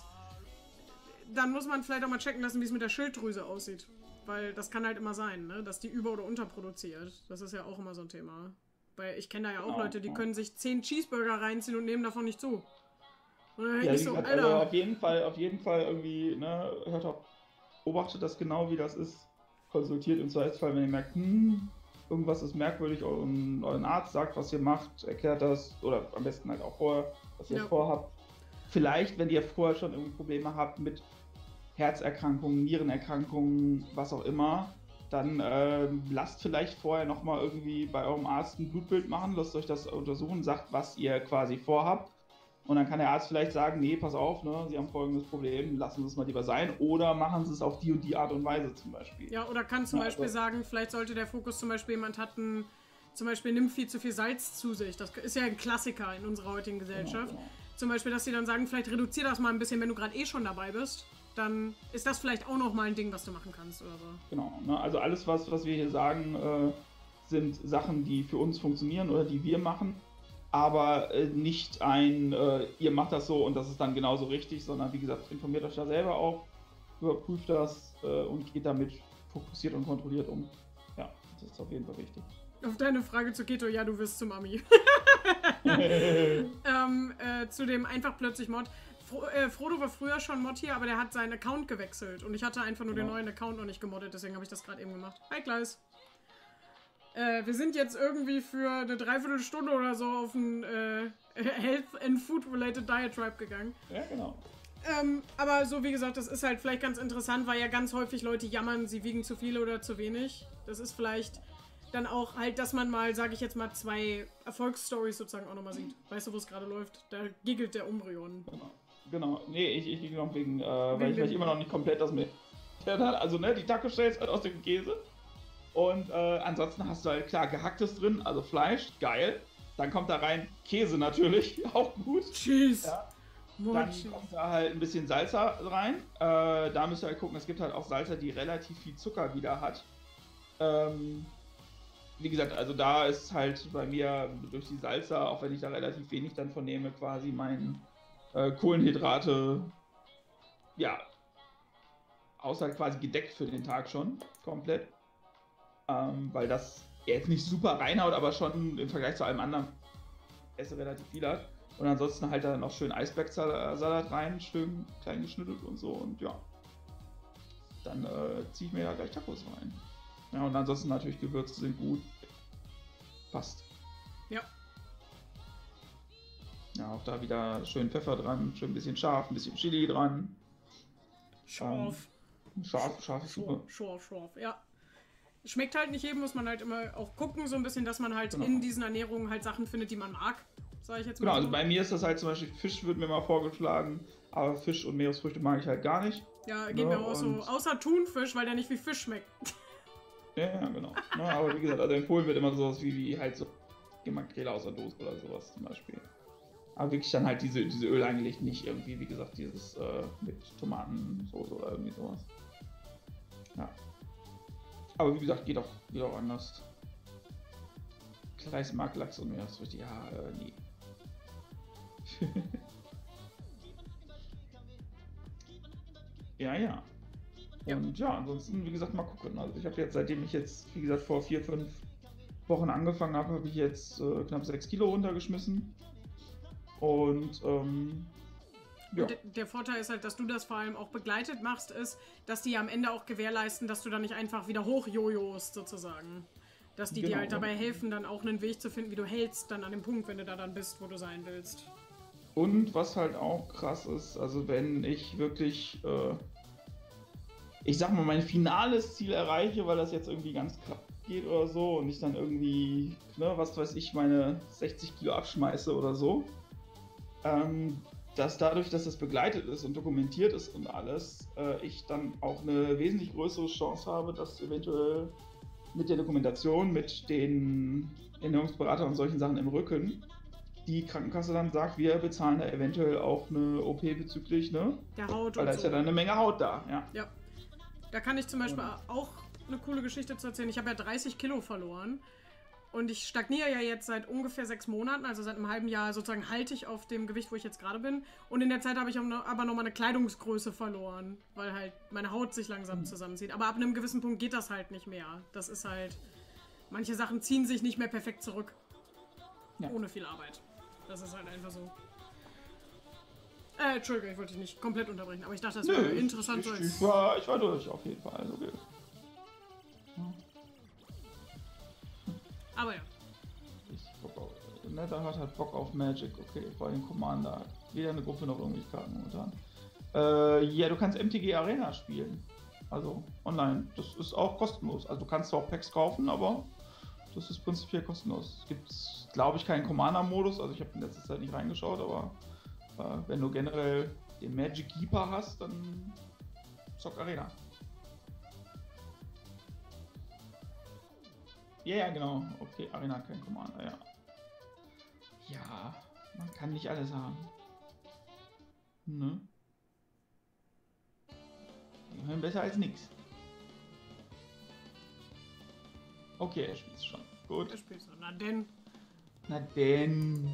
[SPEAKER 1] dann muss man vielleicht auch mal checken lassen, wie es mit der Schilddrüse aussieht. Weil das kann halt immer sein, ne, dass die über- oder unterproduziert. Das ist ja auch immer so ein Thema. Weil ich kenne da ja auch Leute, die können sich zehn Cheeseburger reinziehen und nehmen davon nicht zu. Und dann
[SPEAKER 2] ja,
[SPEAKER 1] ich so,
[SPEAKER 2] gesagt,
[SPEAKER 1] Alter.
[SPEAKER 2] Also auf jeden Fall, auf jeden Fall irgendwie, ne, hört auf, beobachtet das genau, wie das ist, konsultiert im Zweifelsfall, wenn ihr merkt, hm, irgendwas ist merkwürdig, euren, euren Arzt sagt, was ihr macht, erklärt das, oder am besten halt auch vorher, was ihr ja. vorhabt. Vielleicht, wenn ihr vorher schon irgendwie Probleme habt mit Herzerkrankungen, Nierenerkrankungen, was auch immer, dann äh, lasst vielleicht vorher nochmal irgendwie bei eurem Arzt ein Blutbild machen, lasst euch das untersuchen, sagt, was ihr quasi vorhabt. Und dann kann der Arzt vielleicht sagen, nee, pass auf, ne, Sie haben folgendes Problem, lassen Sie es mal lieber sein. Oder machen Sie es auf die und die Art und Weise zum Beispiel.
[SPEAKER 1] Ja, oder kann zum
[SPEAKER 2] ja,
[SPEAKER 1] Beispiel
[SPEAKER 2] also,
[SPEAKER 1] sagen, vielleicht sollte der Fokus zum Beispiel, jemand hat einen, zum Beispiel nimmt viel zu viel Salz zu sich. Das ist ja ein Klassiker in unserer heutigen Gesellschaft. Genau, genau. Zum Beispiel, dass sie dann sagen, vielleicht reduzier das mal ein bisschen, wenn du gerade eh schon dabei bist. Dann ist das vielleicht auch nochmal ein Ding, was du machen kannst oder so.
[SPEAKER 2] Genau, ne? Also alles, was, was wir hier sagen, äh, sind Sachen, die für uns funktionieren oder die wir machen, aber äh, nicht ein, äh, ihr macht das so und das ist dann genauso richtig, sondern wie gesagt, informiert euch da selber auch, überprüft das äh, und geht damit fokussiert und kontrolliert um. Ja, das ist auf jeden Fall wichtig.
[SPEAKER 1] Auf deine Frage zu Keto, ja, du wirst zum Ami. ähm, äh, zu dem einfach plötzlich Mod. Fro äh, Frodo war früher schon Mod hier, aber der hat seinen Account gewechselt. Und ich hatte einfach nur genau. den neuen Account noch nicht gemoddet, deswegen habe ich das gerade eben gemacht. Hi, Kleis. Äh, wir sind jetzt irgendwie für eine Dreiviertelstunde oder so auf ein äh, Health and Food-related Diatribe gegangen.
[SPEAKER 2] Ja, genau.
[SPEAKER 1] Ähm, aber so wie gesagt, das ist halt vielleicht ganz interessant, weil ja ganz häufig Leute jammern, sie wiegen zu viel oder zu wenig. Das ist vielleicht dann auch halt, dass man mal, sage ich jetzt mal, zwei Erfolgsstories sozusagen auch nochmal sieht. Weißt du, wo es gerade läuft? Da giggelt der Umbreon.
[SPEAKER 2] Genau, genau. Nee, ich, ich noch wegen, äh, weil, ich, weil ich immer noch nicht komplett das mit also ne, die Taco-Shells halt aus dem Käse. Und äh, ansonsten hast du halt klar Gehacktes drin, also Fleisch, geil. Dann kommt da rein Käse natürlich, auch gut.
[SPEAKER 1] Cheese.
[SPEAKER 2] Ja. Dann kommt da halt ein bisschen Salsa rein. Äh, da müsst ihr halt gucken, es gibt halt auch Salsa, die relativ viel Zucker wieder hat. Ähm, wie gesagt, also da ist halt bei mir durch die Salsa, auch wenn ich da relativ wenig dann von nehme, quasi mein äh, Kohlenhydrate, ja, außer quasi gedeckt für den Tag schon, komplett. Ähm, weil das jetzt nicht super reinhaut, aber schon im Vergleich zu allem anderen esse relativ viel hat. Und ansonsten halt dann noch schön Eisbergsalat rein, schön klein geschnittelt und so und ja. Dann äh, ziehe ich mir ja gleich Tacos rein. Ja, und ansonsten natürlich Gewürze sind gut. Passt.
[SPEAKER 1] Ja.
[SPEAKER 2] Ja, auch da wieder schön Pfeffer dran, schön ein bisschen scharf, ein bisschen Chili dran.
[SPEAKER 1] Scharf.
[SPEAKER 2] Ähm, scharf, scharf ist super.
[SPEAKER 1] Scharf, scharf, ja. Schmeckt halt nicht jedem, muss man halt immer auch gucken, so ein bisschen, dass man halt
[SPEAKER 2] genau.
[SPEAKER 1] in diesen Ernährungen halt Sachen findet, die man mag. Sag ich jetzt mal.
[SPEAKER 2] Genau, also bei mir ist das halt zum Beispiel, Fisch wird mir mal vorgeschlagen, aber Fisch und Meeresfrüchte mag ich halt gar nicht.
[SPEAKER 1] Ja, geht
[SPEAKER 2] ne?
[SPEAKER 1] mir auch so. Außer Thunfisch, weil der nicht wie Fisch schmeckt.
[SPEAKER 2] Ja, ja, genau. Ne, aber wie gesagt, also empfohlen wird immer sowas wie, wie halt so Makrele aus der Dose oder sowas zum Beispiel. Aber wirklich dann halt diese, diese Öl eingelegt, nicht irgendwie, wie gesagt, dieses äh, mit Tomatensoße oder irgendwie sowas. Ja. Aber wie gesagt, geht auch, geht auch anders. Kleines Marklachs und Meeresfrüchte, ja, äh, nee. ja, ja. Und ja, ansonsten, wie gesagt, mal gucken. Also ich habe jetzt, seitdem ich jetzt, wie gesagt, vor vier, fünf Wochen angefangen habe, habe ich jetzt äh, knapp sechs Kilo runtergeschmissen. Und ähm, ja.
[SPEAKER 1] Und der Vorteil ist halt, dass du das vor allem auch begleitet machst, ist, dass die am Ende auch gewährleisten, dass du dann nicht einfach wieder hochjojost sozusagen. Dass die
[SPEAKER 2] genau,
[SPEAKER 1] dir halt dabei
[SPEAKER 2] ja.
[SPEAKER 1] helfen, dann auch einen Weg zu finden, wie du hältst dann an dem Punkt, wenn du da dann bist, wo du sein willst.
[SPEAKER 2] Und was halt auch krass ist, also wenn ich wirklich, äh, ich sag mal, mein finales Ziel erreiche, weil das jetzt irgendwie ganz krass geht oder so und ich dann irgendwie, ne, was weiß ich, meine sechzig Kilo abschmeiße oder so, ähm, dass dadurch, dass das begleitet ist und dokumentiert ist und alles, äh, ich dann auch eine wesentlich größere Chance habe, dass eventuell mit der Dokumentation, mit den Ernährungsberatern und solchen Sachen im Rücken, die Krankenkasse dann sagt, wir bezahlen da eventuell auch eine O P bezüglich, ne?
[SPEAKER 1] Der Haut
[SPEAKER 2] Weil
[SPEAKER 1] und
[SPEAKER 2] da ist
[SPEAKER 1] so.
[SPEAKER 2] ja dann eine Menge Haut da, ja.
[SPEAKER 1] Ja. Da kann ich zum Beispiel
[SPEAKER 2] Und
[SPEAKER 1] auch eine coole Geschichte zu erzählen. Ich habe ja dreißig Kilo verloren. Und ich stagniere ja jetzt seit ungefähr sechs Monaten, also seit einem halben Jahr sozusagen halte ich auf dem Gewicht, wo ich jetzt gerade bin. Und in der Zeit habe ich aber nochmal eine Kleidungsgröße verloren, weil halt meine Haut sich langsam zusammenzieht. Aber ab einem gewissen Punkt geht das halt nicht mehr. Das ist halt, manche Sachen ziehen sich nicht mehr perfekt zurück. Ja. Ohne viel Arbeit. Das ist halt einfach so. Äh, Entschuldigung, ich wollte dich nicht komplett unterbrechen, aber ich dachte, das wäre interessant.
[SPEAKER 2] Ich, ich, ich, war, ich war durch, auf jeden Fall. Okay. Ja.
[SPEAKER 1] Aber ja.
[SPEAKER 2] Ich Bock auf, Nether hat halt Bock auf Magic, okay, vor allem Commander hat weder eine Gruppe noch irgendwelche Karten momentan. Äh, ja, du kannst M T G Arena spielen. Also online. Das ist auch kostenlos. Also du kannst auch Packs kaufen, aber das ist prinzipiell kostenlos. Es gibt, glaube ich, keinen Commander-Modus, also ich habe in letzter Zeit nicht reingeschaut, aber äh, wenn du generell den Magic Keeper hast, dann zock Arena. Ja, ja, genau. Okay, Arena hat keinen Commander, ja. Ja, man kann nicht alles haben. Ne? Immerhin besser als nix. Okay, er spielt schon. Gut.
[SPEAKER 1] Er spielt schon. Na denn.
[SPEAKER 2] Na denn.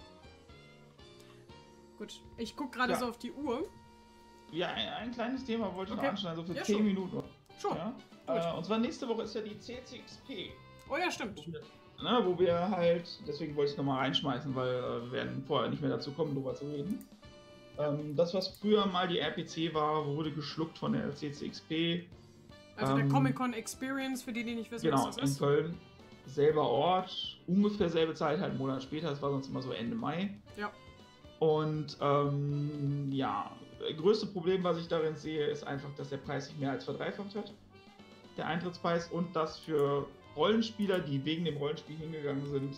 [SPEAKER 1] Gut, ich gucke gerade
[SPEAKER 2] ja.
[SPEAKER 1] so auf die Uhr.
[SPEAKER 2] Ja, ein, ein kleines Thema wollte ich
[SPEAKER 1] okay.
[SPEAKER 2] noch anschneiden, so für
[SPEAKER 1] ja,
[SPEAKER 2] zehn
[SPEAKER 1] schon.
[SPEAKER 2] Minuten.
[SPEAKER 1] Schon.
[SPEAKER 2] Ja? Äh, und zwar nächste Woche ist ja die C C X P.
[SPEAKER 1] Oh ja, stimmt.
[SPEAKER 2] Wo wir, ne, wo wir halt, deswegen wollte ich es nochmal reinschmeißen, weil äh, wir werden vorher nicht mehr dazu kommen, darüber zu reden. Ähm, das, was früher mal die R P C war, wurde geschluckt von der C C X P.
[SPEAKER 1] Also
[SPEAKER 2] ähm,
[SPEAKER 1] der Comic-Con Experience, für die, die nicht wissen,
[SPEAKER 2] genau,
[SPEAKER 1] was das ist.
[SPEAKER 2] Genau, in Köln. Selber Ort, ungefähr selbe Zeit, halt einen Monat später, das war sonst immer so Ende Mai.
[SPEAKER 1] Ja.
[SPEAKER 2] Und ähm, ja, das größte Problem, was ich darin sehe, ist einfach, dass der Preis sich mehr als verdreifacht hat. Der Eintrittspreis und das für Rollenspieler, die wegen dem Rollenspiel hingegangen sind.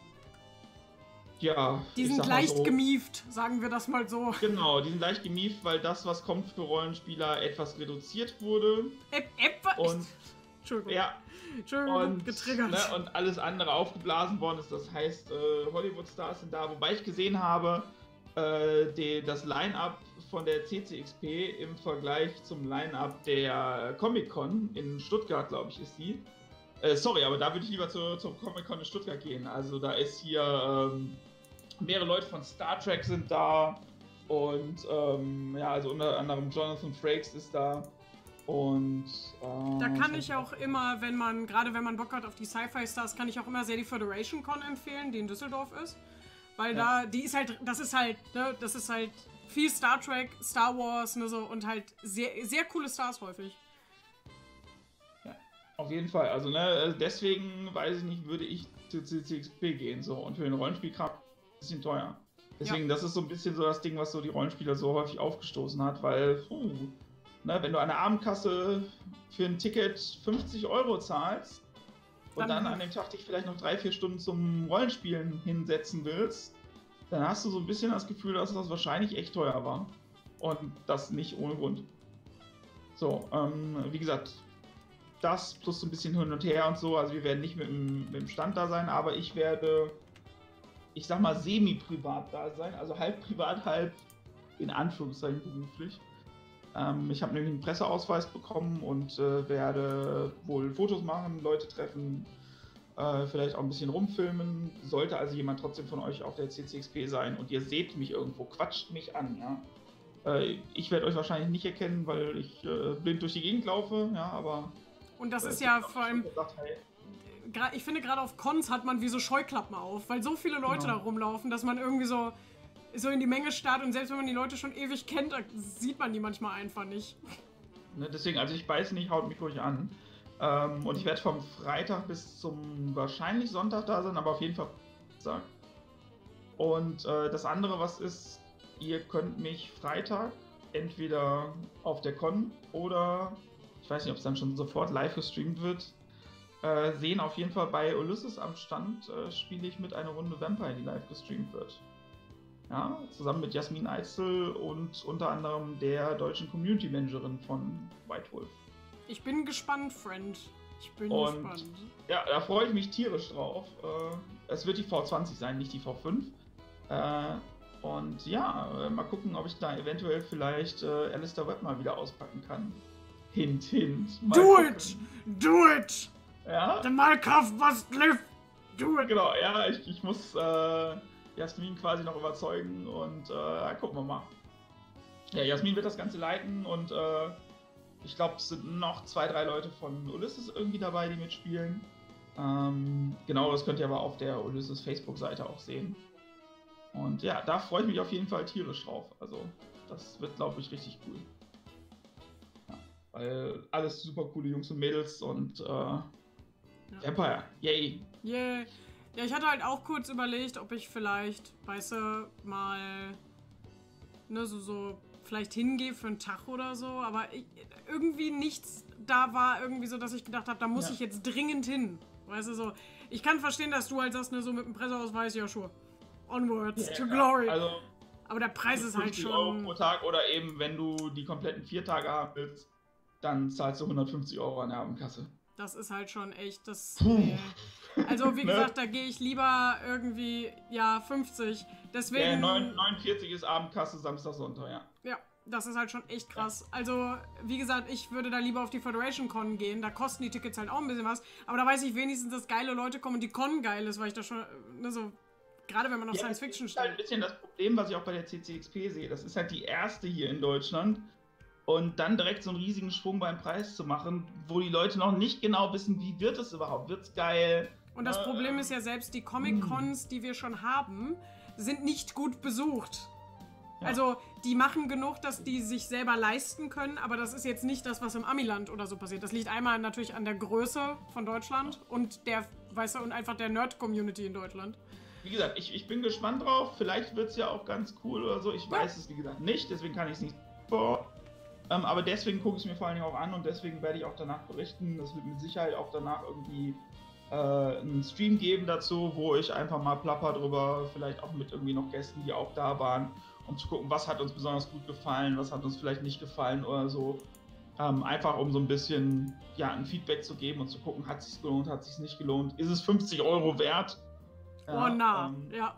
[SPEAKER 2] Ja,
[SPEAKER 1] die sind leicht so, gemieft, sagen wir das mal so.
[SPEAKER 2] Genau, die sind leicht gemieft, weil das, was kommt für Rollenspieler, etwas reduziert wurde.
[SPEAKER 1] Etwas?
[SPEAKER 2] Und,
[SPEAKER 1] Entschuldigung.
[SPEAKER 2] Ja,
[SPEAKER 1] Entschuldigung,
[SPEAKER 2] und,
[SPEAKER 1] getriggert.
[SPEAKER 2] Ne, und alles andere aufgeblasen worden ist. Das heißt, äh, Hollywood-Stars sind da. Wobei ich gesehen habe, äh, die, das Line-Up von der C C X P im Vergleich zum Line-Up der Comic-Con in Stuttgart, glaube ich, ist die. Äh, sorry, aber da würde ich lieber zu, zum Comic-Con in Stuttgart gehen. Also da ist hier... Ähm, mehrere Leute von Star Trek sind da und ähm, ja, also unter anderem Jonathan Frakes ist da und
[SPEAKER 1] äh, da kann ich auch immer, wenn man, gerade wenn man Bock hat auf die Sci-Fi-Stars, kann ich auch immer sehr die Federation Con empfehlen, die in Düsseldorf ist, weil ja. da, die ist halt, das ist halt, ne, das ist halt viel Star Trek, Star Wars, ne, so, und halt sehr, sehr coole Stars häufig.
[SPEAKER 2] Ja, auf jeden Fall, also ne, deswegen, weiß ich nicht, würde ich zu C C X P gehen, so, und für den Rollenspielkram bisschen teuer. Deswegen, ja. Das ist so ein bisschen so das Ding, was so die Rollenspieler so häufig aufgestoßen hat, weil, puh, ne, wenn du an der Abendkasse für ein Ticket fünfzig Euro zahlst und dann, dann an dem Tag dich vielleicht noch drei, vier Stunden zum Rollenspielen hinsetzen willst, dann hast du so ein bisschen das Gefühl, dass das wahrscheinlich echt teuer war. Und das nicht ohne Grund. So, ähm, wie gesagt, das plus so ein bisschen hin und her und so, also wir werden nicht mit dem, mit dem Stand da sein, aber ich werde... ich sag mal, semi-privat da sein, also halb privat, halb in Anführungszeichen beruflich. Ähm, ich habe nämlich einen Presseausweis bekommen und äh, werde wohl Fotos machen, Leute treffen, äh, vielleicht auch ein bisschen rumfilmen. Sollte also jemand trotzdem von euch auf der C C X P sein und ihr seht mich irgendwo, quatscht mich an, ja. Äh, ich werde euch wahrscheinlich nicht erkennen, weil ich äh, blind durch die Gegend laufe, ja, aber...
[SPEAKER 1] Und das äh, ist ja vor allem... Gesagt, hey, ich finde, gerade auf Cons hat man wie so Scheuklappen auf, weil so viele Leute genau. da rumlaufen, dass man irgendwie so, so in die Menge starrt und selbst wenn man die Leute schon ewig kennt, sieht man die manchmal einfach nicht.
[SPEAKER 2] Ne, deswegen, also ich weiß nicht, haut mich ruhig an. Ähm, und ich werde vom Freitag bis zum wahrscheinlich Sonntag da sein, aber auf jeden Fall Samstag. Und äh, das andere, was ist, ihr könnt mich Freitag entweder auf der Con oder, ich weiß nicht, ob es dann schon sofort live gestreamt wird, Äh, sehen. Auf jeden Fall bei Ulysses am Stand äh, spiele ich mit einer Runde Vampire, die live gestreamt wird. Ja, zusammen mit Jasmin Eitzel und unter anderem der deutschen Community Managerin von White Wolf.
[SPEAKER 1] Ich bin gespannt, Friend. Ich bin
[SPEAKER 2] und,
[SPEAKER 1] gespannt.
[SPEAKER 2] Ja, da freue ich mich tierisch drauf. Äh, es wird die V zwanzig sein, nicht die V fünf. Äh, und ja, äh, mal gucken, ob ich da eventuell vielleicht äh, Alistair Webb mal wieder auspacken kann. Hint, hint.
[SPEAKER 1] Mal Do gucken. it! Do it!
[SPEAKER 2] Ja?
[SPEAKER 1] The Minecraft must live! Do it!
[SPEAKER 2] Genau, ja, ich, ich muss äh, Jasmin quasi noch überzeugen und äh, gucken wir mal. Ja, Jasmin wird das Ganze leiten und äh, ich glaube, es sind noch zwei, drei Leute von Ulysses irgendwie dabei, die mitspielen. Ähm, genau, das könnt ihr aber auf der Ulysses Facebook-Seite auch sehen. Und ja, da freue ich mich auf jeden Fall tierisch drauf. Also, das wird, glaube ich, richtig cool. Ja, weil alles super coole Jungs und Mädels und äh, ja. Vampire, yay!
[SPEAKER 1] Yeah. Ja, ich hatte halt auch kurz überlegt, ob ich vielleicht, weißt du, mal ne, so, so vielleicht hingehe für einen Tag oder so, aber ich, irgendwie nichts da war irgendwie so, dass ich gedacht habe, da muss ja. ich jetzt dringend hin. Weißt du, so, ich kann verstehen, dass du halt sagst, ne, so mit dem Presseausweis, ja, sure. Onwards ja, to glory.
[SPEAKER 2] Also,
[SPEAKER 1] aber der Preis ist halt schon...
[SPEAKER 2] Euro pro Tag oder eben, wenn du die kompletten vier Tage haben willst, dann zahlst du hundertfünfzig Euro an der Abendkasse.
[SPEAKER 1] Das ist halt schon echt das... Äh, also wie gesagt, ne? Da gehe ich lieber irgendwie, ja, fünfzig. Deswegen...
[SPEAKER 2] Ja, neunundvierzig ist Abendkasse, Samstag, Sonntag, ja.
[SPEAKER 1] Ja, das ist halt schon echt krass. Ja. Also, wie gesagt, ich würde da lieber auf die Federation Con gehen. Da kosten die Tickets halt auch ein bisschen was. Aber da weiß ich wenigstens, dass geile Leute kommen und die Con geil ist, weil ich da schon, ne, so... Gerade wenn man auf
[SPEAKER 2] ja,
[SPEAKER 1] Science Fiction
[SPEAKER 2] steht. Das ist halt ein bisschen das Problem, was ich auch bei der C C X P sehe. Das ist halt die erste hier in Deutschland. Und dann direkt so einen riesigen Schwung beim Preis zu machen, wo die Leute noch nicht genau wissen, wie wird es überhaupt? Wird's geil?
[SPEAKER 1] Und das äh, Problem ist ja, selbst die Comic-Cons, die wir schon haben, sind nicht gut besucht. Ja. Also, die machen genug, dass die sich selber leisten können, aber das ist jetzt nicht das, was im Amiland oder so passiert. Das liegt einmal natürlich an der Größe von Deutschland und der, weißt du, und einfach der Nerd-Community in Deutschland.
[SPEAKER 2] Wie gesagt, ich, ich bin gespannt drauf. Vielleicht wird es ja auch ganz cool oder so. Ich ja. weiß es, wie gesagt, nicht. Deswegen kann ich es nicht vor. Ähm, aber deswegen gucke ich es mir vor allen Dingen auch an und deswegen werde ich auch danach berichten. Es wird mit Sicherheit auch danach irgendwie äh, einen Stream geben dazu, wo ich einfach mal plapper drüber, vielleicht auch mit irgendwie noch Gästen, die auch da waren, um zu gucken, was hat uns besonders gut gefallen, was hat uns vielleicht nicht gefallen oder so. Ähm, einfach um so ein bisschen ja, ein Feedback zu geben und zu gucken, hat es sich gelohnt, hat es sich nicht gelohnt, ist es fünfzig Euro wert?
[SPEAKER 1] Ja, oh na, ähm, ja.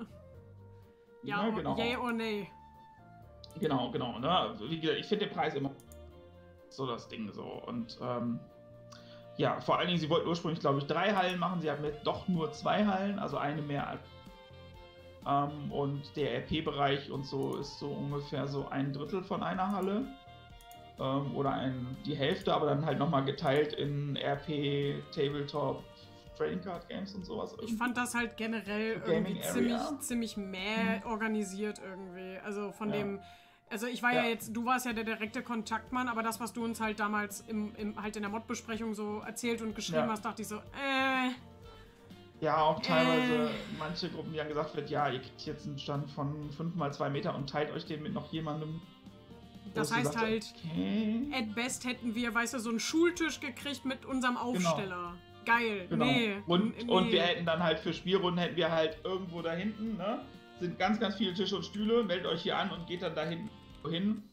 [SPEAKER 2] Ja,
[SPEAKER 1] ja
[SPEAKER 2] genau.
[SPEAKER 1] Yay or nay.
[SPEAKER 2] Genau, genau. Ne? Wie gesagt, ich finde den Preis immer so das Ding so. Und ähm, ja, vor allen Dingen, sie wollten ursprünglich, glaube ich, drei Hallen machen. Sie haben jetzt doch nur zwei Hallen, also eine mehr als. Ähm, und der R P-Bereich und so ist so ungefähr so ein Drittel von einer Halle. Ähm, oder ein, die Hälfte, aber dann halt nochmal geteilt in R P, Tabletop, Trading Card Games und sowas.
[SPEAKER 1] Ich fand das halt generell irgendwie ziemlich, ziemlich mäh hm. organisiert irgendwie. Also von ja. dem, also ich war ja. ja jetzt, du warst ja der direkte Kontaktmann, aber das, was du uns halt damals im, im halt in der Mod-Besprechung so erzählt und geschrieben ja. hast, dachte ich so, äh.
[SPEAKER 2] Ja, auch teilweise äh, manche Gruppen, die dann gesagt wird, ja, ihr kriegt jetzt einen Stand von fünf mal zwei Meter und teilt euch den mit noch jemandem.
[SPEAKER 1] Das heißt halt, okay. at best hätten wir, weißt du, so einen Schultisch gekriegt mit unserem Aufsteller. Genau. Geil,
[SPEAKER 2] genau. nee. Und,
[SPEAKER 1] nee.
[SPEAKER 2] und wir hätten dann halt für Spielrunden, hätten wir halt irgendwo da hinten, ne, sind ganz, ganz viele Tische und Stühle, meldet euch hier an und geht dann da hinten hin,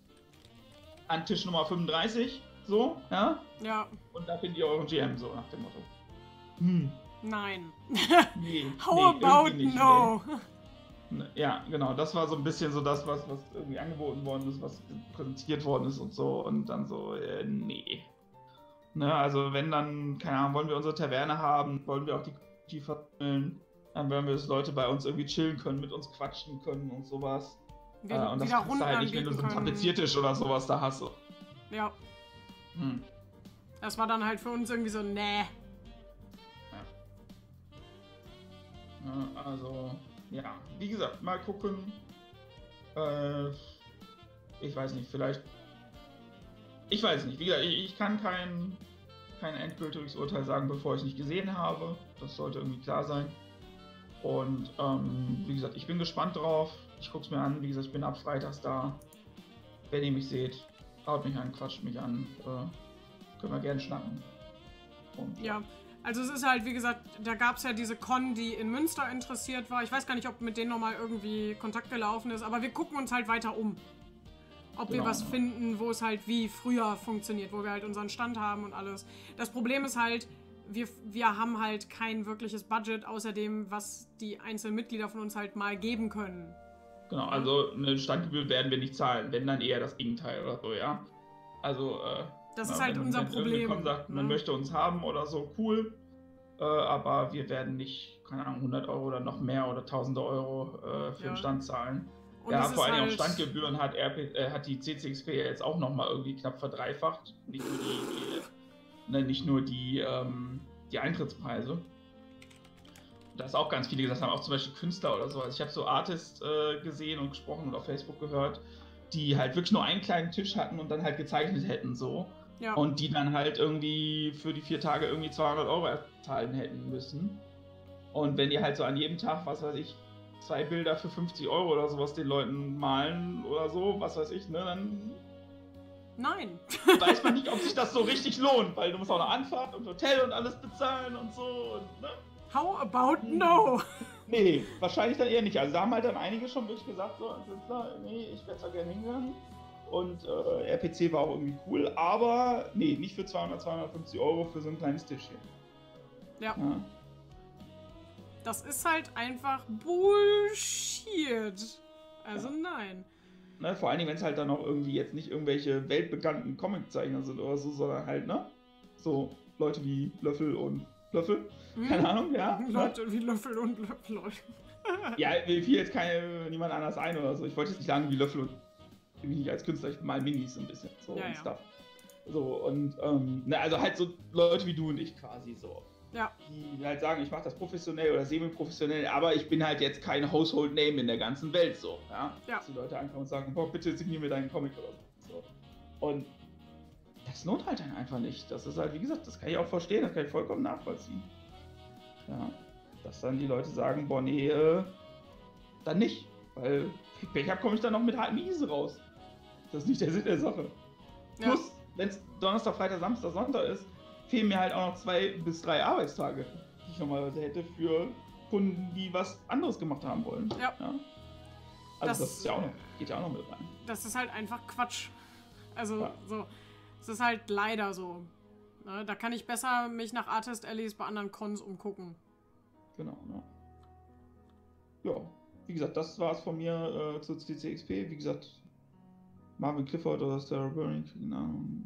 [SPEAKER 2] an Tisch Nummer fünfunddreißig, so, ja?
[SPEAKER 1] Ja.
[SPEAKER 2] Und da findet ihr euren G M, so nach dem Motto. Hm.
[SPEAKER 1] Nein.
[SPEAKER 2] Nee,
[SPEAKER 1] How
[SPEAKER 2] nee,
[SPEAKER 1] about
[SPEAKER 2] nicht,
[SPEAKER 1] no?
[SPEAKER 2] Nee. Ja, genau, das war so ein bisschen so das, was, was irgendwie angeboten worden ist, was präsentiert worden ist und so, und dann so, äh, nee. Ne, also wenn dann, keine Ahnung, wollen wir unsere Taverne haben, wollen wir auch die die vermitteln, dann wollen wir, dass Leute bei uns irgendwie chillen können, mit uns quatschen können und sowas.
[SPEAKER 1] Wir,
[SPEAKER 2] äh, und das kannst du halt nicht, wenn du so einen Tapeziertisch oder sowas da hast. So.
[SPEAKER 1] Ja.
[SPEAKER 2] Hm.
[SPEAKER 1] Das war dann halt für uns irgendwie so, nee.
[SPEAKER 2] Ja. Ja, also, ja, wie gesagt, mal gucken. Äh, ich weiß nicht, vielleicht Ich weiß nicht, wie gesagt, ich, ich kann kein, kein endgültiges Urteil sagen, bevor ich es nicht gesehen habe. Das sollte irgendwie klar sein. Und ähm, wie gesagt, ich bin gespannt drauf. Ich gucke es mir an. Wie gesagt, ich bin ab Freitags da. Wenn ihr mich seht, haut mich an, quatscht mich an. Äh, können wir gerne schnacken. Und,
[SPEAKER 1] ja, also es ist halt, wie gesagt, da gab es ja diese Con, die in Münster interessiert war. Ich weiß gar nicht, ob mit denen nochmal irgendwie Kontakt gelaufen ist, aber wir gucken uns halt weiter um. Ob genau, wir was ja. finden, wo es halt wie früher funktioniert, wo wir halt unseren Stand haben und alles. Das Problem ist halt, wir, wir haben halt kein wirkliches Budget, außer dem, was die einzelnen Mitglieder von uns halt mal geben können.
[SPEAKER 2] Genau, also eine Standgebühr werden wir nicht zahlen, wenn dann eher das Gegenteil oder so, ja. Also, äh,
[SPEAKER 1] das
[SPEAKER 2] na,
[SPEAKER 1] ist halt
[SPEAKER 2] wenn,
[SPEAKER 1] unser
[SPEAKER 2] wenn
[SPEAKER 1] Problem.
[SPEAKER 2] Wenn sagt,
[SPEAKER 1] ne?
[SPEAKER 2] man möchte uns haben oder so, cool. Äh, aber wir werden nicht, keine Ahnung, hundert Euro oder noch mehr oder tausende Euro äh, für ja. den Stand zahlen. Und ja, vor allem halt auch Standgebühren hat, R P, äh, hat die C C X P ja jetzt auch nochmal irgendwie knapp verdreifacht. Nicht nur die, die, ne, nicht nur die, ähm, die Eintrittspreise. Da ist auch ganz viele gesagt haben, auch zum Beispiel Künstler oder so. Also ich habe so Artists äh, gesehen und gesprochen und auf Facebook gehört, die halt wirklich nur einen kleinen Tisch hatten und dann halt gezeichnet hätten so.
[SPEAKER 1] Ja.
[SPEAKER 2] Und die dann halt irgendwie für die vier Tage irgendwie zweihundert Euro zahlen hätten müssen. Und wenn die halt so an jedem Tag, was weiß ich, zwei Bilder für fünfzig Euro oder sowas den Leuten malen oder so, was weiß ich, ne, dann
[SPEAKER 1] Nein.
[SPEAKER 2] weiß man nicht, ob sich das so richtig lohnt, weil du musst auch eine Anfahrt und Hotel und alles bezahlen und so und, ne?
[SPEAKER 1] How about no?
[SPEAKER 2] Nee, wahrscheinlich dann eher nicht. Also da haben halt dann einige schon wirklich gesagt, so, nee, ich werde da gerne hingegangen. Und äh, R P C war auch irgendwie cool, aber nee, nicht für zweihundert, zweihundertfünfzig Euro für so ein kleines Tischchen.
[SPEAKER 1] Ja. ja. Das ist halt einfach Bullshit. Also ja. nein.
[SPEAKER 2] Ne, vor allen Dingen, wenn es halt dann auch irgendwie jetzt nicht irgendwelche weltbekannten Comiczeichner sind oder so, sondern halt, ne? So Leute wie Löffel und Löffel. Hm. Keine Ahnung, ja.
[SPEAKER 1] Leute ne? wie Löffel und Löffel.
[SPEAKER 2] Ja, mir fiel jetzt keine, niemand anders ein oder so. Ich wollte jetzt nicht sagen wie Löffel und ich bin nicht als Künstler, ich mal Minis ein bisschen. So
[SPEAKER 1] ja,
[SPEAKER 2] und
[SPEAKER 1] ja.
[SPEAKER 2] Stuff. So und, ähm, ne, also halt so Leute wie du und ich quasi so.
[SPEAKER 1] Ja.
[SPEAKER 2] Die halt sagen, ich mache das professionell oder semi-professionell, aber ich bin halt jetzt kein Household Name in der ganzen Welt so. Ja?
[SPEAKER 1] Ja.
[SPEAKER 2] Dass die Leute ankommen und sagen, boah, bitte signier mir deinen Comic oder so. Und das lohnt halt dann einfach nicht. Das ist halt, wie gesagt, das kann ich auch verstehen, das kann ich vollkommen nachvollziehen. Ja. Dass dann die Leute sagen, boah, nee, äh, dann nicht. Weil, wenn ich hab, komme ich dann noch mit Miese raus. Das ist nicht der Sinn der Sache. Ja. Plus, wenn es Donnerstag, Freitag, Samstag, Sonntag ist, fehlen mir halt auch noch zwei bis drei Arbeitstage, die ich normalerweise hätte für Kunden, die was anderes gemacht haben wollen. Ja. ja. Also das, das ist ja auch noch, geht ja auch noch mit rein.
[SPEAKER 1] Das ist halt einfach Quatsch. Also ja. so, es ist halt leider so. Ne? Da kann ich besser mich nach Artist Allies bei anderen Cons umgucken.
[SPEAKER 2] Genau, ne? Ja, wie gesagt, das war es von mir äh, zu C C X P. Wie gesagt, Marvin Clifford oder Sarah Burning, keine Ahnung.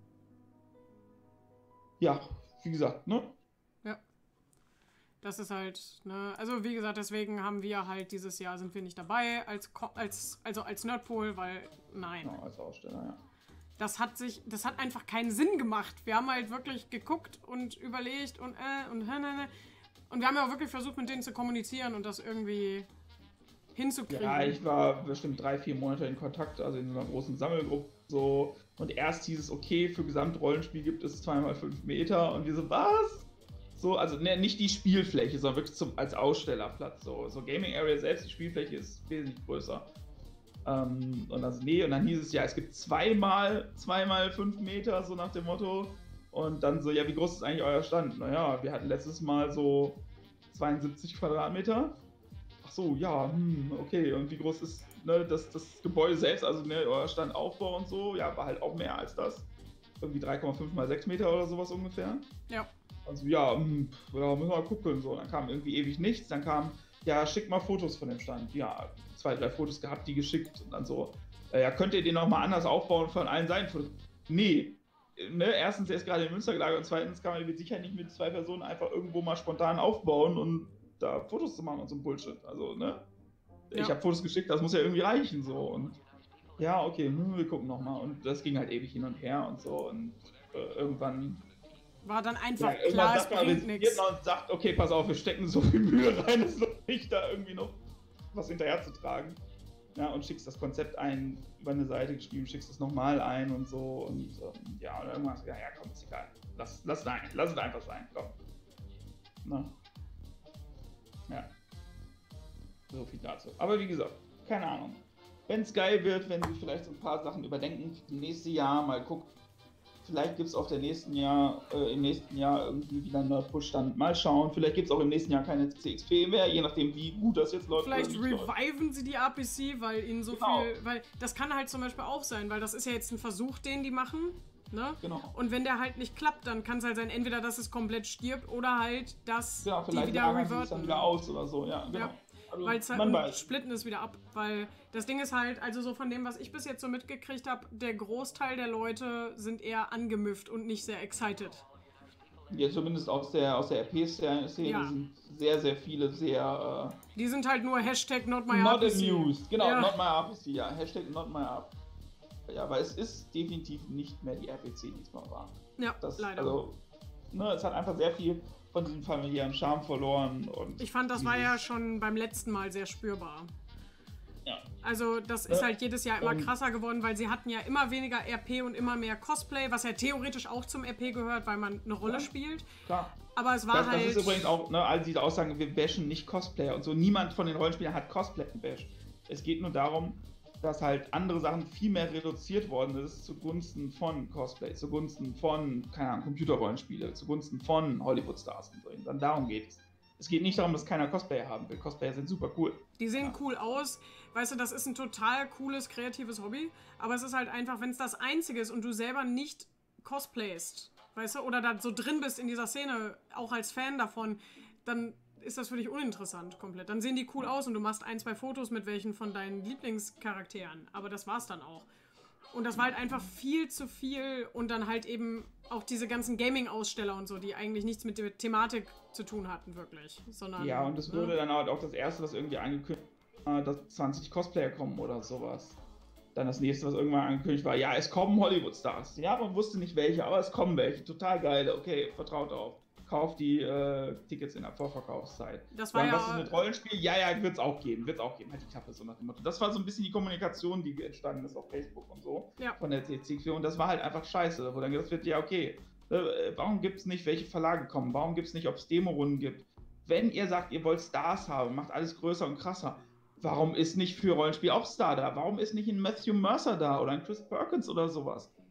[SPEAKER 2] Ja, wie gesagt, ne?
[SPEAKER 1] Ja. Das ist halt, ne, also wie gesagt, deswegen haben wir halt dieses Jahr sind wir nicht dabei als, als also als Nerdpool, weil, nein.
[SPEAKER 2] Genau, als Aussteller, ja.
[SPEAKER 1] Das hat sich, das hat einfach keinen Sinn gemacht. Wir haben halt wirklich geguckt und überlegt und äh und äh, ne, ne. Und wir haben ja auch wirklich versucht, mit denen zu kommunizieren und das irgendwie hinzukriegen.
[SPEAKER 2] Ja, ich war bestimmt drei, vier Monate in Kontakt, also in so einer großen Sammelgruppe so. Und erst hieß es, okay, für Gesamtrollenspiel gibt es zwei mal fünf Meter. Und wir so, was? So, also ne, nicht die Spielfläche, sondern wirklich zum, als Ausstellerplatz. So, so Gaming Area selbst, die Spielfläche ist wesentlich größer. Ähm, und das, nee, und dann hieß es, ja, es gibt zweimal, zweimal fünf Meter, so nach dem Motto. Und dann so, ja, wie groß ist eigentlich euer Stand? Naja, wir hatten letztes Mal so zweiundsiebzig Quadratmeter. Ach so, ja, hm, okay. Und wie groß ist ne, das, das Gebäude selbst, also ne, euer Standaufbau und so? Ja, war halt auch mehr als das. Irgendwie drei Komma fünf mal sechs Meter oder sowas ungefähr.
[SPEAKER 1] Ja.
[SPEAKER 2] Also ja, hm, ja, müssen wir mal gucken. So. Dann kam irgendwie ewig nichts. Dann kam, ja, schick mal Fotos von dem Stand. Ja, zwei, drei Fotos gehabt, die geschickt. Und dann so, äh, ja, könnt ihr den nochmal anders aufbauen von allen Seiten? Nee. Ne, erstens, er ist gerade in Münster gelagert und zweitens kann man mit Sicherheit nicht mit zwei Personen einfach irgendwo mal spontan aufbauen und da Fotos zu machen und so ein Bullshit. Also, ne? Ja. Ich habe Fotos geschickt, das muss ja irgendwie reichen, so. Und ja, okay, wir gucken nochmal. Und das ging halt ewig hin und her und so. Und äh, irgendwann
[SPEAKER 1] war dann einfach ja, klar, es bringt nichts.
[SPEAKER 2] Und sagt, okay, pass auf, wir stecken so viel Mühe rein, es lohnt nicht, da irgendwie noch was hinterher zu tragen. Ja, und schickst das Konzept ein, über eine Seite geschrieben, schickst es nochmal ein und so. Und ähm, ja, und irgendwann so, ja, ja, komm, ist egal. Lass, lass, es ein, lass es einfach sein, komm. Na. Ja. So viel dazu. Aber wie gesagt, keine Ahnung. Wenn es geil wird, wenn sie vielleicht so ein paar Sachen überdenken, im nächsten Jahr mal gucken. Vielleicht gibt es auch der nächsten Jahr, äh, im nächsten Jahr irgendwie wieder einen Nerdpush-Stand. Mal schauen. Vielleicht gibt es auch im nächsten Jahr keine C X P mehr, je nachdem, wie gut das jetzt läuft.
[SPEAKER 1] Vielleicht reviven sie die A P C, weil ihnen so genau. viel. Weil das kann halt zum Beispiel auch sein, weil das ist ja jetzt ein Versuch, den die machen. Ne?
[SPEAKER 2] Genau.
[SPEAKER 1] Und wenn der halt nicht klappt, dann kann es halt sein, entweder dass es komplett stirbt oder halt, dass
[SPEAKER 2] ja,
[SPEAKER 1] die wieder reverten.
[SPEAKER 2] Es dann wieder aus oder so, ja, genau. Ja.
[SPEAKER 1] Also, weil es halt, und splitten es wieder ab, weil das Ding ist halt, also so von dem, was ich bis jetzt so mitgekriegt habe, der Großteil der Leute sind eher angemüfft und nicht sehr excited.
[SPEAKER 2] Ja, zumindest aus der, aus der R P-Szene ja. sind sehr, sehr viele sehr...
[SPEAKER 1] Äh, die sind halt nur Hashtag not my
[SPEAKER 2] not
[SPEAKER 1] R P C.
[SPEAKER 2] Amused, genau, ja. not my R P C, ja, Hashtag not my R P C. Ja, aber es ist definitiv nicht mehr die R P C, die es mal war.
[SPEAKER 1] Ja, das, leider.
[SPEAKER 2] Also, ne, es hat einfach sehr viel von diesem familiären Charme verloren. Und
[SPEAKER 1] ich fand, das war ja schon beim letzten Mal sehr spürbar.
[SPEAKER 2] Ja.
[SPEAKER 1] Also das ist halt jedes Jahr immer krasser geworden, weil sie hatten ja immer weniger R P und immer mehr Cosplay, was ja theoretisch auch zum R P gehört, weil man eine Rolle ja, spielt.
[SPEAKER 2] Klar.
[SPEAKER 1] Aber es war
[SPEAKER 2] das,
[SPEAKER 1] halt...
[SPEAKER 2] Das ist übrigens auch, ne, all diese Aussagen, wir bashen nicht Cosplayer und so. Niemand von den Rollenspielern hat Cosplay gebasht. Es geht nur darum, dass halt andere Sachen viel mehr reduziert worden ist zugunsten von Cosplay, zugunsten von, keine Ahnung, Computerrollenspiele, zugunsten von Hollywood-Stars und so. Und dann darum geht es. Es geht nicht darum, dass keiner Cosplayer haben will. Cosplayer sind super cool.
[SPEAKER 1] Die sehen ja. cool aus. Weißt du, das ist ein total cooles, kreatives Hobby. Aber es ist halt einfach, wenn es das Einzige ist und du selber nicht cosplayst, weißt du, oder da so drin bist in dieser Szene, auch als Fan davon, dann ist das für dich uninteressant komplett. Dann sehen die cool aus und du machst ein, zwei Fotos mit welchen von deinen Lieblingscharakteren. Aber das war's dann auch. Und das war halt einfach viel zu viel und dann halt eben auch diese ganzen Gaming-Aussteller und so, die eigentlich nichts mit der Thematik zu tun hatten, wirklich. Sondern,
[SPEAKER 2] ja, und es
[SPEAKER 1] ne?
[SPEAKER 2] würde dann halt auch das erste, was irgendwie angekündigt war, dass zwanzig Cosplayer kommen oder sowas. Dann das nächste, was irgendwann angekündigt war, ja, es kommen Hollywood-Stars. Ja, man wusste nicht welche, aber es kommen welche. Total geil, okay, vertraut auf. Kauft die äh, Tickets in der Vorverkaufszeit.
[SPEAKER 1] Das war
[SPEAKER 2] dann,
[SPEAKER 1] ja...
[SPEAKER 2] Was ist mit Rollenspiel? Ja, ja, wird's auch geben, wird's auch geben. Halt die Klappe, so nach dem Motto. Das war so ein bisschen die Kommunikation, die entstanden ist auf Facebook und so.
[SPEAKER 1] Ja.
[SPEAKER 2] Von der C C X P. Und das war halt einfach scheiße, wo dann gesagt wird, ja, okay, äh, warum gibt's nicht, welche Verlage kommen? Warum gibt's nicht, ob es Demo-Runden gibt? Wenn ihr sagt, ihr wollt Stars haben, macht alles größer und krasser. Warum ist nicht für Rollenspiel auch Star da? Warum ist nicht ein Matthew Mercer da oder ein Chris Perkins oder sowas?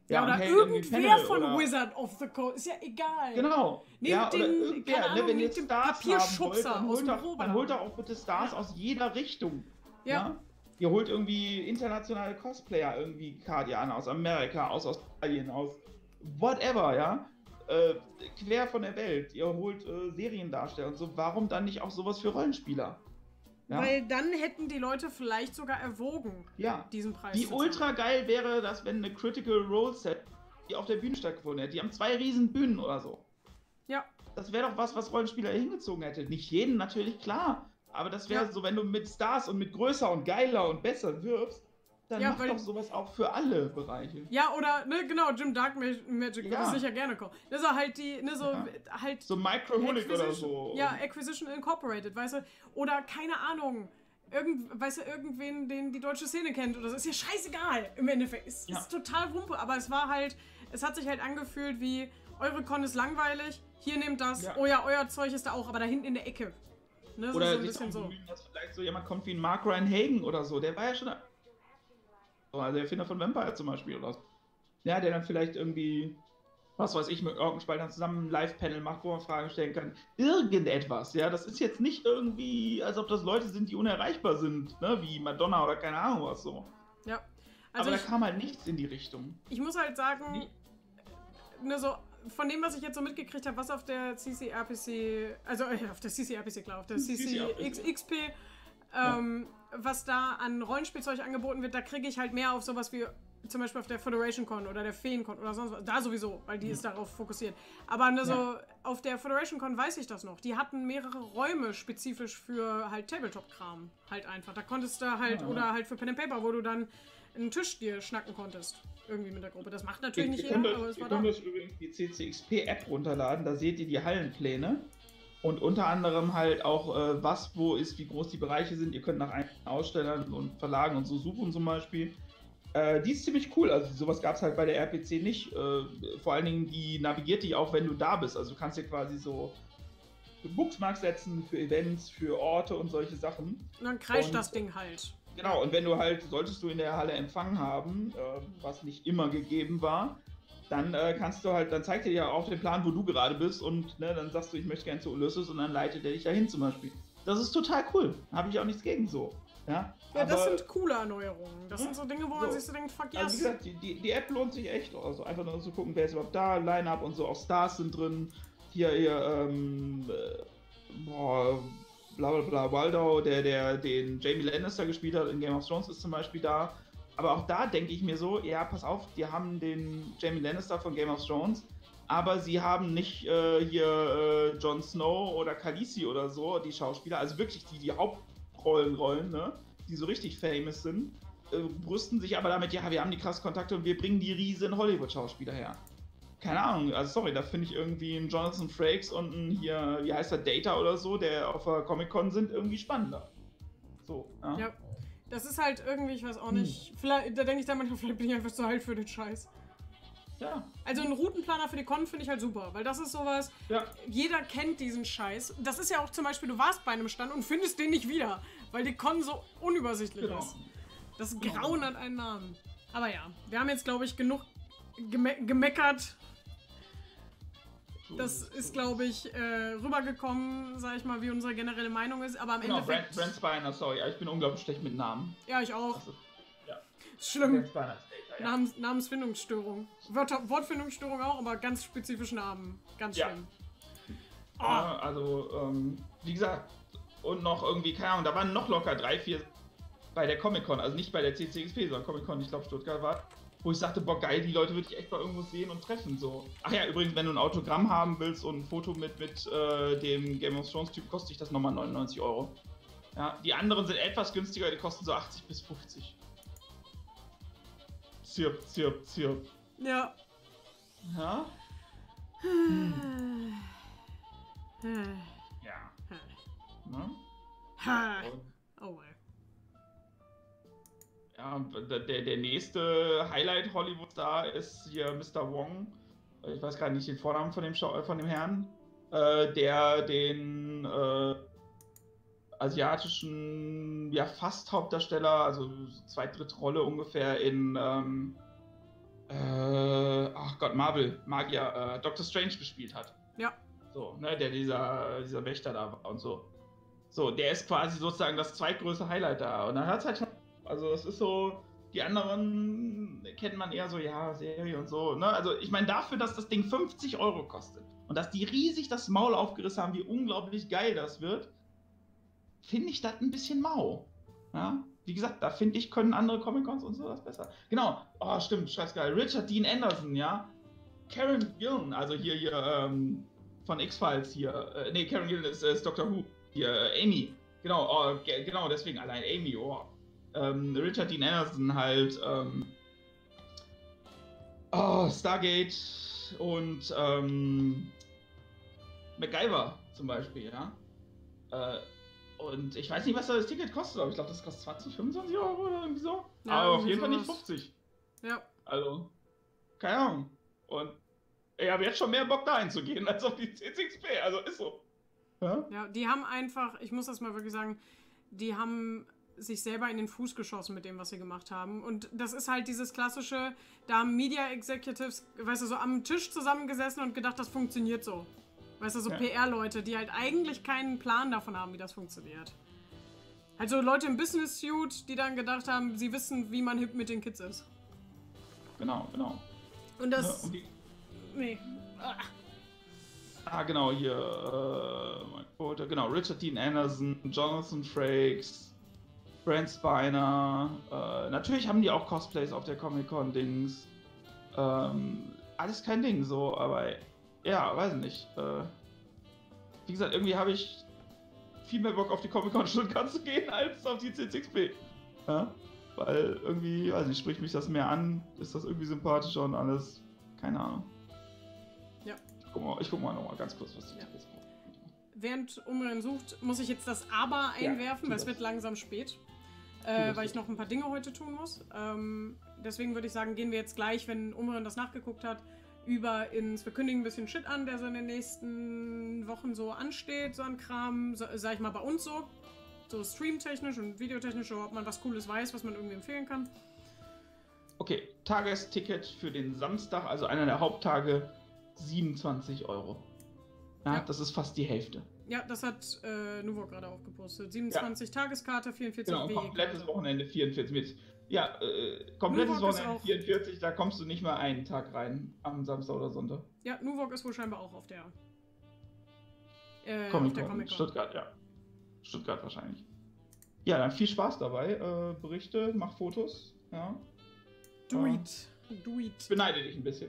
[SPEAKER 1] Ja, ja, oder irgendwer von oder Wizard of the Coast, ist ja egal.
[SPEAKER 2] Genau.
[SPEAKER 1] Nehmt
[SPEAKER 2] ja,
[SPEAKER 1] den,
[SPEAKER 2] oder irgendwer,
[SPEAKER 1] Ahnung,
[SPEAKER 2] ne, wenn ihr Stars haben wollt, dann holt,
[SPEAKER 1] auch,
[SPEAKER 2] auch, dann holt auch bitte Stars ja. aus jeder Richtung. Ja. ja. Ihr holt irgendwie internationale Cosplayer, irgendwie Kardianer aus Amerika, aus Australien, aus whatever, ja. Äh, quer von der Welt. Ihr holt äh, Seriendarsteller und so. Warum dann nicht auch sowas für Rollenspieler?
[SPEAKER 1] Ja? Weil dann hätten die Leute vielleicht sogar erwogen,
[SPEAKER 2] ja.
[SPEAKER 1] diesen Preis
[SPEAKER 2] Wie
[SPEAKER 1] zu
[SPEAKER 2] ultra geil wäre das, wenn eine Critical Role Set, die auf der Bühne stattgefunden hätte. Die haben zwei riesen Bühnen oder so.
[SPEAKER 1] Ja.
[SPEAKER 2] Das wäre doch was, was Rollenspieler hingezogen hätte. Nicht jeden natürlich, klar. Aber das wäre ja. so, wenn du mit Stars und mit größer und geiler und besser wirbst, dann ja, mach doch sowas auch für alle Bereiche.
[SPEAKER 1] Ja, oder, ne, genau, Jim Dark Magic ja. würde sicher gerne kommen. Das ist halt die, ne, so, ja. halt...
[SPEAKER 2] So Microholic oder so.
[SPEAKER 1] Ja, Acquisition Incorporated, weißt du, oder, keine Ahnung, irgend, weißt du, irgendwen, den die deutsche Szene kennt, oder so, ist ja scheißegal, im Endeffekt. Es ja. ist total Wumpe, aber es war halt, es hat sich halt angefühlt wie, eure Con ist langweilig, hier nehmt das, ja. oh ja, euer Zeug ist da auch, aber da hinten in der Ecke. Ne,
[SPEAKER 2] oder
[SPEAKER 1] so
[SPEAKER 2] ein bisschen so. Bemühen, dass vielleicht so jemand kommt wie ein Mark Ryan Hagen oder so, der war ja schon... Also der Erfinder von Vampire zum Beispiel oder so. Ja, der dann vielleicht irgendwie, was weiß ich, mit Orkenspalt dann zusammen ein Live-Panel macht, wo man Fragen stellen kann. Irgendetwas, ja. Das ist jetzt nicht irgendwie, als ob das Leute sind, die unerreichbar sind, ne, wie Madonna oder keine Ahnung was so.
[SPEAKER 1] Ja.
[SPEAKER 2] Also aber ich, da kam halt nichts in die Richtung.
[SPEAKER 1] Ich muss halt sagen, ne, so, von dem, was ich jetzt so mitgekriegt habe, was auf der C C R P C, also äh, auf der C C R P C, klar, auf der C C X P, ähm, ja. was da an Rollenspielzeug angeboten wird, da kriege ich halt mehr auf sowas wie zum Beispiel auf der Federation Con oder der Feen Con oder sonst was. Da sowieso, weil die ja. ist darauf fokussiert. Aber ne, so ja. auf der Federation Con weiß ich das noch. Die hatten mehrere Räume spezifisch für halt Tabletop-Kram. Halt einfach. Da konntest du halt, ja. oder halt für Pen and Paper, wo du dann einen Tisch dir schnacken konntest. Irgendwie mit der Gruppe. Das macht natürlich ihr, nicht jeder,
[SPEAKER 2] euch,
[SPEAKER 1] aber es war
[SPEAKER 2] da. Ihr könnt
[SPEAKER 1] da.
[SPEAKER 2] euch übrigens die C C X P-App runterladen. Da seht ihr die Hallenpläne. Und unter anderem halt auch, äh, was wo ist, wie groß die Bereiche sind. Ihr könnt nach einzelnen Ausstellern und Verlagen und so suchen zum Beispiel. Äh, die ist ziemlich cool. Also sowas gab es halt bei der R P C nicht. Äh, vor allen Dingen, die navigiert dich auch, wenn du da bist. Also du kannst dir quasi so Bookmarks setzen für Events, für Orte und solche Sachen.
[SPEAKER 1] Und dann kreischt und, das Ding halt.
[SPEAKER 2] Genau, und wenn du halt, solltest du in der Halle Empfang haben, äh, was nicht immer gegeben war, dann äh, kannst du halt, dann zeigt er dir ja auch den Plan, wo du gerade bist und ne, dann sagst du, ich möchte gerne zu Ulysses und dann leitet er dich dahin zum Beispiel. Das ist total cool. Habe ich auch nichts gegen so. Ja,
[SPEAKER 1] ja aber, das sind coole Erneuerungen. Das ja, sind so Dinge, wo man so. sich so denkt, fuck yes.
[SPEAKER 2] Also wie gesagt, die, die, die App lohnt sich echt. Also einfach nur zu gucken, wer ist überhaupt da, Line-Up und so, auch Stars sind drin. Hier, hier, ähm, äh, boah, bla bla bla, Waldo, der, der den Jamie Lannister gespielt hat in Game of Thrones, ist zum Beispiel da. Aber auch da denke ich mir so, ja, pass auf, die haben den Jamie Lannister von Game of Thrones, aber sie haben nicht äh, hier äh, Jon Snow oder Khaleesi oder so, die Schauspieler, also wirklich die, die Hauptrollen rollen, ne, die so richtig famous sind, äh, brüsten sich aber damit, ja, wir haben die krassen Kontakte und wir bringen die riesen Hollywood-Schauspieler her. Keine Ahnung, also sorry, da finde ich irgendwie einen Jonathan Frakes und einen hier, wie heißt der, Data oder so, der auf der Comic-Con sind, irgendwie spannender. So, ja.
[SPEAKER 1] ja. Das ist halt irgendwie, ich weiß auch nicht, hm. vielleicht, da denke ich dann manchmal, vielleicht bin ich einfach zu alt für den Scheiß.
[SPEAKER 2] Ja.
[SPEAKER 1] Also einen Routenplaner für die Con finde ich halt super, weil das ist sowas, ja. jeder kennt diesen Scheiß. Das ist ja auch zum Beispiel, du warst bei einem Stand und findest den nicht wieder, weil die Con so unübersichtlich genau. ist. Das Grauen hat einen Namen. Aber ja, wir haben jetzt, glaube ich, genug geme gemeckert. Das ist, glaube ich, äh, rübergekommen, sag ich mal, wie unsere generelle Meinung ist, aber am
[SPEAKER 2] genau,
[SPEAKER 1] Endeffekt...
[SPEAKER 2] Brent, Brent Spiner, sorry, ich bin unglaublich schlecht mit Namen.
[SPEAKER 1] Ja, ich auch.
[SPEAKER 2] Also, ja.
[SPEAKER 1] Schlimm.
[SPEAKER 2] Brent Spiner ist Data, ja.
[SPEAKER 1] Namens, Namensfindungsstörung. Wörter, Wortfindungsstörung auch, aber ganz spezifisch Namen. Ganz schlimm.
[SPEAKER 2] Ja, oh. ja also, ähm, wie gesagt, und noch irgendwie, keine Ahnung, da waren noch locker drei, vier bei der Comic-Con, also nicht bei der C C X P, sondern Comic-Con, ich glaube Stuttgart war, wo ich sagte, boah geil, die Leute würde ich echt mal irgendwo sehen und treffen, so. Ach ja, übrigens, wenn du ein Autogramm haben willst und ein Foto mit, mit äh, dem Game of Thrones Typ, kostet dich das nochmal neunundneunzig Euro. Ja, die anderen sind etwas günstiger, die kosten so achtzig bis fünfzig. Zirp, zirp, zirp.
[SPEAKER 1] Ja.
[SPEAKER 2] Ja? Hm. Ja. Ne?
[SPEAKER 1] Oh, ey.
[SPEAKER 2] Ja, der, der nächste Highlight-Hollywood-Star ist hier Mister Wong. Ich weiß gar nicht den Vornamen von dem, Schau von dem Herrn. Äh, der den äh, asiatischen, ja fast Hauptdarsteller, also Zweit-Dritt-Rolle ungefähr in, ähm, äh, ach Gott, Marvel, Magier, äh, Doctor Strange gespielt hat.
[SPEAKER 1] Ja.
[SPEAKER 2] So, ne, der dieser, dieser Wächter da war und so. So, der ist quasi sozusagen das zweitgrößte Highlight da. Und dann hört es halt schon, also das ist so, die anderen kennt man eher so, ja, Serie und so, ne? Also ich meine, dafür, dass das Ding fünfzig Euro kostet und dass die riesig das Maul aufgerissen haben, wie unglaublich geil das wird, finde ich das ein bisschen mau. Ja? Wie gesagt, da finde ich, können andere Comic-Cons und so was besser. Genau, oh stimmt, scheißgeil. Richard Dean Anderson, ja. Karen Gillan, also hier, hier, ähm, von X-Files hier, äh, nee, Karen Gillan ist, ist Doctor Who, hier, äh, Amy, genau, oh, ge genau, deswegen allein Amy, oh. Ähm, Richard Dean Anderson halt, ähm, oh, Stargate und, ähm, MacGyver zum Beispiel, ja. Äh, und ich weiß nicht, was das Ticket kostet, aber ich glaube, das kostet zwanzig, fünfundzwanzig Euro oder irgendwie so. Ja, aber auf jeden Fall nicht fünfzig.
[SPEAKER 1] Ja.
[SPEAKER 2] Also, keine Ahnung. Und ich habe jetzt schon mehr Bock da einzugehen als auf die C C X P, also ist so. Ja?
[SPEAKER 1] Ja, die haben einfach, ich muss das mal wirklich sagen, die haben sich selber in den Fuß geschossen mit dem, was sie gemacht haben. Und das ist halt dieses klassische, da haben Media Executives, weißt du, so am Tisch zusammengesessen und gedacht, das funktioniert so. Weißt du, so ja. P R-Leute, die halt eigentlich keinen Plan davon haben, wie das funktioniert. Halt so Leute im Business-Suit, die dann gedacht haben, sie wissen, wie man hip mit den Kids ist.
[SPEAKER 2] Genau, genau.
[SPEAKER 1] Und das...
[SPEAKER 2] Ja, und die...
[SPEAKER 1] Nee. Ah.
[SPEAKER 2] ah, genau, hier, äh, mein Quote, genau, Richard Dean Anderson, Jonathan Frakes, Brent Spiner, äh, natürlich haben die auch Cosplays auf der Comic-Con-Dings. Ähm, alles kein Ding, so, aber... Ja, weiß nicht. Äh, wie gesagt, irgendwie habe ich viel mehr Bock auf die Comic-Con Stuttgart zu gehen, als auf die C C X P. Ja? Weil irgendwie, weiß nicht, spricht mich das mehr an, ist das irgendwie sympathischer und alles. Keine Ahnung.
[SPEAKER 1] Ja.
[SPEAKER 2] Ich guck mal, ich guck mal nochmal ganz kurz, was die
[SPEAKER 1] ja.
[SPEAKER 2] Tickets brauchen.
[SPEAKER 1] Während Umren sucht, muss ich jetzt das Aber einwerfen, ja, weil es wird langsam spät. Äh, weil ich noch ein paar Dinge heute tun muss. Ähm, deswegen würde ich sagen, gehen wir jetzt gleich, wenn Umren das nachgeguckt hat, über ins, wir kündigen ein bisschen Shit an, der so in den nächsten Wochen so ansteht, so ein Kram, so, sag ich mal bei uns so, so streamtechnisch und videotechnisch, ob man was Cooles weiß, was man irgendwie empfehlen kann.
[SPEAKER 2] Okay, Tagesticket für den Samstag, also einer der Haupttage, siebenundzwanzig Euro. Ja, ja. Das ist fast die Hälfte.
[SPEAKER 1] Ja, das hat äh, Nuvo gerade auch gepostet. siebenundzwanzig ja. Tageskarte, vierundvierzig
[SPEAKER 2] Genau,
[SPEAKER 1] W.
[SPEAKER 2] komplettes Wochenende, vierundvierzig mit. Ja, äh, komplettes
[SPEAKER 1] Nuvok
[SPEAKER 2] Wochenende, vierundvierzig, da kommst du nicht mal einen Tag rein, am Samstag oder Sonntag.
[SPEAKER 1] Ja, Nuvok ist wohl scheinbar auch auf der äh,
[SPEAKER 2] Comic-Con,
[SPEAKER 1] auf der Comic-Con.
[SPEAKER 2] Stuttgart, ja. Stuttgart wahrscheinlich. Ja, dann viel Spaß dabei. Äh, Berichte, mach Fotos. Ja.
[SPEAKER 1] Do
[SPEAKER 2] äh,
[SPEAKER 1] it. Do it.
[SPEAKER 2] Beneide dich ein bisschen.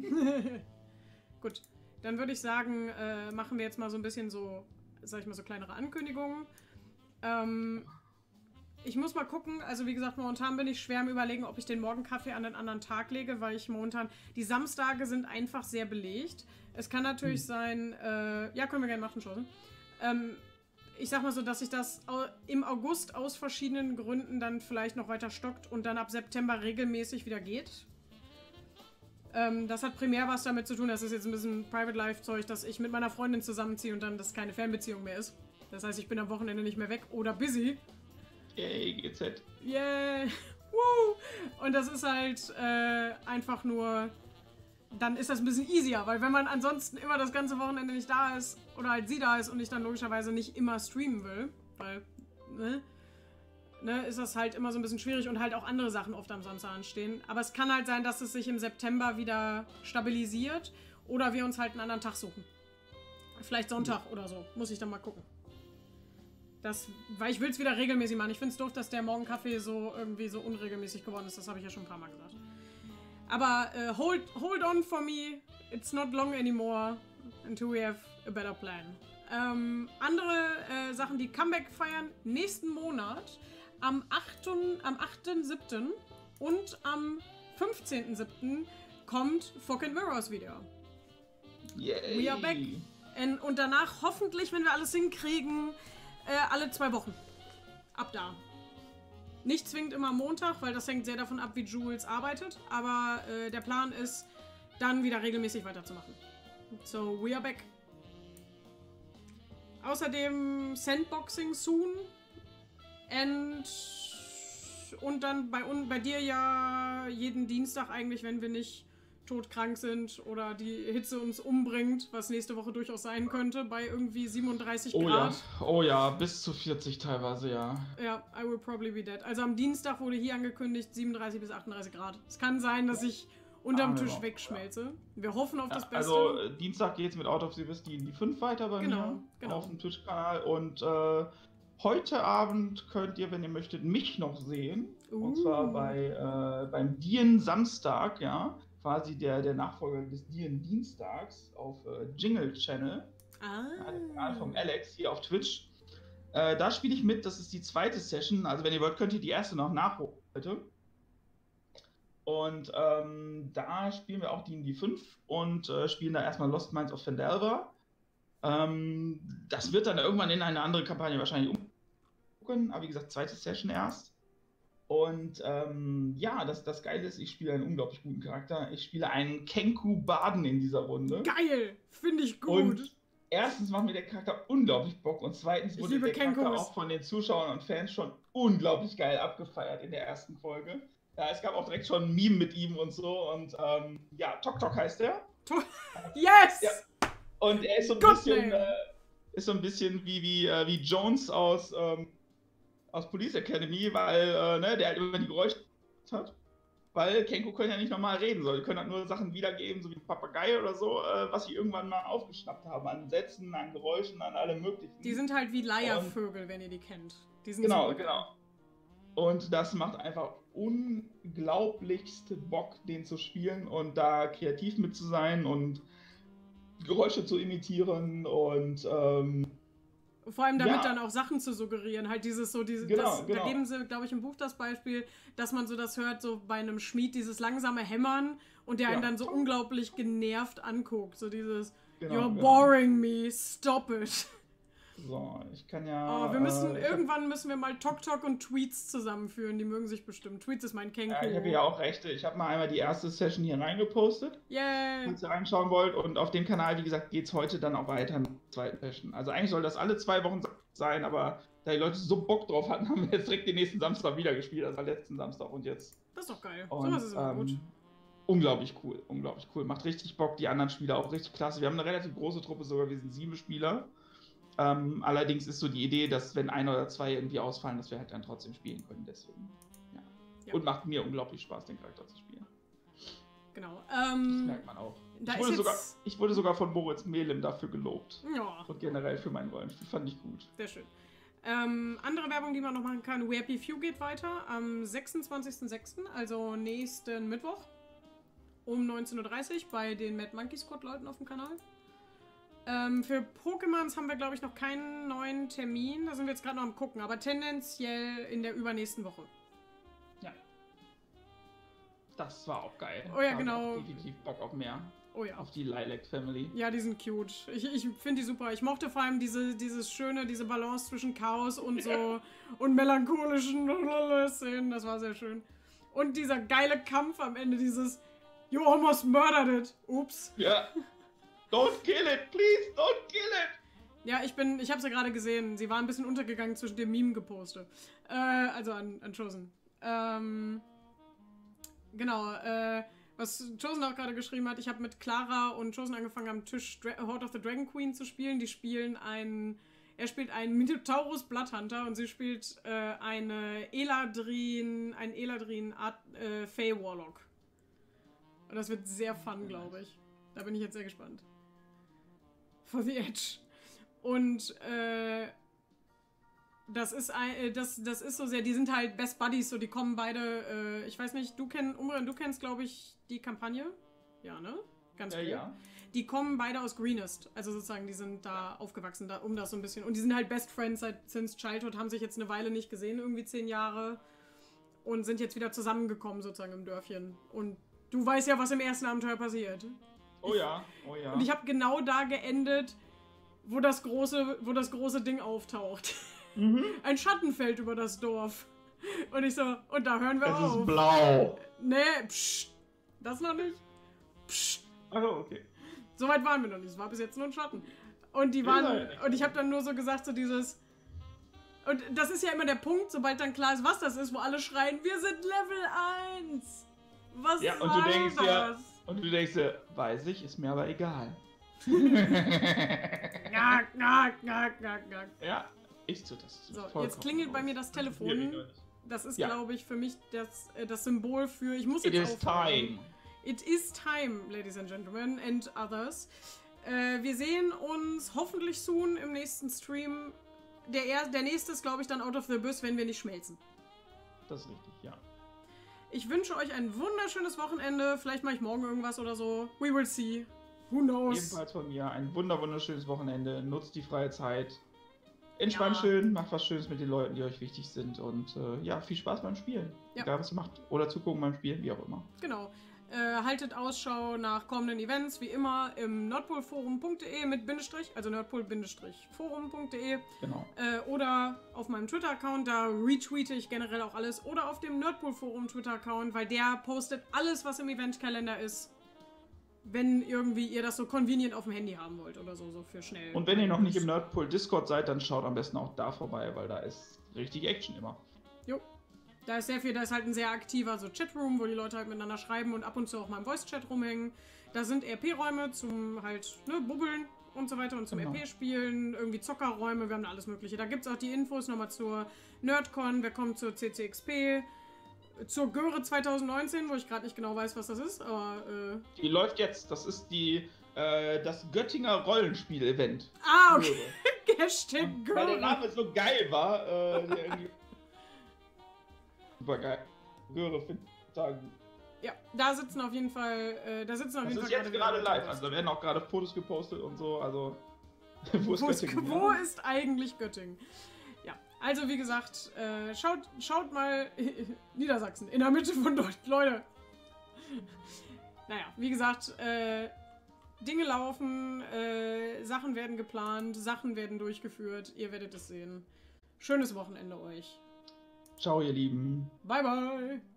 [SPEAKER 1] Gut, dann würde ich sagen, äh, machen wir jetzt mal so ein bisschen so, sag ich mal, so kleinere Ankündigungen. Ähm... Ich muss mal gucken, also wie gesagt, momentan bin ich schwer am Überlegen, ob ich den Morgenkaffee an einen anderen Tag lege, weil ich momentan, die Samstage sind einfach sehr belegt. Es kann natürlich hm. sein, äh, ja, können wir gerne machen, schon. Ähm, ich sag mal so, dass sich das im August aus verschiedenen Gründen dann vielleicht noch weiter stockt und dann ab September regelmäßig wieder geht. Ähm, das hat primär was damit zu tun, das ist jetzt ein bisschen Private-Life-Zeug, dass ich mit meiner Freundin zusammenziehe und dann das keine Fernbeziehung mehr ist. Das heißt, ich bin am Wochenende nicht mehr weg oder busy.
[SPEAKER 2] Yay, G Z.
[SPEAKER 1] Yeah. Woo. Und das ist halt äh, einfach nur, dann ist das ein bisschen easier, weil wenn man ansonsten immer das ganze Wochenende nicht da ist oder halt sie da ist und ich dann logischerweise nicht immer streamen will, weil, ne, ne, ist das halt immer so ein bisschen schwierig und halt auch andere Sachen oft am Samstag anstehen. Aber es kann halt sein, dass es sich im September wieder stabilisiert oder wir uns halt einen anderen Tag suchen. Vielleicht Sonntag oder so, muss ich dann mal gucken. Das, weil ich will es wieder regelmäßig machen. Ich finde es doof, dass der Morgenkaffee so irgendwie so unregelmäßig geworden ist. Das habe ich ja schon ein paar Mal gesagt. Aber uh, hold, hold on for me. It's not long anymore until we have a better plan. Ähm, andere äh, Sachen, die Comeback feiern, nächsten Monat am achten siebten und am fünfzehnten siebten kommt Fucking Mirrors wieder.
[SPEAKER 2] Yay.
[SPEAKER 1] We are back. Und, und danach hoffentlich, wenn wir alles hinkriegen, Äh, alle zwei Wochen. Ab da. Nicht zwingend immer Montag, weil das hängt sehr davon ab, wie Jules arbeitet. Aber äh, der Plan ist, dann wieder regelmäßig weiterzumachen. So, we are back. Außerdem Sandboxing soon. And und dann bei, bei dir ja wir jeden Dienstag eigentlich, wenn wir nicht todkrank sind oder die Hitze uns umbringt, was nächste Woche durchaus sein könnte, bei irgendwie siebenunddreißig
[SPEAKER 2] oh
[SPEAKER 1] Grad.
[SPEAKER 2] Ja. Oh ja, bis zu vierzig teilweise, ja.
[SPEAKER 1] Ja, I will probably be dead. Also am Dienstag wurde hier angekündigt siebenunddreißig bis achtunddreißig Grad. Es kann sein, dass ich unterm ah, Tisch wegschmelze. Ja. Wir hoffen auf ja, das Beste.
[SPEAKER 2] Also äh, Dienstag geht es mit Out of the West in die fünf weiter bei
[SPEAKER 1] genau,
[SPEAKER 2] mir
[SPEAKER 1] genau.
[SPEAKER 2] auf dem Twitch-Kanal und äh, heute Abend könnt ihr, wenn ihr möchtet, mich noch sehen. Uh. Und zwar bei äh, beim Dien Samstag, ja. Quasi der, der Nachfolger des Dien Dienstags auf äh, Jingle Channel.
[SPEAKER 1] Ah.
[SPEAKER 2] Ja, der Kanal von Alex hier auf Twitch. Äh, da spiele ich mit, das ist die zweite Session. Also wenn ihr wollt, könnt ihr die erste noch nachholen heute. Und ähm, da spielen wir auch die in die fünf und äh, spielen da erstmal Lost Mines of Phandelver. Ähm, das wird dann irgendwann in eine andere Kampagne wahrscheinlich umgucken, aber wie gesagt, zweite Session erst. Und ähm, ja, das, das Geile ist, ich spiele einen unglaublich guten Charakter. Ich spiele einen Kenku Baden in dieser Runde.
[SPEAKER 1] Geil! Finde ich gut.
[SPEAKER 2] Und erstens macht mir der Charakter unglaublich Bock und zweitens wurde der
[SPEAKER 1] Kenkus.
[SPEAKER 2] Charakter auch von den Zuschauern und Fans schon unglaublich geil abgefeiert in der ersten Folge. Ja, es gab auch direkt schon ein Meme mit ihm und so und ähm, ja, Tok Tok heißt er.
[SPEAKER 1] Yes!
[SPEAKER 2] Ja. Und er ist so ein
[SPEAKER 1] Good
[SPEAKER 2] bisschen, äh, ist so ein bisschen wie, wie, äh, wie Jones aus, ähm, aus Police Academy, weil äh, ne, der halt immer die Geräusche hat. Weil Kenku können ja nicht normal reden, so. Die können halt nur Sachen wiedergeben, so wie ein Papagei oder so, äh, was sie irgendwann mal aufgeschnappt haben. An Sätzen, an Geräuschen, an allem möglichen.
[SPEAKER 1] Die sind halt wie Leiervögel, und, wenn ihr die kennt. Die sind
[SPEAKER 2] genau,
[SPEAKER 1] so
[SPEAKER 2] genau. Und das macht einfach unglaublichste Bock, den zu spielen und da kreativ mit zu sein und Geräusche zu imitieren und ähm,
[SPEAKER 1] vor allem damit
[SPEAKER 2] ja.
[SPEAKER 1] dann auch Sachen zu suggerieren, halt dieses so, diese,
[SPEAKER 2] genau,
[SPEAKER 1] das,
[SPEAKER 2] genau.
[SPEAKER 1] Da geben sie, glaube ich, im Buch das Beispiel, dass man so das hört, so bei einem Schmied, dieses langsame Hämmern und der einen
[SPEAKER 2] ja.
[SPEAKER 1] dann so unglaublich genervt anguckt, so dieses
[SPEAKER 2] genau,
[SPEAKER 1] You're
[SPEAKER 2] genau.
[SPEAKER 1] boring me, stop it.
[SPEAKER 2] So, ich kann ja...
[SPEAKER 1] Oh, wir müssen,
[SPEAKER 2] äh,
[SPEAKER 1] irgendwann hab, müssen wir mal Tok Tok und Tweets zusammenführen, die mögen sich bestimmt. Tweets ist mein Kenku.
[SPEAKER 2] Ja, ich habe ja auch Rechte. Ich habe mal einmal die erste Session hier reingepostet.
[SPEAKER 1] Yay!
[SPEAKER 2] Falls ihr reinschauen wollt. Und auf dem Kanal, wie gesagt, geht es heute dann auch weiter mit der zweiten Session. Also eigentlich soll das alle zwei Wochen sein, aber da die Leute so Bock drauf hatten, haben wir jetzt direkt den nächsten Samstag wieder gespielt. Also letzten Samstag und jetzt.
[SPEAKER 1] Das ist doch geil.
[SPEAKER 2] Und,
[SPEAKER 1] sowas ist immer
[SPEAKER 2] ähm,
[SPEAKER 1] gut.
[SPEAKER 2] Unglaublich cool, unglaublich cool. Macht richtig Bock, die anderen Spieler auch richtig klasse. Wir haben eine relativ große Truppe sogar, wir sind sieben Spieler. Ähm, allerdings ist so die Idee, dass wenn ein oder zwei irgendwie ausfallen, dass wir halt dann trotzdem spielen können. Deswegen, ja. ja. Und macht mir unglaublich Spaß, den Charakter zu spielen.
[SPEAKER 1] Genau. Ähm,
[SPEAKER 2] das merkt man auch.
[SPEAKER 1] Da
[SPEAKER 2] ich, wurde
[SPEAKER 1] ist
[SPEAKER 2] sogar,
[SPEAKER 1] jetzt...
[SPEAKER 2] ich wurde sogar von Moritz Melem dafür gelobt.
[SPEAKER 1] Ja.
[SPEAKER 2] Und generell für mein Rollenspiel. Fand ich gut.
[SPEAKER 1] Sehr schön. Ähm, andere Werbung, die man noch machen kann. We Happy Few geht weiter am sechsundzwanzigsten sechsten, also nächsten Mittwoch um neunzehn Uhr dreißig bei den Mad Monkey Squad Leuten auf dem Kanal. Ähm, für Pokémons haben wir, glaube ich, noch keinen neuen Termin. Da sind wir jetzt gerade noch am gucken, aber tendenziell in der übernächsten Woche.
[SPEAKER 2] Ja. Das war auch geil.
[SPEAKER 1] Oh ja,
[SPEAKER 2] da
[SPEAKER 1] genau.
[SPEAKER 2] Definitiv Bock auf mehr.
[SPEAKER 1] Oh ja.
[SPEAKER 2] Auf die Lilac Family.
[SPEAKER 1] Ja, die sind cute. Ich, ich finde die super. Ich mochte vor allem diese, dieses schöne, diese Balance zwischen Chaos und so ja. und melancholischen Szenen. Das war sehr schön. Und dieser geile Kampf am Ende, dieses You almost murdered it. Ups.
[SPEAKER 2] Ja. Don't kill it, please, don't kill it!
[SPEAKER 1] Ja, ich bin, ich habe sie ja gerade gesehen. Sie war ein bisschen untergegangen zwischen dem Meme-Geposte. Äh, also an, an Chosen. Ähm, genau, äh, was Chosen auch gerade geschrieben hat, ich habe mit Clara und Chosen angefangen am Tisch Dra Horde of the Dragon Queen zu spielen. Die spielen einen, er spielt einen Minotaurus Bloodhunter und sie spielt äh, eine Eladrin, einen Eladrin Art, äh, Fey Warlock. Und das wird sehr fun, glaube ich. Da bin ich jetzt sehr gespannt. For the Edge. Und äh, das ist ein, das, das ist so sehr, die sind halt Best Buddies, so die kommen beide, äh, ich weiß nicht, du kennst, Umran, du kennst, glaube ich, die Kampagne? Ja, ne? Ganz
[SPEAKER 2] äh,
[SPEAKER 1] cool.
[SPEAKER 2] Ja.
[SPEAKER 1] Die kommen beide aus Greenest, also sozusagen, die sind da ja. aufgewachsen, da, um das so ein bisschen, und die sind halt Best Friends seit since Childhood, haben sich jetzt eine Weile nicht gesehen, irgendwie zehn Jahre, und sind jetzt wieder zusammengekommen, sozusagen, im Dörfchen. Und du weißt ja, was im ersten Abenteuer passiert.
[SPEAKER 2] Oh ja, oh ja.
[SPEAKER 1] Und ich habe genau da geendet, wo das große, wo das große Ding auftaucht.
[SPEAKER 2] Mhm.
[SPEAKER 1] Ein Schatten fällt über das Dorf. Und ich so, und da hören wir
[SPEAKER 2] es
[SPEAKER 1] auf.
[SPEAKER 2] Es ist blau.
[SPEAKER 1] Nee, psch, das noch nicht. Psch.
[SPEAKER 2] Achso, okay.
[SPEAKER 1] So weit waren wir noch nicht, es war bis jetzt nur ein Schatten. Und die waren, ja, und ich habe dann nur so gesagt, so dieses, und das ist ja immer der Punkt, sobald dann klar ist, was das ist, wo alle schreien, wir sind Level eins. Was
[SPEAKER 2] ja, und
[SPEAKER 1] soll
[SPEAKER 2] du denkst
[SPEAKER 1] das?
[SPEAKER 2] Ja, und du denkst ja, weiß ich, ist mir aber egal.
[SPEAKER 1] Gack, gack, gack, gack, gack.
[SPEAKER 2] Ja, ist so. Das
[SPEAKER 1] so, jetzt klingelt bei mir das Telefon. Das ist, ja. glaube ich, für mich das, das Symbol für, ich muss jetzt
[SPEAKER 2] It is
[SPEAKER 1] aufhören.
[SPEAKER 2] time.
[SPEAKER 1] It is time, ladies and gentlemen and others. Äh, wir sehen uns hoffentlich soon im nächsten Stream. Der, er der nächste ist, glaube ich, dann Out of the Abyss, wenn wir nicht schmelzen.
[SPEAKER 2] Das ist richtig, ja.
[SPEAKER 1] Ich wünsche euch ein wunderschönes Wochenende. Vielleicht mache ich morgen irgendwas oder so. We will see. Who knows?
[SPEAKER 2] Ebenfalls von mir ein wunder wunderschönes Wochenende. Nutzt die freie Zeit. Entspannt
[SPEAKER 1] ja.
[SPEAKER 2] schön, macht was Schönes mit den Leuten, die euch wichtig sind. Und äh, ja, viel Spaß beim Spielen. Ja. Egal, was ihr macht. Oder zugucken beim Spielen, wie auch immer.
[SPEAKER 1] Genau. Äh, haltet Ausschau nach kommenden Events, wie immer, im nordpolforum punkt de mit Bindestrich, also nordpol-forum punkt de.
[SPEAKER 2] Genau.
[SPEAKER 1] Äh, oder auf meinem Twitter-Account, da retweete ich generell auch alles. Oder auf dem Nordpol-Forum Twitter-Account, weil der postet alles, was im Eventkalender ist. Wenn irgendwie ihr das so convenient auf dem Handy haben wollt oder so, so für schnell.
[SPEAKER 2] Und wenn ihr noch nicht im Nerdpool Discord seid, dann schaut am besten auch da vorbei, weil da ist richtig Action immer.
[SPEAKER 1] Jo. Da ist sehr viel, da ist halt ein sehr aktiver so Chatroom, wo die Leute halt miteinander schreiben und ab und zu auch mal im Voice-Chat rumhängen. Da sind R P-Räume zum halt, ne, Bubbeln und so weiter und zum genau. R P-Spielen, irgendwie Zockerräume, wir haben da alles mögliche. Da gibt es auch die Infos nochmal zur Nerdcon, wer kommt zur C C X P, zur Göre zwanzig neunzehn, wo ich gerade nicht genau weiß, was das ist, aber... Äh
[SPEAKER 2] die läuft jetzt, das ist die, äh, das Göttinger Rollenspiel-Event.
[SPEAKER 1] Ah, okay. Hashtag Göre.
[SPEAKER 2] Weil der Name so geil war, äh, super geil. Göre sagen.
[SPEAKER 1] Ja, da sitzen auf jeden Fall, äh, da sitzen auf
[SPEAKER 2] das
[SPEAKER 1] jeden
[SPEAKER 2] ist
[SPEAKER 1] Fall
[SPEAKER 2] jetzt gerade live, also da werden auch gerade Fotos gepostet und so, also
[SPEAKER 1] wo ist Göttingen? Wo ja? ist eigentlich Göttingen? Ja, also wie gesagt, äh, schaut, schaut mal Niedersachsen, in der Mitte von Deutschland, Leute. Naja, wie gesagt, äh, Dinge laufen, äh, Sachen werden geplant, Sachen werden durchgeführt, ihr werdet es sehen. Schönes Wochenende euch.
[SPEAKER 2] Ciao, ihr Lieben.
[SPEAKER 1] Bye, bye.